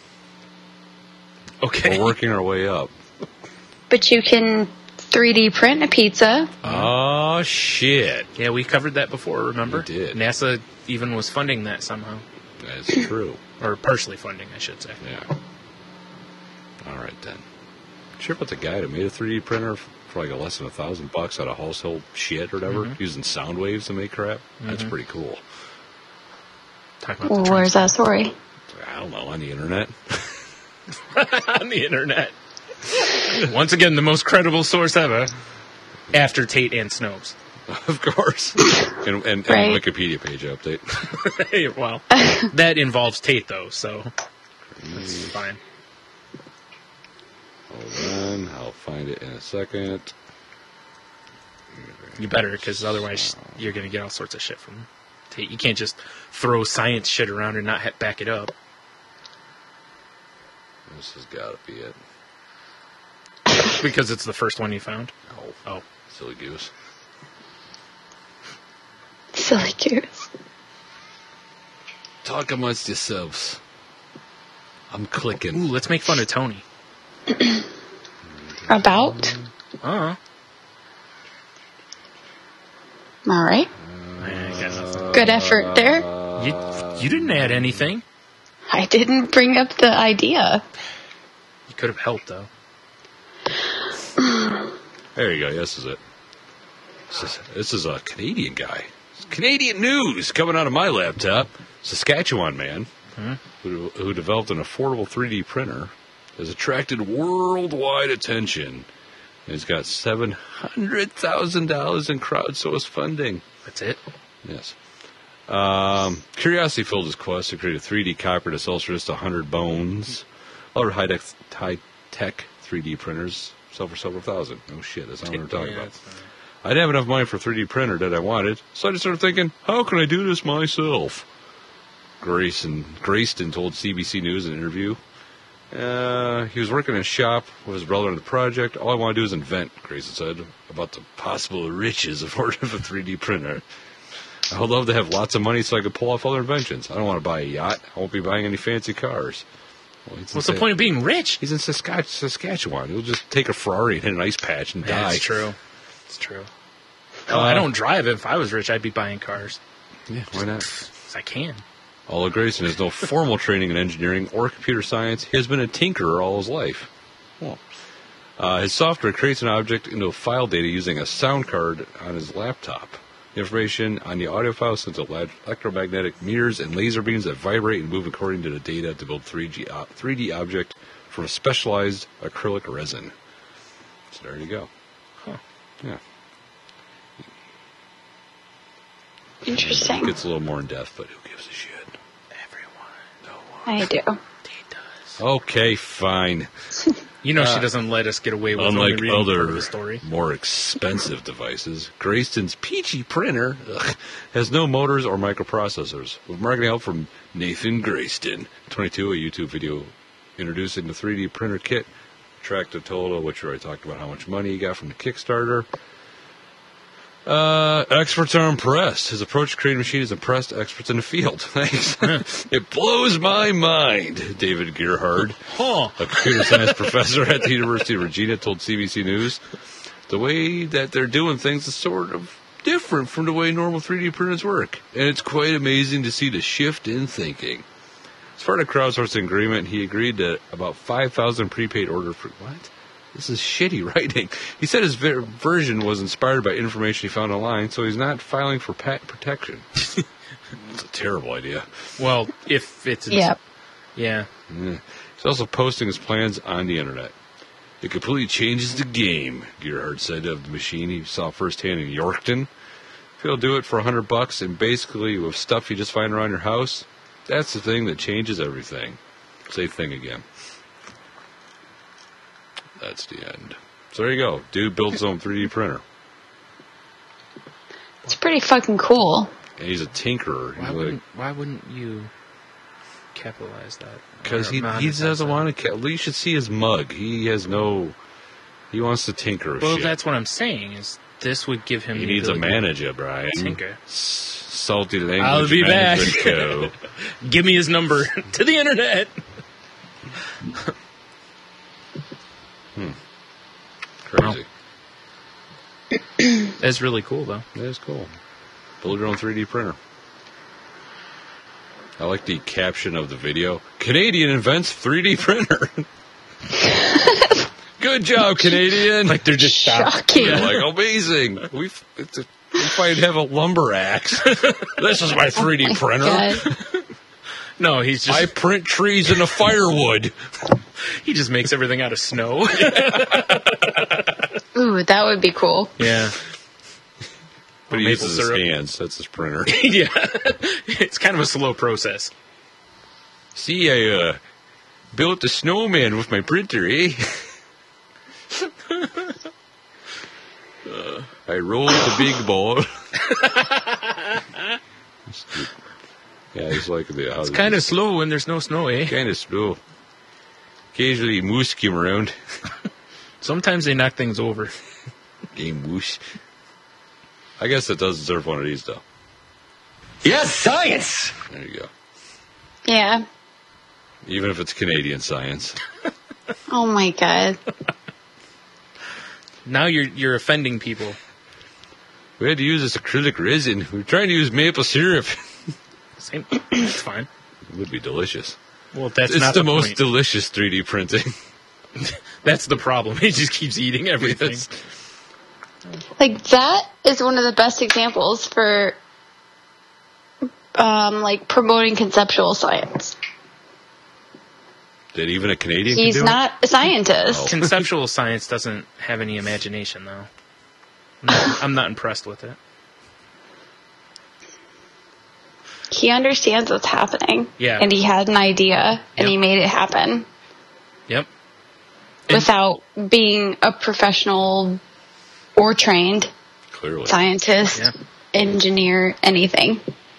Speaker 2: Okay.
Speaker 4: We're working our way up.
Speaker 3: But you can three D print a pizza.
Speaker 4: Oh, shit.
Speaker 2: Yeah, we covered that before, remember?
Speaker 4: We did.
Speaker 2: NASA even was funding that somehow.
Speaker 4: That's true.
Speaker 2: Or partially funding, I should say.
Speaker 4: Yeah. All right, then. Sure about the guy that made a three D printer for like less than a thousand bucks out of household shit or whatever,
Speaker 2: Mhm.
Speaker 4: using sound waves to make crap? That's
Speaker 2: Mhm.
Speaker 4: pretty cool.
Speaker 2: Talk about
Speaker 3: Well,
Speaker 2: the
Speaker 3: where's that story?
Speaker 4: I don't know, on the internet.
Speaker 2: on the internet. Once again, the most credible source ever. After Tate and Snopes.
Speaker 4: Of course. and, and,
Speaker 3: Right.
Speaker 4: and Wikipedia page update.
Speaker 2: Hey, well, that involves Tate, though, so that's fine.
Speaker 4: Hold on, I'll find it in a second.
Speaker 2: You better, because otherwise you're going to get all sorts of shit from Tate. You can't just throw science shit around and not ha- back it up.
Speaker 4: This has got to be it.
Speaker 2: Because it's the first one you found?
Speaker 4: Oh,
Speaker 2: Oh.
Speaker 4: silly goose.
Speaker 3: Silly goose.
Speaker 4: Talk amongst yourselves. I'm clicking.
Speaker 2: Ooh, let's make fun of Tony.
Speaker 3: About?
Speaker 2: Uh-huh.
Speaker 3: All right.
Speaker 2: I got nothing.
Speaker 3: Good effort there.
Speaker 2: You, you didn't add anything.
Speaker 3: I didn't bring up the idea.
Speaker 2: You could have helped, though.
Speaker 4: There you go. This is it. This is, this is a Canadian guy. It's Canadian news coming out of my laptop. Saskatchewan man
Speaker 2: Hmm?
Speaker 4: who, who developed an affordable three D printer has attracted worldwide attention. He's got seven hundred thousand dollars in crowdsourced funding.
Speaker 2: That's it?
Speaker 4: Yes. Um, curiosity filled his quest to create a three D copier that sells for just one hundred bones. Other high-tech, high-tech three D printers sell for several thousand. Oh, shit, that's not what we're talking
Speaker 2: Yeah,
Speaker 4: about.
Speaker 2: that's not-
Speaker 4: I didn't have enough money for a three D printer that I wanted, so I just started thinking, how can I do this myself? Grayson Grayston told C B C News in an interview. Uh, he was working in a shop with his brother on the project. All I want to do is invent, Grayson said, about the possible riches of of a three D printer. I would love to have lots of money so I could pull off other inventions. I don't want to buy a yacht. I won't be buying any fancy cars. Well, he's in
Speaker 2: What's the
Speaker 4: Sa-
Speaker 2: point of being rich?
Speaker 4: He's in Saskatch- Saskatchewan. He'll just take a Ferrari and hit an ice patch and die.
Speaker 2: That's true. It's true. Oh, I don't drive. If I was rich, I'd be buying cars.
Speaker 4: Yeah, why not?
Speaker 2: 'Cause I can.
Speaker 4: Although Grayson has no formal training in engineering or computer science, he has been a tinkerer all his life. Well, uh, his software creates an object into a file data using a sound card on his laptop. The information on the audio file sends ele- electromagnetic mirrors and laser beams that vibrate and move according to the data to build three D, uh, three D object from a specialized acrylic resin. So there you go.
Speaker 2: Huh.
Speaker 4: Yeah.
Speaker 3: Interesting.
Speaker 4: It gets a little more in depth, but who gives a shit?
Speaker 3: I do.
Speaker 4: Okay, fine.
Speaker 2: You know
Speaker 4: Uh,
Speaker 2: she doesn't let us get away with
Speaker 4: Unlike
Speaker 2: only reading part of
Speaker 4: other,
Speaker 2: the story.
Speaker 4: more expensive devices, Grayston's peachy printer ugh, has no motors or microprocessors. With marketing help from Nathan Grayston, twenty-two, a YouTube video introducing the three D printer kit, tracked a total, which we already talked about how much money he got from the Kickstarter. Uh, experts are impressed. His approach to creating a machine has impressed experts in the field. Thanks. It blows my mind, David Gerhard,
Speaker 2: Huh.
Speaker 4: a computer science professor at the University of Regina, told C B C News. the way that they're doing things is sort of different from the way normal three D printers work. And it's quite amazing to see the shift in thinking. As part of the crowdsourcing agreement, he agreed to about five thousand prepaid orders for... What? This is shitty writing. He said his ver- version was inspired by information he found online, so he's not filing for patent protection. It's a terrible idea.
Speaker 2: Well, if it's...
Speaker 3: Yep.
Speaker 2: Yeah.
Speaker 4: Yeah. He's also posting his plans on the internet. It completely changes the game, Gerhard said of the machine he saw firsthand in Yorkton. If he'll do it for a hundred bucks and basically with stuff you just find around your house, that's the thing that changes everything. Say thing again. That's the end. So there you go. Dude builds his own three D printer.
Speaker 3: It's pretty fucking cool.
Speaker 4: And he's a tinkerer.
Speaker 2: Why
Speaker 4: He's
Speaker 2: wouldn't,
Speaker 4: like,
Speaker 2: why wouldn't you capitalize that?
Speaker 4: because he,
Speaker 2: Or
Speaker 4: he
Speaker 2: monetize
Speaker 4: doesn't
Speaker 2: that?
Speaker 4: want to... You should see his mug. He has no... He wants to tinker with
Speaker 2: Well,
Speaker 4: shit.
Speaker 2: that's what I'm saying, is this would give him
Speaker 4: He
Speaker 2: the
Speaker 4: needs a
Speaker 2: ability
Speaker 4: manager, Brian.
Speaker 2: to tinker.
Speaker 4: S- Salty language.
Speaker 2: I'll be back.
Speaker 4: management co.
Speaker 2: Give me his number to the internet.
Speaker 4: Hmm. Crazy.
Speaker 2: That's really cool, though.
Speaker 4: That is cool. Build your own three D printer. I like the caption of the video. Canadian invents three D printer. Good job, Canadian.
Speaker 2: Like they're just shocked.
Speaker 3: Shocking.
Speaker 4: They're like, amazing. We it's a, we might have a lumber axe. This is my three D
Speaker 3: Oh my
Speaker 4: printer.
Speaker 3: God.
Speaker 2: No, he's just
Speaker 4: I print trees into firewood.
Speaker 2: he just makes everything out of snow.
Speaker 3: Ooh, that would be cool.
Speaker 2: Yeah.
Speaker 4: But he
Speaker 2: Maple
Speaker 4: uses his
Speaker 2: syrup.
Speaker 4: hands. That's his printer.
Speaker 2: Yeah. It's kind of a slow process.
Speaker 4: See, I uh, built a snowman with my printer, eh? uh, I rolled the big ball. Yeah, he's like the.
Speaker 2: It's kind of slow when there's no snow, eh?
Speaker 4: kind of slow. Occasionally, moose came around.
Speaker 2: Sometimes they knock things over.
Speaker 4: Game moose. I guess it does deserve one of these, though.
Speaker 11: Yes, science!
Speaker 4: There you go.
Speaker 3: Yeah.
Speaker 4: Even if it's Canadian science.
Speaker 3: Oh my God.
Speaker 2: Now you're you're offending people.
Speaker 4: We had to use this acrylic resin. We were trying to use maple syrup.
Speaker 2: Same. It's fine.
Speaker 4: It would be delicious.
Speaker 2: Well, that's
Speaker 4: it's
Speaker 2: not
Speaker 4: the,
Speaker 2: the,
Speaker 4: most
Speaker 2: point.
Speaker 4: delicious three D printing.
Speaker 2: That's the problem. He just keeps eating everything.
Speaker 4: Yes.
Speaker 3: Like, that is one of the best examples for, um, like, promoting conceptual science.
Speaker 4: That even a Canadian
Speaker 3: He's
Speaker 4: can do
Speaker 3: not a scientist.
Speaker 2: Conceptual science doesn't have any imagination, though. I'm not, I'm not impressed with it.
Speaker 3: He understands what's happening.
Speaker 2: Yeah.
Speaker 3: And he had an idea, and
Speaker 2: Yep.
Speaker 3: he made it happen
Speaker 2: Yep. And-
Speaker 3: without being a professional or trained
Speaker 4: it? Clearly.
Speaker 3: scientist,
Speaker 2: Yeah.
Speaker 3: engineer, anything.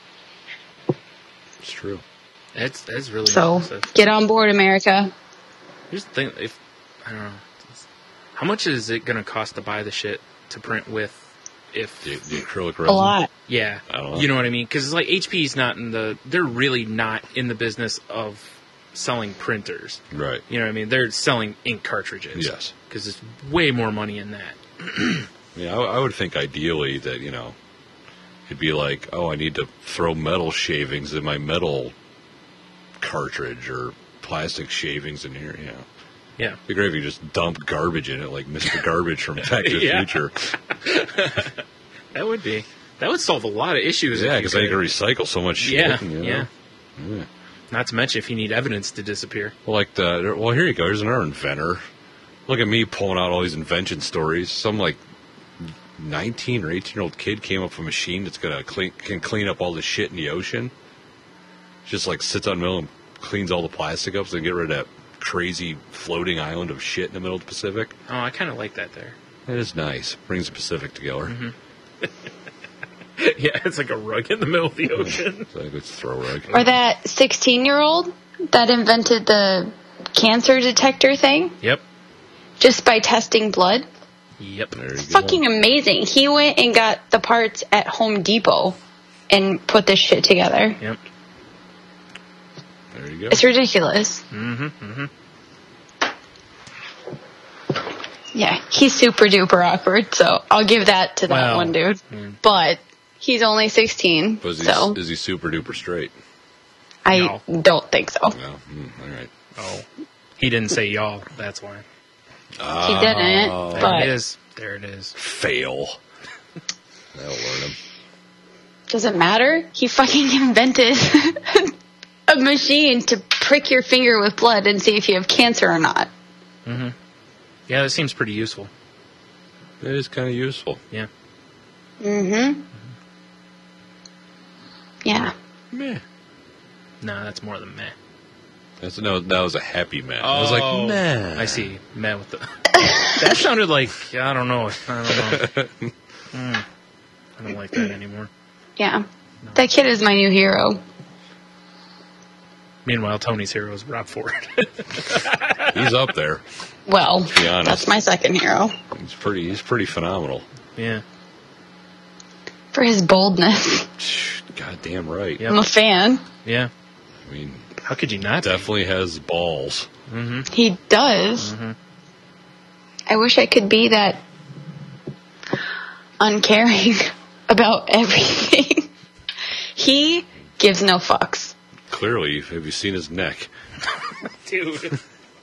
Speaker 4: It's true.
Speaker 2: That's that's really
Speaker 3: So,
Speaker 2: impressive.
Speaker 3: get on board, America.
Speaker 2: Here's the thing: if I don't know, how much is it going to cost to buy the shit to print with? If
Speaker 4: The, the acrylic
Speaker 3: A
Speaker 4: resin.
Speaker 3: lot.
Speaker 2: yeah,
Speaker 4: I don't know.
Speaker 2: you know what I mean? Because it's like H P's not in the. They're really not in the business of selling printers.
Speaker 4: Right.
Speaker 2: You know what I mean? They're selling ink cartridges.
Speaker 4: Yes.
Speaker 2: Because there's way more money in that.
Speaker 4: Yeah, I, I would think ideally that, you know, it'd be like, oh, I need to throw metal shavings in my metal cartridge or plastic shavings in here, you know.
Speaker 2: Yeah.
Speaker 4: It'd be great if you just dump garbage in it like Mister Garbage from Back to the
Speaker 2: Yeah.
Speaker 4: Future.
Speaker 2: That would be. That would solve a lot of issues.
Speaker 4: Yeah,
Speaker 2: if
Speaker 4: because
Speaker 2: you
Speaker 4: they
Speaker 2: could-
Speaker 4: can recycle so much shit.
Speaker 2: Yeah,
Speaker 4: you know.
Speaker 2: yeah.
Speaker 4: Yeah.
Speaker 2: Not to mention if you need evidence to disappear.
Speaker 4: Well, like the well, here you go. Here's another inventor. Look at me pulling out all these invention stories. Some like nineteen or eighteen year old kid came up with a machine that's gonna clean can clean up all the shit in the ocean. Just like sits on the middle and cleans all the plastic up so they get rid of that crazy floating island of shit in the middle of the Pacific.
Speaker 2: Oh, I kind of like that there.
Speaker 4: It is nice. Brings the Pacific together.
Speaker 2: Mm-hmm. Yeah, it's like a rug in the middle of the ocean.
Speaker 4: So I could throw rug.
Speaker 3: Or that sixteen-year-old that invented the cancer detector thing
Speaker 2: Yep.
Speaker 3: just by testing blood.
Speaker 2: Yep.
Speaker 4: There you go.
Speaker 3: Fucking amazing. He went and got the parts at Home Depot and put this shit together.
Speaker 2: Yep.
Speaker 4: There you go.
Speaker 3: It's ridiculous.
Speaker 2: Mm-hmm. Mm-hmm.
Speaker 3: Yeah, he's super duper awkward, so I'll give that to that
Speaker 2: Well,
Speaker 3: one dude.
Speaker 2: mm.
Speaker 3: But he's only sixteen,
Speaker 4: Was he,
Speaker 3: so
Speaker 4: is he super duper straight?
Speaker 3: I don't think so.
Speaker 4: No. Mm, all right.
Speaker 2: Oh, he didn't say y'all. That's why.
Speaker 3: He didn't,
Speaker 4: Oh.
Speaker 2: There
Speaker 3: but
Speaker 2: it is. There it is.
Speaker 4: Fail. That'll learn him.
Speaker 3: doesn't matter. He fucking invented a machine to prick your finger with blood and see if you have cancer or not.
Speaker 2: Mm-hmm. Yeah, that seems pretty useful.
Speaker 4: It is kind of useful.
Speaker 2: Yeah.
Speaker 3: Mm-hmm. Yeah.
Speaker 4: Meh.
Speaker 2: No, that's more than meh.
Speaker 4: That's no. That was a happy man. I was like,
Speaker 2: Oh,
Speaker 4: meh.
Speaker 2: I see. Meh with the. That sounded like I don't know. I don't know. Mm, I don't like that anymore.
Speaker 3: Yeah. That kid is my new hero.
Speaker 2: Meanwhile, Tony's hero is Rob Ford.
Speaker 4: He's up there.
Speaker 3: Well,
Speaker 4: To be honest,
Speaker 3: that's my second hero.
Speaker 4: he's pretty. He's pretty phenomenal.
Speaker 2: Yeah.
Speaker 3: For his boldness.
Speaker 4: Goddamn right.
Speaker 3: I'm a fan.
Speaker 2: Yeah.
Speaker 4: I mean,
Speaker 2: how could you not?
Speaker 4: Definitely has balls.
Speaker 2: Mm-hmm.
Speaker 3: He does.
Speaker 2: Mm-hmm.
Speaker 3: I wish I could be that uncaring about everything. He gives no fucks.
Speaker 4: Clearly, have you seen his neck?
Speaker 2: Dude.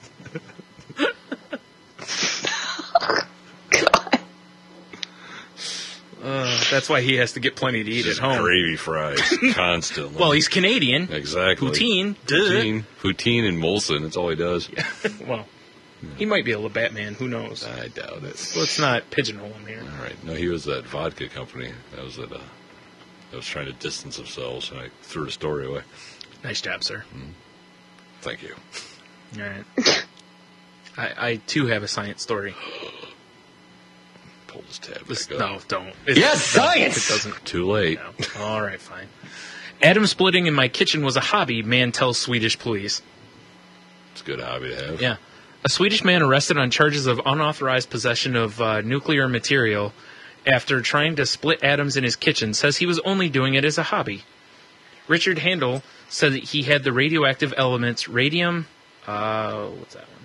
Speaker 2: Uh, that's why he has to get plenty to eat
Speaker 4: Just
Speaker 2: at home.
Speaker 4: gravy fries constantly.
Speaker 2: Well, he's Canadian.
Speaker 4: Exactly.
Speaker 2: Poutine. Duh.
Speaker 4: Poutine. Poutine and Molson. That's all he does.
Speaker 2: Yeah. Well, he might be a Labatt man. Who knows?
Speaker 4: I doubt it.
Speaker 2: Let's not pigeonhole him here.
Speaker 4: All right. No, he was that vodka company. That was at uh, that was trying to distance themselves, and I threw the story away.
Speaker 2: Nice job, sir.
Speaker 4: Mm. Thank you.
Speaker 2: All right. I, I too have a science story.
Speaker 4: Pull this tab
Speaker 2: This,
Speaker 4: back
Speaker 2: no,
Speaker 4: up.
Speaker 2: don't.
Speaker 4: Yes, science!
Speaker 2: It doesn't.
Speaker 4: Too late.
Speaker 2: No. All right, fine. Atom splitting in my kitchen was a hobby, man tells Swedish police.
Speaker 4: It's a good hobby to have.
Speaker 2: Yeah. A Swedish man arrested on charges of unauthorized possession of uh, nuclear material after trying to split atoms in his kitchen says he was only doing it as a hobby. Richard Handel said that he had the radioactive elements radium, uh, what's that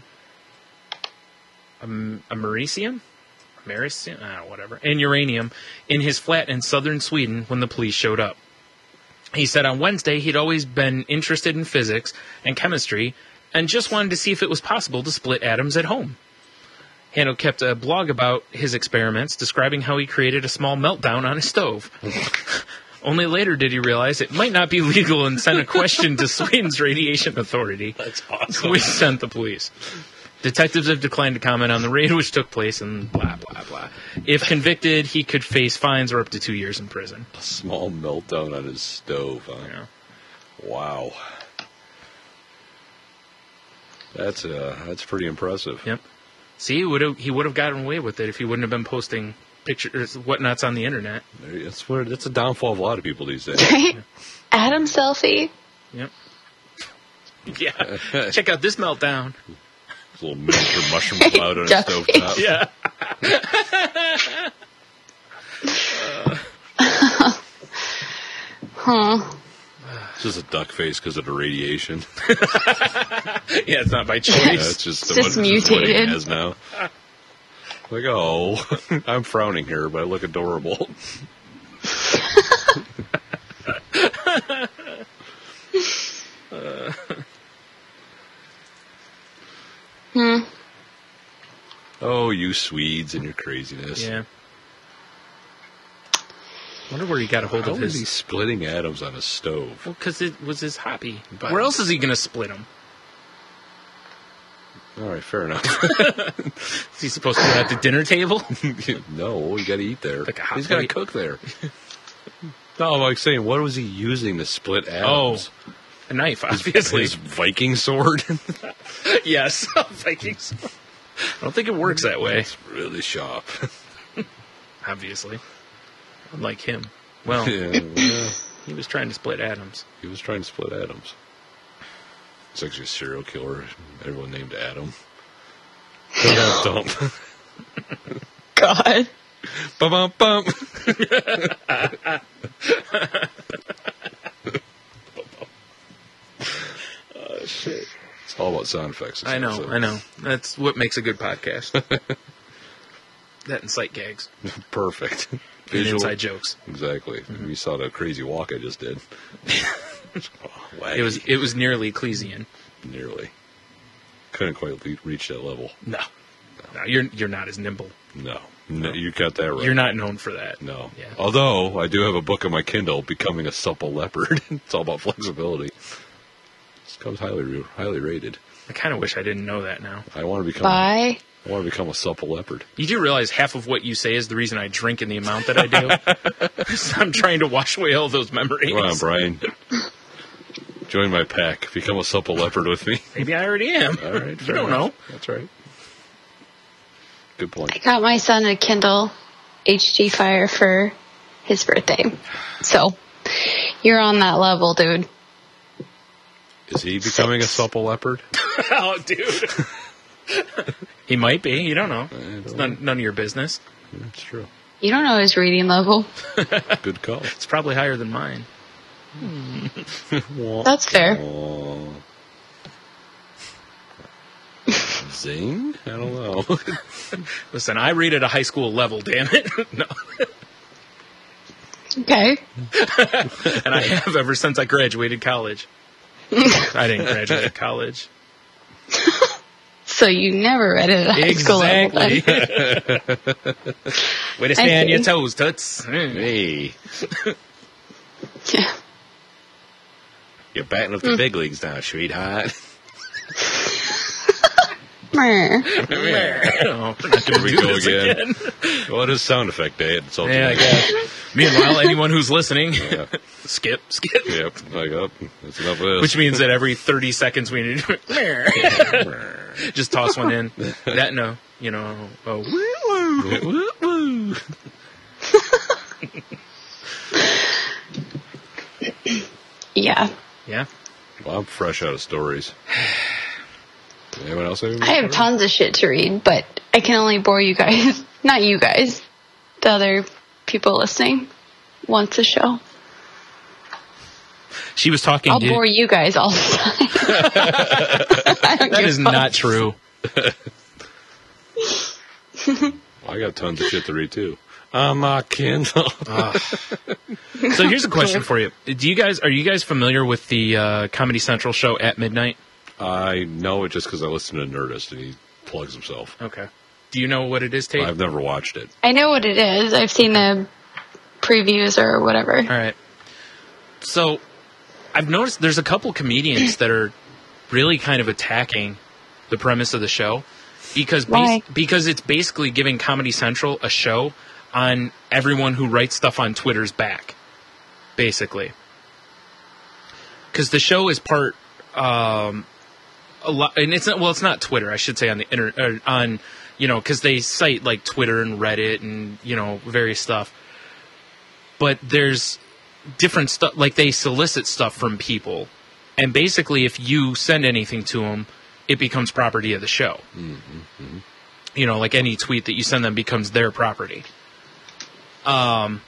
Speaker 2: one? Um, americium? Americium? Ah, whatever. And uranium in his flat in southern Sweden when the police showed up. He said on Wednesday he'd always been interested in physics and chemistry and just wanted to see if it was possible to split atoms at home. Handel kept a blog about his experiments, describing how he created a small meltdown on his stove. Only later did he realize it might not be legal and sent a question to Sweden's radiation authority.
Speaker 4: That's awesome.
Speaker 2: We sent the police. Detectives have declined to comment on the raid which took place and blah, blah, blah. If convicted, he could face fines or up to two years in prison.
Speaker 4: A small meltdown on his stove, huh?
Speaker 2: Yeah.
Speaker 4: Wow. That's uh, that's pretty impressive.
Speaker 2: Yep. See, he would have he would have gotten away with it if he wouldn't have been posting pictures, whatnots on the internet.
Speaker 4: That's what. That's a downfall of a lot of people these days.
Speaker 3: Right? Atom selfie.
Speaker 2: Yep. Yeah. Check out this meltdown.
Speaker 4: A little miniature mushroom cloud on a
Speaker 3: Duck
Speaker 4: stovetop.
Speaker 3: face.
Speaker 2: Yeah.
Speaker 3: Huh.
Speaker 4: It's just a duck face because of the radiation.
Speaker 2: Yeah, it's not by choice.
Speaker 4: Yeah, it's just,
Speaker 3: It's
Speaker 4: the
Speaker 3: just
Speaker 4: what, it's what he
Speaker 3: mutated.
Speaker 4: has now. Like, oh, I'm frowning here, but I look adorable. uh.
Speaker 3: Hmm.
Speaker 4: Oh, you Swedes and your craziness.
Speaker 2: Yeah. Wonder where he got a hold
Speaker 4: How
Speaker 2: of
Speaker 4: is
Speaker 2: his.
Speaker 4: he splitting atoms on a stove?
Speaker 2: Well, because it was his hobby.
Speaker 4: But-
Speaker 2: Where else is he going to split them?
Speaker 4: All right, fair enough.
Speaker 2: Is he supposed to be at the dinner table?
Speaker 4: No, you got to eat there.
Speaker 2: Like a hot
Speaker 4: He's got to
Speaker 2: plate.
Speaker 4: cook there. No, I'm like saying, what was he using to split atoms?
Speaker 2: Oh, a knife,
Speaker 4: His-
Speaker 2: obviously.
Speaker 4: His Viking sword?
Speaker 2: Yes, Vikings. I don't think it works that way.
Speaker 4: It's really sharp.
Speaker 2: Obviously. Unlike him. Well,
Speaker 4: Yeah, well,
Speaker 2: he was trying to split atoms.
Speaker 4: he was trying to split atoms. It's actually a serial killer. Everyone named Adam. Dump.
Speaker 3: God.
Speaker 4: Bum bum bum.
Speaker 2: Oh, shit.
Speaker 4: It's all about sound effects. this
Speaker 2: I know,
Speaker 4: episode.
Speaker 2: I know. That's what makes a good podcast. That and sight gags.
Speaker 4: Perfect.
Speaker 2: And
Speaker 4: Visual.
Speaker 2: inside jokes.
Speaker 4: Exactly.
Speaker 2: Mm-hmm.
Speaker 4: You saw the crazy walk I just did. Oh,
Speaker 2: It was it was nearly Ecclesian.
Speaker 4: Nearly. Couldn't quite le- reach that level.
Speaker 2: No. no, you're you're not as nimble.
Speaker 4: No. no, you got that right.
Speaker 2: You're not known for that.
Speaker 4: No.
Speaker 2: Yeah.
Speaker 4: Although, I do have a book on my Kindle, Becoming a Supple Leopard. It's all about flexibility. This comes highly highly rated.
Speaker 2: I kind of wish I didn't know that now.
Speaker 4: I want to become.
Speaker 3: Bye.
Speaker 4: I want to become a supple leopard.
Speaker 2: You do realize half of what you say is the reason I drink in the amount that I do? So I'm trying to wash away all those memories.
Speaker 4: Come on, Brian. Join my pack. Become a supple leopard with me.
Speaker 2: Maybe I already am.
Speaker 4: All right.
Speaker 2: You
Speaker 4: fair
Speaker 2: don't
Speaker 4: enough.
Speaker 2: know.
Speaker 4: That's right. Good point.
Speaker 3: I got my son a Kindle H D Fire for his birthday. So, you're on that level, dude.
Speaker 4: Is he becoming a supple leopard?
Speaker 2: Oh, dude. He might be. You don't know.
Speaker 4: don't
Speaker 2: It's none, none of your business.
Speaker 4: That's true.
Speaker 3: You don't know his reading level.
Speaker 4: Good call.
Speaker 2: It's probably higher than mine.
Speaker 3: That's fair.
Speaker 4: Aw. Zing? I don't know.
Speaker 2: Listen, I read at a high school level, damn it. No.
Speaker 3: Okay.
Speaker 2: And I have ever since I graduated college. I didn't graduate college.
Speaker 3: So you never read it at high school level.
Speaker 2: Exactly. Way to stay
Speaker 3: I
Speaker 2: on your
Speaker 3: see.
Speaker 2: toes, Toots.
Speaker 4: Hey.
Speaker 3: Yeah.
Speaker 4: You're batting up the big leagues now, sweetheart.
Speaker 3: Meh.
Speaker 2: Oh, we're not going
Speaker 4: Here
Speaker 2: to
Speaker 4: we
Speaker 2: do
Speaker 4: go
Speaker 2: this
Speaker 4: again.
Speaker 2: again.
Speaker 4: Well, it is sound effect day. It's all
Speaker 2: Yeah, I guess. Meanwhile, anyone who's listening,
Speaker 4: Yeah.
Speaker 2: skip, skip.
Speaker 4: Yep. Like up. That's enough of this.
Speaker 2: Which means that every thirty seconds we need to just toss one in. That no, you know, oh, woo, woo, woo, woo.
Speaker 3: Yeah.
Speaker 2: Yeah.
Speaker 4: Well, I'm fresh out of stories. Anyone else have any
Speaker 3: I have
Speaker 4: more?
Speaker 3: tons of shit to read, but I can only bore you guys. Not you guys. The other people listening once a show.
Speaker 2: She was talking.
Speaker 3: I'll
Speaker 2: to,
Speaker 3: bore you guys all the time. I don't
Speaker 2: That
Speaker 3: give
Speaker 2: is
Speaker 3: a fuck.
Speaker 2: not true.
Speaker 4: I got tons of shit to read too. On my Kindle.
Speaker 2: So here's a question for you: Do you guys are you guys familiar with the uh, Comedy Central show At Midnight?
Speaker 4: I know it just because I listen to Nerdist and he plugs himself.
Speaker 2: Okay. Do you know what it is, Tate?
Speaker 4: I've never watched it.
Speaker 3: I know what it is. I've seen the previews or whatever.
Speaker 2: All right. So I've noticed there's a couple comedians that are really kind of attacking the premise of the show because bas-
Speaker 3: Why?
Speaker 2: because it's basically giving Comedy Central a show on everyone who writes stuff on Twitter's back, basically. Because the show is part, um, a lot, and it's not, well, it's not Twitter, I should say, on the internet, or on, you know, because they cite like Twitter and Reddit and, you know, various stuff. But there's different stuff, like they solicit stuff from people. And basically, if you send anything to them, it becomes property of the show.
Speaker 4: Mm-hmm.
Speaker 2: You know, like any tweet that you send them becomes their property. Um,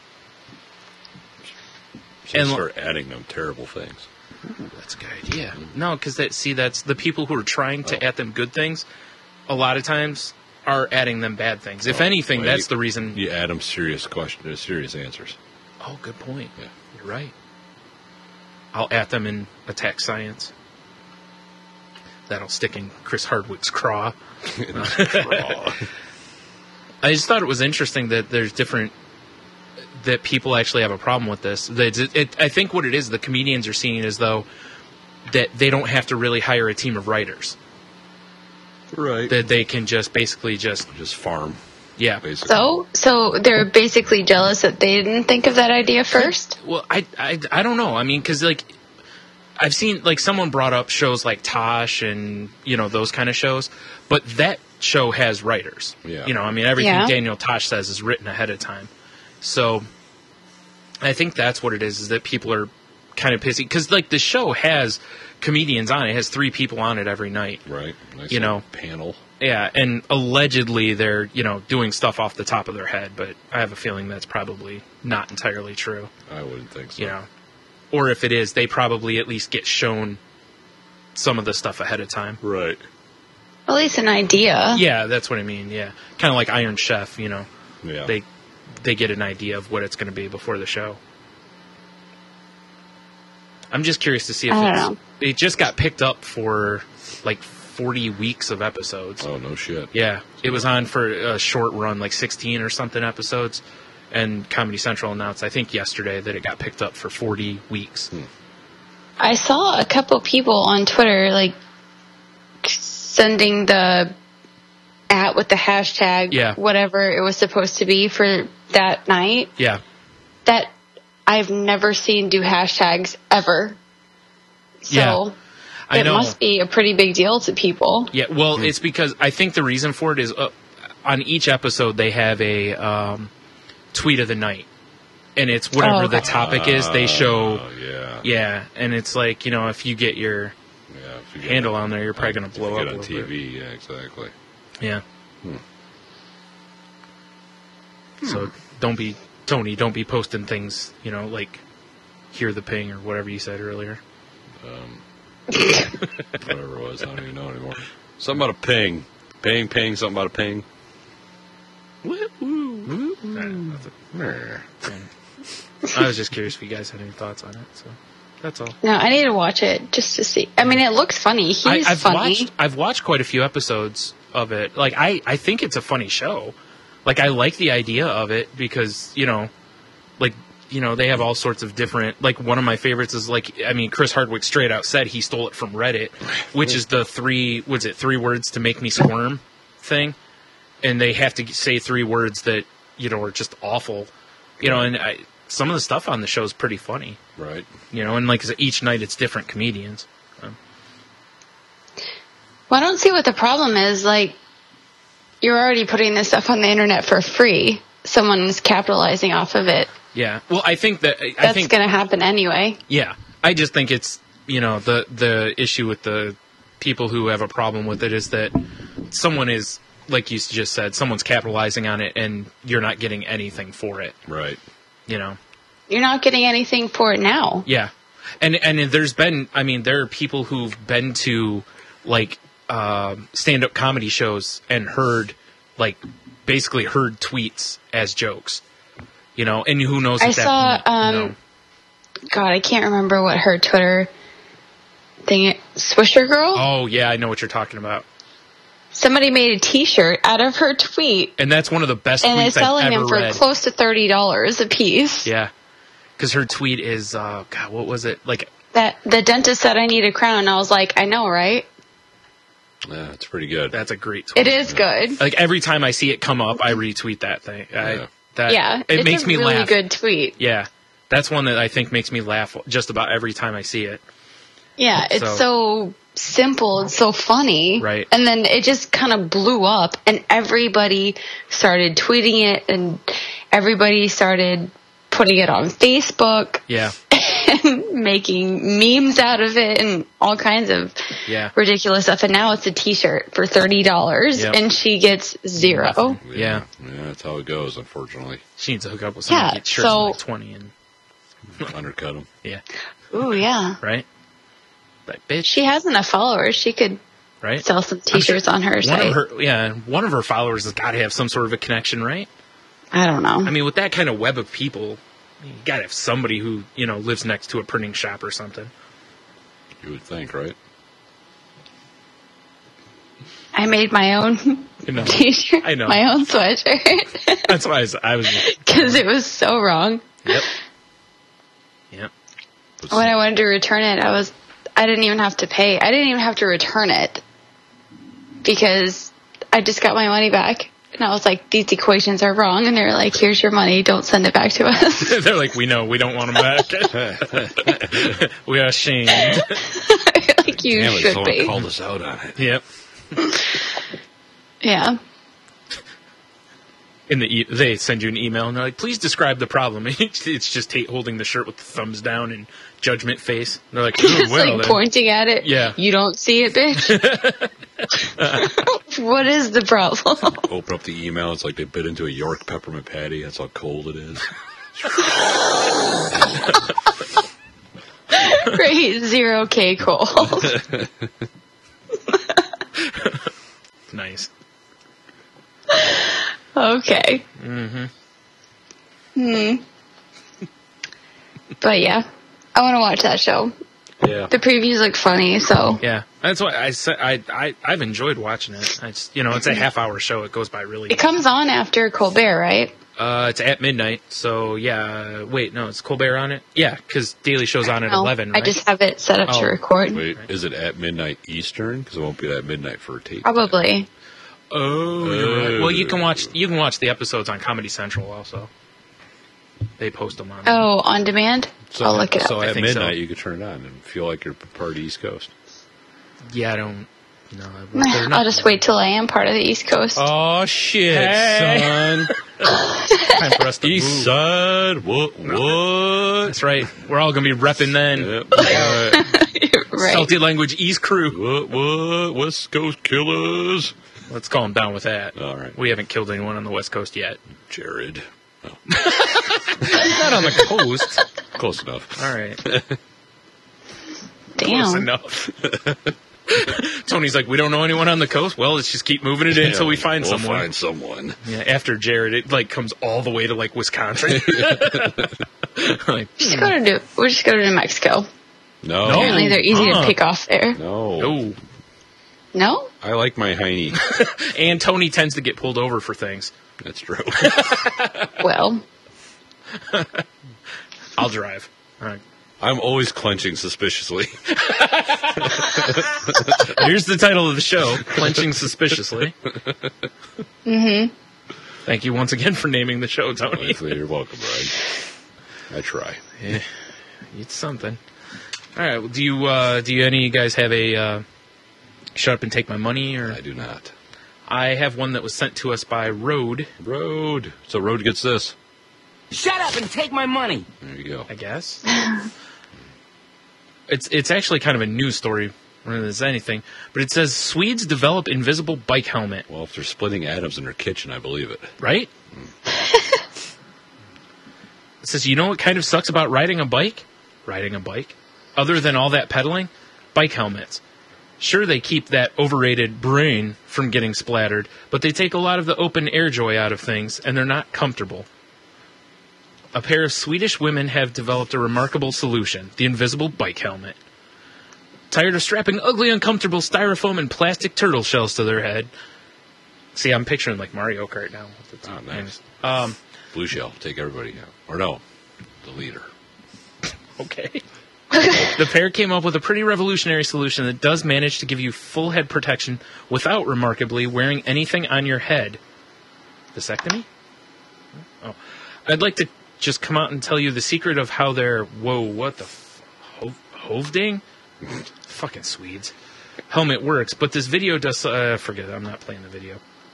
Speaker 4: So
Speaker 2: And-
Speaker 4: start adding them terrible things.
Speaker 2: Ooh, that's a good idea. No, because that see, that's the people who are trying to add them good things. A lot of times are adding them bad things. If
Speaker 4: Oh,
Speaker 2: anything,
Speaker 4: well,
Speaker 2: that's
Speaker 4: you-
Speaker 2: the reason.
Speaker 4: You add them serious questions, serious answers.
Speaker 2: Oh, good point.
Speaker 4: Yeah.
Speaker 2: You're right. I'll at them in attack science. That'll stick in Chris Hardwick's craw. I just thought it was interesting that there's different that people actually have a problem with this. That it, it, I think what it is, the comedians are seeing it as though that they don't have to really hire a team of writers.
Speaker 4: Right.
Speaker 2: That they can just basically just
Speaker 4: Just farm,
Speaker 2: yeah.
Speaker 4: basically.
Speaker 3: So, so they're basically jealous that they didn't think of that idea first.
Speaker 2: Well, I, I, I don't know. I mean, because like I've seen like someone brought up shows like Tosh and you know those kind of shows, but that show has writers.
Speaker 4: Yeah.
Speaker 2: You know, I mean everything
Speaker 3: Yeah.
Speaker 2: Daniel Tosh says is written ahead of time. So I think that's what it is. Is that people are kind of pissy because like the show has comedians on it. It has three people on it every night.
Speaker 4: Right. Nice
Speaker 2: You
Speaker 4: little
Speaker 2: know.
Speaker 4: panel.
Speaker 2: Yeah, and allegedly they're you know doing stuff off the top of their head, but I have a feeling that's probably not entirely true.
Speaker 4: I wouldn't think so.
Speaker 2: You know, or if it is, they probably at least get shown some of the stuff ahead of time.
Speaker 4: Right.
Speaker 3: At least an idea.
Speaker 2: Yeah, that's what I mean. Yeah, kind of like Iron Chef. You know,
Speaker 4: Yeah.
Speaker 2: they they get an idea of what it's going to be before the show. I'm just curious to see if
Speaker 3: I don't
Speaker 2: it's,
Speaker 3: know.
Speaker 2: it just got picked up for like forty weeks of episodes.
Speaker 4: Oh, no shit.
Speaker 2: Yeah, it was on for a short run, like sixteen or something episodes, and Comedy Central announced, I think yesterday, that it got picked up for forty weeks.
Speaker 4: Hmm.
Speaker 3: I saw a couple people on Twitter, like, sending the at with the hashtag,
Speaker 2: Yeah.
Speaker 3: whatever it was supposed to be for that night.
Speaker 2: Yeah,
Speaker 3: That I've never seen do hashtags ever. So
Speaker 2: Yeah. I
Speaker 3: it
Speaker 2: know.
Speaker 3: must be a pretty big deal to people.
Speaker 2: yeah. Well, it's because I think the reason for it is uh, on each episode they have a um, tweet of the night, and it's whatever
Speaker 3: Oh,
Speaker 2: the
Speaker 3: okay.
Speaker 2: topic is. They show,
Speaker 4: Oh, yeah.
Speaker 2: yeah, and it's like, you know, if you get your
Speaker 4: Yeah, if you get
Speaker 2: handle
Speaker 4: it-
Speaker 2: on there, you're probably going
Speaker 4: if
Speaker 2: to
Speaker 4: you
Speaker 2: blow
Speaker 4: get
Speaker 2: up a
Speaker 4: on
Speaker 2: little
Speaker 4: T
Speaker 2: bit.
Speaker 4: V. Yeah, exactly.
Speaker 2: Yeah.
Speaker 4: Hmm.
Speaker 2: So don't be Tony. Don't be posting things. You know, like hear the ping or whatever you said earlier.
Speaker 4: Um, whatever it was, I don't even know anymore. Something about a ping. Ping, ping, something about a ping.
Speaker 2: I was just curious if you guys had any thoughts on it. So that's all.
Speaker 3: No, I need to watch it just to see. I mean, it looks funny. He's
Speaker 2: I, I've
Speaker 3: funny.
Speaker 2: watched. I've watched quite a few episodes of it. Like I, I think it's a funny show. Like I like the idea of it because you know, like you know they have all sorts of different. Like one of my favorites is like I mean Chris Hardwick straight out said he stole it from Reddit, which is the three what's it three words to make me squirm thing, and they have to say three words that you know are just awful, you know. And I, some of the stuff on the show is pretty funny,
Speaker 4: Right.
Speaker 2: you know. And like each night it's different comedians. Um,
Speaker 3: Well, I don't see what the problem is. Like, you're already putting this stuff on the internet for free. Someone's capitalizing off of it.
Speaker 2: yeah. Well, I think that I
Speaker 3: That's
Speaker 2: think
Speaker 3: going to happen anyway.
Speaker 2: Yeah, I just think it's you know the the issue with the people who have a problem with it is that someone is like you just said, someone's capitalizing on it, and you're not getting anything for it.
Speaker 4: Right.
Speaker 2: You know.
Speaker 3: You're not getting anything for it now.
Speaker 2: Yeah, and and there's been I mean there are people who've been to like um, stand up comedy shows and heard like basically heard tweets as jokes. You know, and who knows?
Speaker 3: I
Speaker 2: if that,
Speaker 3: saw, um,
Speaker 2: you know,
Speaker 3: God, I can't remember what her Twitter thing, Swisher Girl?
Speaker 2: oh yeah, I know what you're talking about.
Speaker 3: Somebody made a t-shirt out of her tweet,
Speaker 2: And that's one of the best
Speaker 3: and
Speaker 2: tweets
Speaker 3: is selling
Speaker 2: I've ever
Speaker 3: them for
Speaker 2: read.
Speaker 3: close to thirty dollars a piece.
Speaker 2: Yeah, because her tweet is, uh, God, what was it? Like,
Speaker 3: That the dentist said I need a crown. I was like, I know, right?
Speaker 4: Yeah, it's pretty good.
Speaker 2: that's a great tweet.
Speaker 3: It is good.
Speaker 2: Like every time I see it come up, I retweet that thing. I,
Speaker 4: Yeah.
Speaker 2: that,
Speaker 3: Yeah,
Speaker 2: it
Speaker 3: it's
Speaker 2: makes
Speaker 3: a
Speaker 2: me
Speaker 3: really
Speaker 2: laugh.
Speaker 3: good tweet.
Speaker 2: Yeah, that's one that I think makes me laugh just about every time I see it.
Speaker 3: Yeah, it's
Speaker 2: So-
Speaker 3: so, simple. It's so funny.
Speaker 2: Right.
Speaker 3: And then it just kind of blew up, and everybody started tweeting it, and everybody started putting it on Facebook
Speaker 2: Yeah,
Speaker 3: and making memes out of it and all kinds of
Speaker 2: yeah,
Speaker 3: ridiculous stuff. And now it's a T-shirt for thirty dollars,
Speaker 2: Yep.
Speaker 3: and she gets zero.
Speaker 2: yeah.
Speaker 4: Yeah, that's how it goes, unfortunately.
Speaker 2: She needs to hook up with someone
Speaker 3: Yeah,
Speaker 2: to get shirts
Speaker 3: so-
Speaker 2: for like twenty and
Speaker 4: Undercut them.
Speaker 2: yeah,
Speaker 3: Ooh, yeah.
Speaker 2: right. Like, bitch,
Speaker 3: She has enough followers. She could
Speaker 2: right?
Speaker 3: sell some T-shirts on her
Speaker 2: One
Speaker 3: site.
Speaker 2: of her, yeah, one of her followers has got to have some sort of a connection, right?
Speaker 3: I don't know.
Speaker 2: I mean, with that kind of web of people, you got to have somebody who you know lives next to a printing shop or something.
Speaker 4: You would think, right?
Speaker 3: I made my own
Speaker 2: You know,
Speaker 3: T-shirt,
Speaker 2: I know.
Speaker 3: my own sweatshirt,
Speaker 2: that's why I was. I was
Speaker 3: because it was so wrong.
Speaker 2: yep, yep.
Speaker 3: When I wanted to return it, I was, I didn't even have to pay. I didn't even have to return it because I just got my money back. And I was like, these equations are wrong. And they're like, here's your money. Don't send it back to us.
Speaker 2: They're like, we know, we don't want them back. We are ashamed.
Speaker 3: Like you
Speaker 4: Damn it,
Speaker 3: should
Speaker 4: someone
Speaker 3: be.
Speaker 4: called us out on it.
Speaker 2: Yep.
Speaker 3: Yeah.
Speaker 2: In the e- they send you an email and they're like, please describe the problem. It's just Tate holding the shirt with the thumbs down and judgment face. And they're like, oh,
Speaker 3: Just
Speaker 2: well,
Speaker 3: like
Speaker 2: then.
Speaker 3: pointing at it.
Speaker 2: Yeah.
Speaker 3: You don't see it, bitch. What is the problem?
Speaker 4: Open up the email. It's like they bit into a York peppermint patty. That's how cold it is.
Speaker 3: Right, zero K cold. Okay.
Speaker 2: Mm-hmm.
Speaker 3: Hmm. But yeah, I want to watch that show.
Speaker 4: Yeah.
Speaker 3: The previews look funny, so.
Speaker 2: Yeah, that's why I said I, I I've enjoyed watching it. It's you know it's a half hour show. It goes by really.
Speaker 3: It comes on after Colbert, right?
Speaker 2: Uh, it's at midnight. So yeah. Wait, no, it's Colbert on it. Yeah, because Daily Show's on at
Speaker 3: No,
Speaker 2: eleven.
Speaker 3: I
Speaker 2: Right?
Speaker 3: just have it set up
Speaker 2: Oh.
Speaker 3: to record.
Speaker 4: Wait, is it at midnight Eastern? Because it won't be at midnight for a tape.
Speaker 3: Probably.
Speaker 2: Oh, you're right. Well, you can watch you can watch the episodes on Comedy Central also. They post them on.
Speaker 3: Oh, on demand?
Speaker 4: So,
Speaker 3: I'll look it
Speaker 4: so
Speaker 3: up.
Speaker 4: at
Speaker 2: I think
Speaker 4: midnight
Speaker 2: so.
Speaker 4: you could turn it on and feel like you're part of the East Coast.
Speaker 2: Yeah, I don't. No,
Speaker 3: Nah, I'll just wait till I am part of the East Coast.
Speaker 4: Oh shit,
Speaker 2: Hey.
Speaker 4: son!
Speaker 2: Time for us to
Speaker 4: East
Speaker 2: move.
Speaker 4: Side, what? What?
Speaker 2: That's right. We're all gonna be repping then.
Speaker 4: Yep. All right.
Speaker 3: Right.
Speaker 2: Salty language East crew.
Speaker 4: What? What? West Coast killers.
Speaker 2: Let's calm down with that.
Speaker 4: All right.
Speaker 2: We haven't killed anyone on the West Coast yet.
Speaker 4: Jared.
Speaker 2: He's not on the coast.
Speaker 4: Close enough.
Speaker 2: All right. Close
Speaker 3: Damn.
Speaker 2: enough. Tony's like, we don't know anyone on the coast. Well, let's just keep moving it in until we find
Speaker 4: we'll
Speaker 2: someone.
Speaker 4: find someone.
Speaker 2: Yeah, after Jared, it like comes all the way to like Wisconsin. like,
Speaker 3: Just go to New, we'll just go to New Mexico.
Speaker 4: No.
Speaker 3: Apparently they're easy
Speaker 2: Uh-uh.
Speaker 3: to pick off there.
Speaker 4: No.
Speaker 2: oh.
Speaker 3: No?
Speaker 4: I like my Heine.
Speaker 2: And Tony tends to get pulled over for things.
Speaker 4: That's true.
Speaker 3: Well,
Speaker 2: I'll drive. All right.
Speaker 4: I'm always clenching suspiciously.
Speaker 2: Here's the title of the show: Clenching Suspiciously.
Speaker 3: mm-hmm.
Speaker 2: Thank you once again for naming the show, Tony.
Speaker 4: Oh, you're welcome, Brian. I try.
Speaker 2: Yeah, it's something. All right. Well, do you uh, do you any of you guys have a uh, shut up and take my money? Or
Speaker 4: I do not.
Speaker 2: I have one that was sent to us by Road.
Speaker 4: Road. So Road gets this.
Speaker 12: Shut up and take my money.
Speaker 4: There you go.
Speaker 2: I guess. it's it's actually kind of a news story more than it's anything, but it says Swedes develop invisible bike helmet.
Speaker 4: Well, if they're splitting atoms in their kitchen, I believe it.
Speaker 2: Right? It says, you know what kind of sucks about riding a bike? Riding a bike? Other than all that pedaling? Bike helmets. Sure, they keep that overrated brain from getting splattered, but they take a lot of the open air joy out of things, and they're not comfortable. A pair of Swedish women have developed a remarkable solution, the invisible bike helmet. Tired of strapping ugly, uncomfortable styrofoam and plastic turtle shells to their head? See, I'm picturing like Mario Kart now.
Speaker 4: Oh, nice.
Speaker 2: Um,
Speaker 4: Blue shell. Take everybody out. Or no, the leader.
Speaker 2: Okay. The pair came up with a pretty revolutionary solution that does manage to give you full head protection without, remarkably, wearing anything on your head. Vasectomy? Oh. I'd like to just come out and tell you the secret of how they're... Whoa, what the... F- Ho- Hovding? Fucking Swedes. Helmet works, but this video does... Uh, forget it, I'm not playing the video.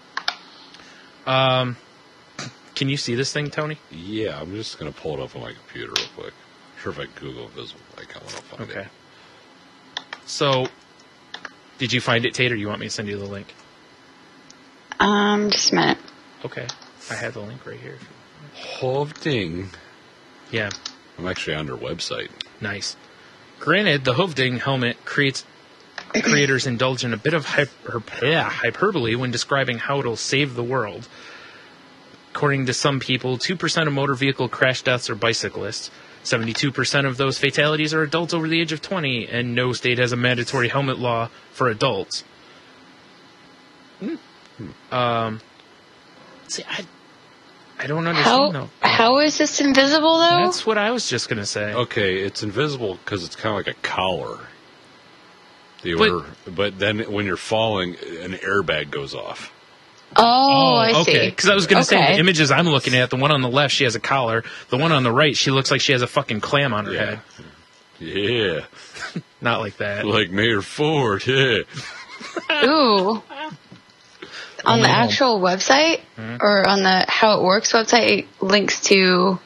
Speaker 2: Um, Can you see this thing, Tony?
Speaker 4: Yeah, I'm just going to pull it up on my computer real quick. Sure, if I Google invisible icon, I'll find
Speaker 2: Okay.
Speaker 4: it.
Speaker 2: So, did you find it, Tate, or you want me to send you the link?
Speaker 3: Um, just a minute.
Speaker 2: Okay. I have the link right here.
Speaker 4: Hovding.
Speaker 2: Yeah.
Speaker 4: I'm actually on their website.
Speaker 2: Nice. Granted, the Hovding helmet creates creators indulge in a bit of hyper, yeah, hyperbole when describing how it'll save the world. According to some people, two percent of motor vehicle crash deaths are bicyclists. seventy-two percent of those fatalities are adults over the age of twenty, and no state has a mandatory helmet law for adults. Hmm. Um, see, I, I don't understand,
Speaker 3: How,
Speaker 2: though.
Speaker 3: how is this invisible, though?
Speaker 2: That's what I was just going to say.
Speaker 4: Okay, it's invisible because it's kind of like a collar. The
Speaker 2: But-
Speaker 4: order, but then when you're falling, an airbag goes off.
Speaker 3: Oh, I see.
Speaker 2: okay. Because I was going to say,
Speaker 3: Okay.
Speaker 2: the images I'm looking at, the one on the left, she has a collar. The one on the right, she looks like she has a fucking clam on her
Speaker 4: Yeah.
Speaker 2: head.
Speaker 4: Yeah,
Speaker 2: Not like that.
Speaker 4: like Mayor Ford. Yeah.
Speaker 3: Ooh. On the
Speaker 2: Oh.
Speaker 3: actual website,
Speaker 2: Hmm.
Speaker 3: or on the How It Works website, it links to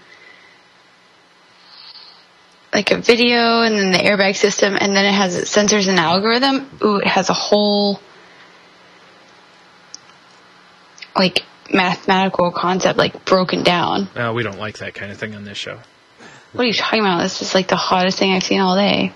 Speaker 3: like a video and then the airbag system, and then it has its sensors and algorithm. Ooh, it has a whole like mathematical concept like broken down.
Speaker 2: No, we don't like that kind of thing on this show.
Speaker 3: What are you talking about? This is like the hottest thing I've seen all day.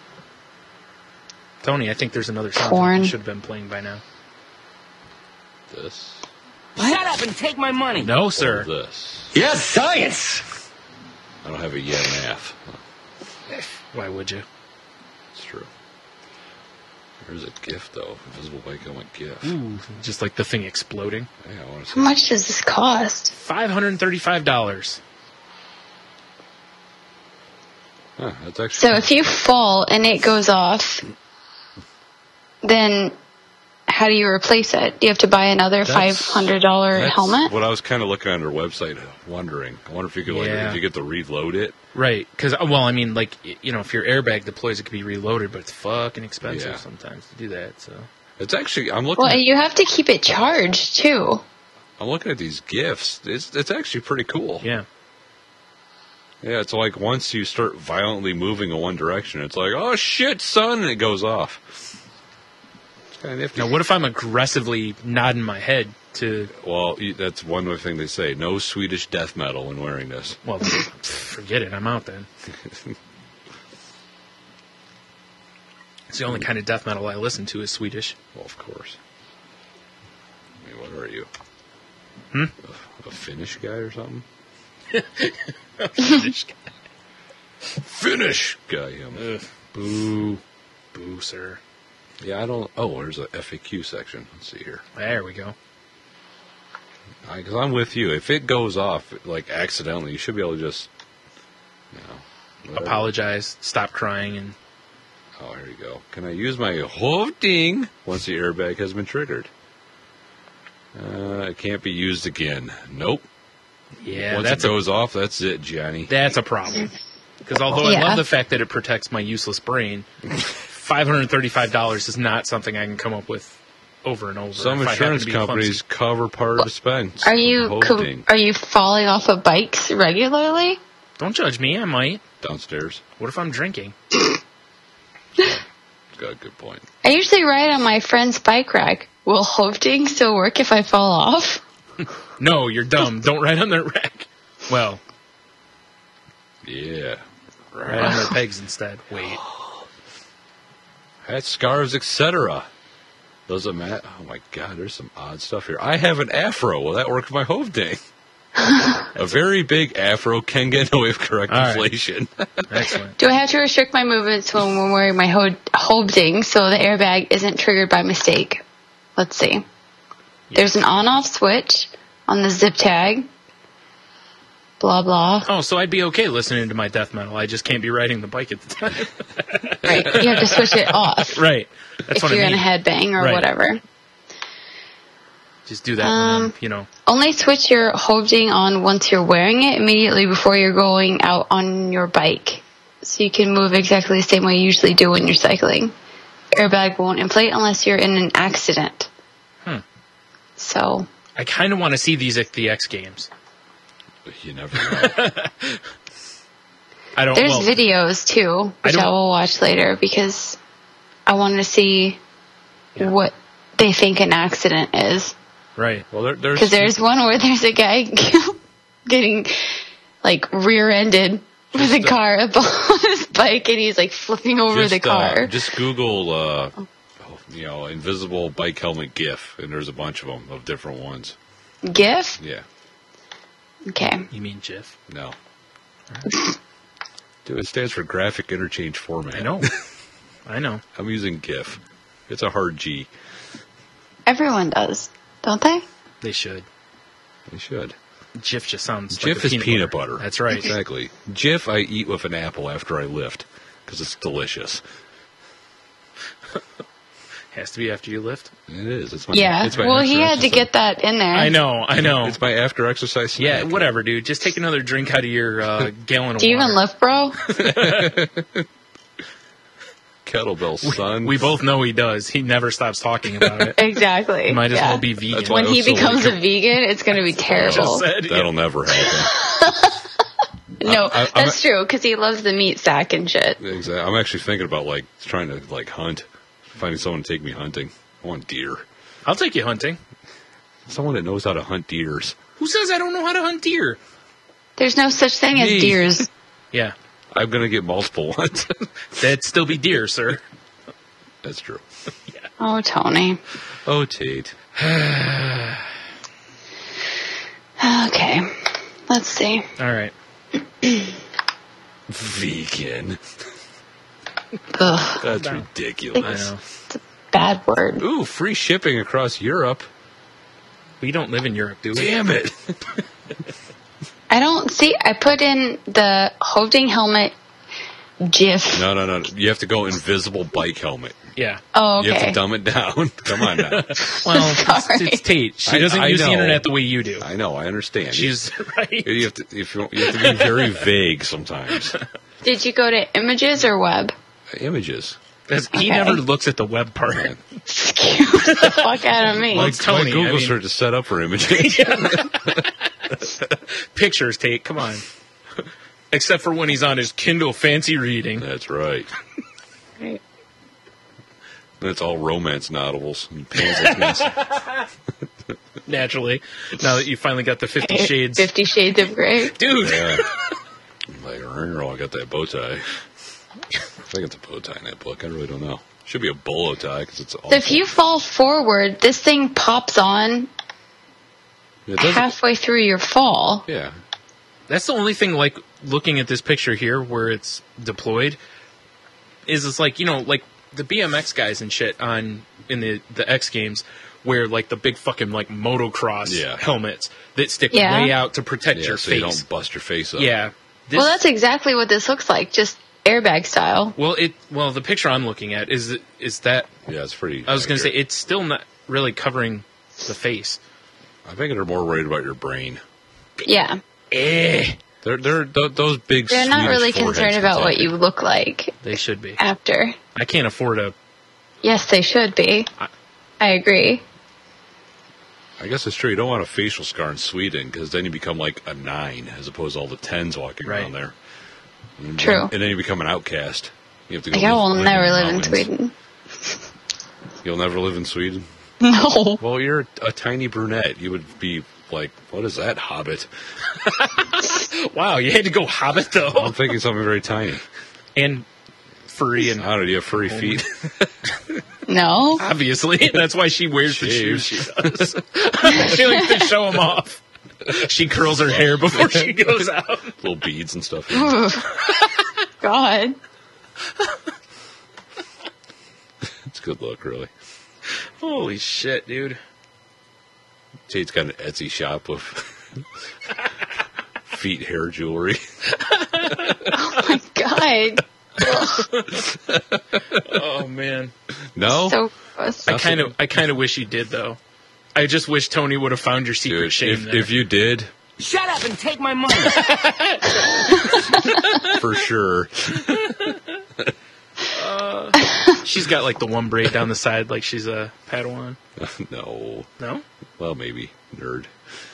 Speaker 2: Tony, I think there's another sound
Speaker 3: Porn.
Speaker 2: that should have been playing by now.
Speaker 4: this.
Speaker 12: Shut up and take my money.
Speaker 2: No, sir.
Speaker 4: Or this.
Speaker 12: Yes, science.
Speaker 4: I don't have a yen and a half.
Speaker 2: Why would you?
Speaker 4: It's true. There's a gift, though. Invisible bike helmet gift.
Speaker 2: Ooh, just like the thing exploding.
Speaker 4: Yeah, I want to
Speaker 3: How much does this cost?
Speaker 2: five hundred thirty-five dollars.
Speaker 4: Huh, that's actually.
Speaker 3: So if you fall and it goes off, then how do you replace it? Do you have to buy another five hundred dollars
Speaker 4: That's
Speaker 3: helmet?
Speaker 4: what I was kind of looking on their website, wondering. I wonder if you could, like,
Speaker 2: Yeah.
Speaker 4: if you get to reload it.
Speaker 2: Right, because, well, I mean, like, y- you know, if your airbag deploys, it could be reloaded, but it's fucking expensive
Speaker 4: Yeah.
Speaker 2: sometimes to do that, so.
Speaker 4: It's actually, I'm looking.
Speaker 3: Well,
Speaker 4: at,
Speaker 3: and you have to keep it charged, too.
Speaker 4: I'm looking at these gifts. It's it's actually pretty cool.
Speaker 2: Yeah.
Speaker 4: Yeah, it's like once you start violently moving in one direction, it's like, oh shit, son, and it goes off. It's kind of nifty.
Speaker 2: Now, what if I'm aggressively nodding my head to...
Speaker 4: Well, you- that's one other thing they say. No Swedish death metal when wearing this.
Speaker 2: Well, forget it, I'm out then. It's the only kind of death metal I listen to is Swedish.
Speaker 4: Well, of course. I mean, what are you?
Speaker 2: Hmm?
Speaker 4: A, a Finnish guy or something?
Speaker 2: Finnish guy.
Speaker 4: Finnish guy, him.
Speaker 2: Ugh. Boo. Boo, sir.
Speaker 4: Yeah, I don't. Oh, there's a F A Q section. Let's see here.
Speaker 2: There we go.
Speaker 4: Because I'm with you. If it goes off, like, accidentally, you should be able to just, you know, whatever.
Speaker 2: Apologize, stop crying, and...
Speaker 4: Oh, here you go. Can I use my holding once the airbag has been triggered? Uh, it can't be used again. Nope.
Speaker 2: Yeah,
Speaker 4: Once
Speaker 2: that's
Speaker 4: it
Speaker 2: a,
Speaker 4: goes off, that's it, Johnny.
Speaker 2: that's a problem. Because although I
Speaker 3: Yeah.
Speaker 2: love the fact that it protects my useless brain, five hundred thirty-five dollars is not something I can come up with over and over.
Speaker 4: Some
Speaker 2: if I happen
Speaker 4: insurance
Speaker 2: to be
Speaker 4: companies
Speaker 2: clumsy.
Speaker 4: cover part of the expense.
Speaker 3: Are you co-
Speaker 4: Holding.
Speaker 3: are you falling off of bikes regularly?
Speaker 2: Don't judge me, I might.
Speaker 4: Downstairs?
Speaker 2: What if I'm drinking?
Speaker 4: Got a good point.
Speaker 3: I usually ride on my friend's bike rack. Will hoofing still work if I fall off?
Speaker 2: No, you're dumb. Don't ride on their rack. Well,
Speaker 4: Yeah.
Speaker 2: ride on their pegs instead. Wait.
Speaker 4: Hats, scarves, et cetera. Those are ma- Oh my God, there's some odd stuff here. I have an afro. Will that work for my holding? A very big afro can get away with correct
Speaker 2: All right.
Speaker 4: inflation.
Speaker 2: Excellent.
Speaker 3: Do I have to restrict my movements when I'm wearing my ho- holding so the airbag isn't triggered by mistake? Let's see. There's an on-off switch on the zip tag. Blah, blah.
Speaker 2: Oh, so I'd be okay listening to my death metal. I just can't be riding the bike at the time.
Speaker 3: Right. You have to switch it off
Speaker 2: Right. That's
Speaker 3: if
Speaker 2: what
Speaker 3: you're
Speaker 2: I mean.
Speaker 3: in a headbang or
Speaker 2: Right.
Speaker 3: whatever.
Speaker 2: Just do that when
Speaker 3: Um,
Speaker 2: I'm, you know.
Speaker 3: Only switch your holding on once you're wearing it immediately before you're going out on your bike. So you can move exactly the same way you usually do when you're cycling. Airbag won't inflate unless you're in an accident.
Speaker 2: Hmm.
Speaker 3: So,
Speaker 2: I kind of want to see these at the X Games.
Speaker 4: You never know.
Speaker 2: I don't.
Speaker 3: there's
Speaker 2: well,
Speaker 3: videos too,
Speaker 2: I
Speaker 3: which I,
Speaker 2: don't-
Speaker 3: will watch later because I want to see what they think an accident is.
Speaker 2: Right.
Speaker 4: Well, there, there's
Speaker 3: Because there's one where there's a guy getting like rear-ended with a car up on his bike, and he's like flipping over
Speaker 4: just,
Speaker 3: the car.
Speaker 4: Uh, just Google, uh, you know, invisible bike helmet GIF, and there's a bunch of them of different ones.
Speaker 3: GIF?
Speaker 4: Yeah.
Speaker 3: Okay.
Speaker 2: You mean GIF?
Speaker 4: No. Dude, it stands for graphic interchange format.
Speaker 2: I know. I know.
Speaker 4: I'm using GIF. It's a hard G.
Speaker 3: Everyone does, don't they?
Speaker 2: They should.
Speaker 4: They should.
Speaker 2: Jif just sounds
Speaker 4: Jif
Speaker 2: like a
Speaker 4: is peanut butter.
Speaker 2: That's right.
Speaker 4: Exactly. Jif I eat with an apple after I lift because it's delicious.
Speaker 2: Has to be after you lift.
Speaker 4: It is. It's my,
Speaker 3: Yeah.
Speaker 4: It's my
Speaker 3: Well,
Speaker 4: after
Speaker 3: he had to
Speaker 4: exercise.
Speaker 3: get that in there.
Speaker 2: I know. I know.
Speaker 4: It's my after exercise snack.
Speaker 2: Yeah, whatever, dude. Just take another drink out of your uh, gallon of
Speaker 3: Do you
Speaker 2: water.
Speaker 3: even lift, bro?
Speaker 4: Kettlebell, son.
Speaker 2: We both know he does. He never stops talking about it.
Speaker 3: Exactly.
Speaker 2: He might as
Speaker 3: Yeah.
Speaker 2: well be vegan.
Speaker 4: That's why
Speaker 3: When
Speaker 4: I
Speaker 3: he
Speaker 4: also
Speaker 3: becomes
Speaker 4: like
Speaker 3: a vegan, it's going to be terrible.
Speaker 2: Just said,
Speaker 4: That'll never happen.
Speaker 3: No,
Speaker 4: I- I-
Speaker 3: that's true, because he loves the meat sack and shit.
Speaker 4: Exactly. I'm actually thinking about like trying to like hunt, finding someone to take me hunting. I want deer.
Speaker 2: I'll take you hunting.
Speaker 4: Someone that knows how to hunt deers.
Speaker 2: Who says I don't know how to hunt deer?
Speaker 3: There's no such thing as
Speaker 4: Me.
Speaker 3: deers.
Speaker 2: Yeah,
Speaker 4: I'm gonna get multiple ones.
Speaker 2: that'd still be deer, sir.
Speaker 4: That's true.
Speaker 3: Oh, Tony.
Speaker 4: Oh, Tate.
Speaker 3: Let's see.
Speaker 2: All right.
Speaker 4: Vegan.
Speaker 3: Ugh.
Speaker 4: That's ridiculous.
Speaker 2: I know.
Speaker 3: Bad word.
Speaker 4: Ooh, free shipping across Europe.
Speaker 2: We don't live in Europe, do we?
Speaker 4: Damn it.
Speaker 3: I don't see. I put in the Hovding helmet GIF.
Speaker 4: No, no, no. You have to go invisible bike helmet.
Speaker 2: Yeah.
Speaker 3: Oh, okay.
Speaker 4: You have to dumb it down. Come on now.
Speaker 2: Well, it's, it's Tate. She
Speaker 4: I-
Speaker 2: doesn't
Speaker 4: I
Speaker 2: use the
Speaker 4: know.
Speaker 2: internet the way you do.
Speaker 4: I know. I understand.
Speaker 2: She's right.
Speaker 4: You have to. If you, you have to be very vague sometimes.
Speaker 3: Did you go to images or web?
Speaker 4: Images.
Speaker 2: Because he
Speaker 3: Okay.
Speaker 2: never looks at the web part.
Speaker 3: Excuse the fuck out of me.
Speaker 2: Well, it's Tony.
Speaker 4: My Google
Speaker 2: I mean-
Speaker 4: search is set up for images.
Speaker 2: Pictures, Tate. Come on. Except for when he's on his Kindle fancy reading.
Speaker 4: That's right.
Speaker 3: Right.
Speaker 4: That's all romance novels and pansy.
Speaker 2: Naturally. Now that you finally got the Fifty Shades.
Speaker 3: Fifty Shades of Grey.
Speaker 2: Dude.
Speaker 4: Yeah. Like, oh, I got that bow tie. I think it's a bow tie in that book. I really don't know. Should be a bolo tie because it's all.
Speaker 3: So if you fall forward, this thing pops on
Speaker 4: It doesn't-
Speaker 3: halfway through your fall.
Speaker 4: Yeah.
Speaker 2: That's the only thing, like, looking at this picture here where it's deployed, is it's like, you know, like the B M X guys and shit on in the, the X Games where, like, the big fucking, like, motocross
Speaker 4: Yeah.
Speaker 2: helmets that stick
Speaker 3: Yeah.
Speaker 2: way out to protect
Speaker 4: Yeah,
Speaker 2: your
Speaker 4: so
Speaker 2: face.
Speaker 4: you don't bust your face up.
Speaker 2: Yeah. This,
Speaker 3: Well, that's exactly what this looks like, just airbag style.
Speaker 2: well, it well the picture I'm looking at is is that
Speaker 4: Yeah, it's pretty.
Speaker 2: I was going to say
Speaker 4: accurate.
Speaker 2: it's still not really covering the face.
Speaker 4: I think they're more worried about your brain.
Speaker 3: Yeah.
Speaker 2: Eh,
Speaker 4: They're they're th- those big.
Speaker 3: They're not
Speaker 4: Swedish
Speaker 3: really
Speaker 4: foreheads
Speaker 3: concerned about what
Speaker 4: protect
Speaker 3: you look like
Speaker 2: they should be.
Speaker 3: after.
Speaker 2: I can't afford a.
Speaker 3: Yes, they should be.
Speaker 2: I-
Speaker 3: I agree.
Speaker 4: I guess it's true. You don't want a facial scar in Sweden because then you become like a nine as opposed to all the tens walking
Speaker 2: Right.
Speaker 4: around there. And
Speaker 3: True.
Speaker 4: Then, and then you become an outcast. You have to go.
Speaker 3: Like, I
Speaker 4: live-
Speaker 3: will
Speaker 4: live
Speaker 3: never
Speaker 4: in the
Speaker 3: live in
Speaker 4: mountains.
Speaker 3: Sweden.
Speaker 4: You'll never live in Sweden.
Speaker 3: No.
Speaker 4: Well, you're a tiny brunette. You would be like, what is that, Hobbit?
Speaker 2: Wow, you had to go Hobbit though,
Speaker 4: I'm thinking something very tiny.
Speaker 2: and furry and
Speaker 4: I don't know. Do you have furry feet?
Speaker 3: No.
Speaker 2: obviously that's why she wears the shoes she does. She likes to show them off. She curls her hair before she goes out.
Speaker 4: Little beads and stuff.
Speaker 3: Ooh. God.
Speaker 4: It's a good look, really.
Speaker 2: Holy shit, dude!
Speaker 4: Tate's got an Etsy shop of feet hair jewelry.
Speaker 3: Oh my God.
Speaker 2: Oh man,
Speaker 4: No,
Speaker 3: So gross.
Speaker 2: I kind of, I kind of wish you did though. I just wish Tony would have found your secret
Speaker 4: dude.
Speaker 2: shame
Speaker 4: If,
Speaker 2: there.
Speaker 4: if you did,
Speaker 12: Shut up and take my money.
Speaker 4: for sure.
Speaker 2: She's got like the one braid down the side, like she's a Padawan.
Speaker 4: No.
Speaker 2: No,
Speaker 4: Well, maybe nerd.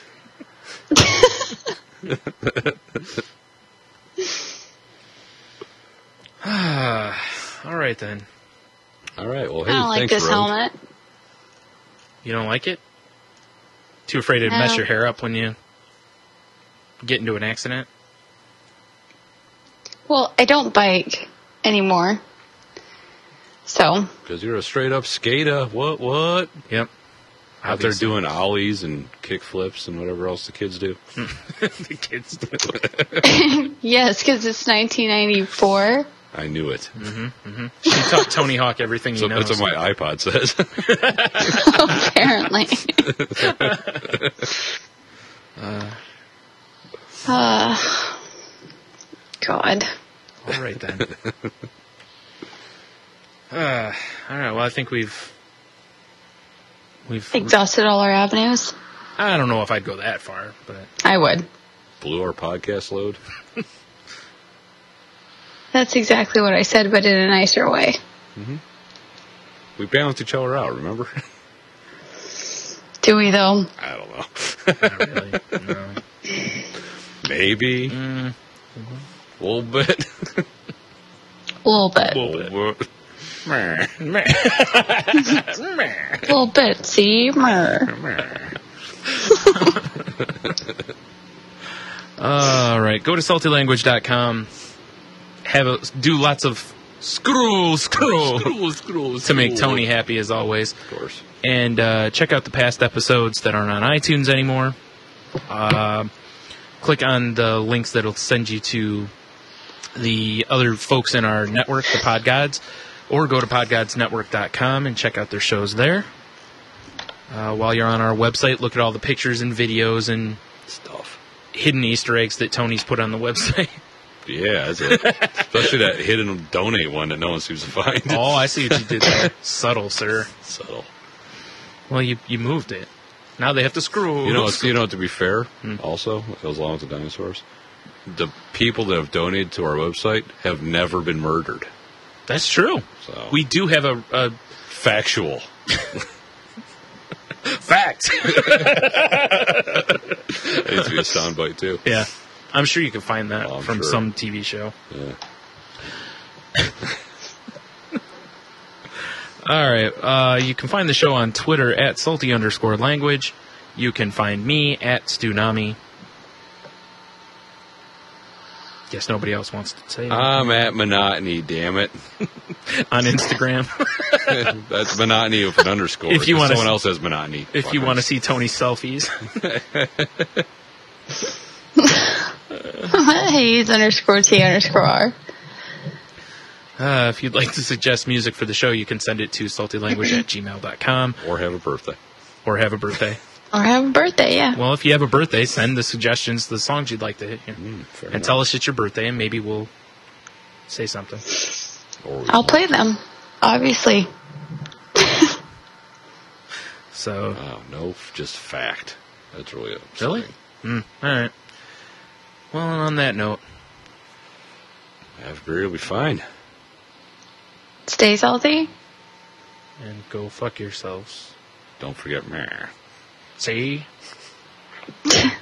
Speaker 2: all right then.
Speaker 4: All right. Well,
Speaker 3: I
Speaker 4: hey,
Speaker 3: don't like
Speaker 4: thanks,
Speaker 3: this
Speaker 4: Rogue.
Speaker 3: helmet.
Speaker 2: You don't like it? Too afraid to
Speaker 3: No.
Speaker 2: mess your hair up when you get into an accident?
Speaker 3: Well, I don't bike anymore. So,
Speaker 4: Because you're a straight up skater. What? What?
Speaker 2: Yep.
Speaker 4: Out there
Speaker 2: Obviously.
Speaker 4: doing ollies and kick flips and whatever else the kids do.
Speaker 2: The kids do.
Speaker 3: yes, because it's nineteen ninety-four.
Speaker 4: I knew it.
Speaker 2: She taught Tony Hawk everything
Speaker 4: So
Speaker 2: he knows.
Speaker 4: that's what my iPod says.
Speaker 3: Apparently. uh, God.
Speaker 2: All right then. Uh, all right. Well, I think we've we've.
Speaker 3: Exhausted all our avenues?
Speaker 2: I don't know if I'd go that far, but
Speaker 3: I would.
Speaker 4: Blew our podcast load.
Speaker 3: That's exactly what I said, but in a nicer way.
Speaker 4: We balanced each other out, remember?
Speaker 3: Do we, though?
Speaker 4: I don't know.
Speaker 2: not really. No.
Speaker 4: Maybe.
Speaker 2: Mm,
Speaker 4: A little bit.
Speaker 3: A little bit.
Speaker 2: a little bit.
Speaker 4: Little bit.
Speaker 2: Meh. Meh. Meh.
Speaker 3: A little bit. See? Mer.
Speaker 2: All right. Go to salty language dot com. Have a, do lots of scroll, scroll,
Speaker 4: Scroll, scroll,
Speaker 2: to make
Speaker 4: scroll.
Speaker 2: Tony happy as always.
Speaker 4: Of course.
Speaker 2: And uh, check out the past episodes that aren't on iTunes anymore. Uh, click on the links that'll send you to the other folks in our network, the Pod Gods, or go to pod gods network dot com and check out their shows there. Uh, while you're on our website, look at all the pictures and videos and
Speaker 4: stuff,
Speaker 2: hidden Easter eggs that Tony's put on the website.
Speaker 4: Yeah, that's it. Especially that hidden donate one that no one seems to find.
Speaker 2: Oh, I see what you did there. Subtle, sir.
Speaker 4: Subtle.
Speaker 2: Well, you you moved it. Now they have to screw.
Speaker 4: You know, it's, you know. To be fair, hmm. also it goes along with the dinosaurs. The people that have donated to our website have never been murdered.
Speaker 2: That's true.
Speaker 4: So
Speaker 2: we do have a, a
Speaker 4: factual
Speaker 2: fact.
Speaker 4: That needs to be a soundbite too.
Speaker 2: Yeah. I'm sure you can find that
Speaker 4: oh,
Speaker 2: from
Speaker 4: sure.
Speaker 2: some T V show.
Speaker 4: Yeah.
Speaker 2: All right. Uh, you can find the show on Twitter at salty underscore language. You can find me at Stunami. Guess nobody else wants to say that.
Speaker 4: I'm at Monotony, damn it.
Speaker 2: On Instagram.
Speaker 4: That's Monotony with an underscore.
Speaker 2: If you want
Speaker 4: someone
Speaker 2: see,
Speaker 4: else has Monotony.
Speaker 2: If
Speaker 4: fuckers.
Speaker 2: you want to see Tony's selfies.
Speaker 3: He's underscore T underscore R.
Speaker 2: Uh, if you'd like to suggest music for the show, you can send it to saltylanguage at gmail dot com.
Speaker 4: Or have a birthday.
Speaker 2: Or have a birthday.
Speaker 3: Or have a birthday, yeah.
Speaker 2: Well, if you have a birthday, send the suggestions, the songs you'd like to hit here.
Speaker 4: Mm,
Speaker 2: and
Speaker 4: enough.
Speaker 2: Tell us it's your birthday, and maybe we'll say something.
Speaker 3: I'll play them, obviously.
Speaker 2: So.
Speaker 4: Oh, no, just fact. That's really upsetting.
Speaker 2: Really? Mm, all right. Well, on that note.
Speaker 4: Have beer, you'll be fine.
Speaker 3: Stay salty.
Speaker 2: And go fuck yourselves.
Speaker 4: Don't forget, meh.
Speaker 2: See?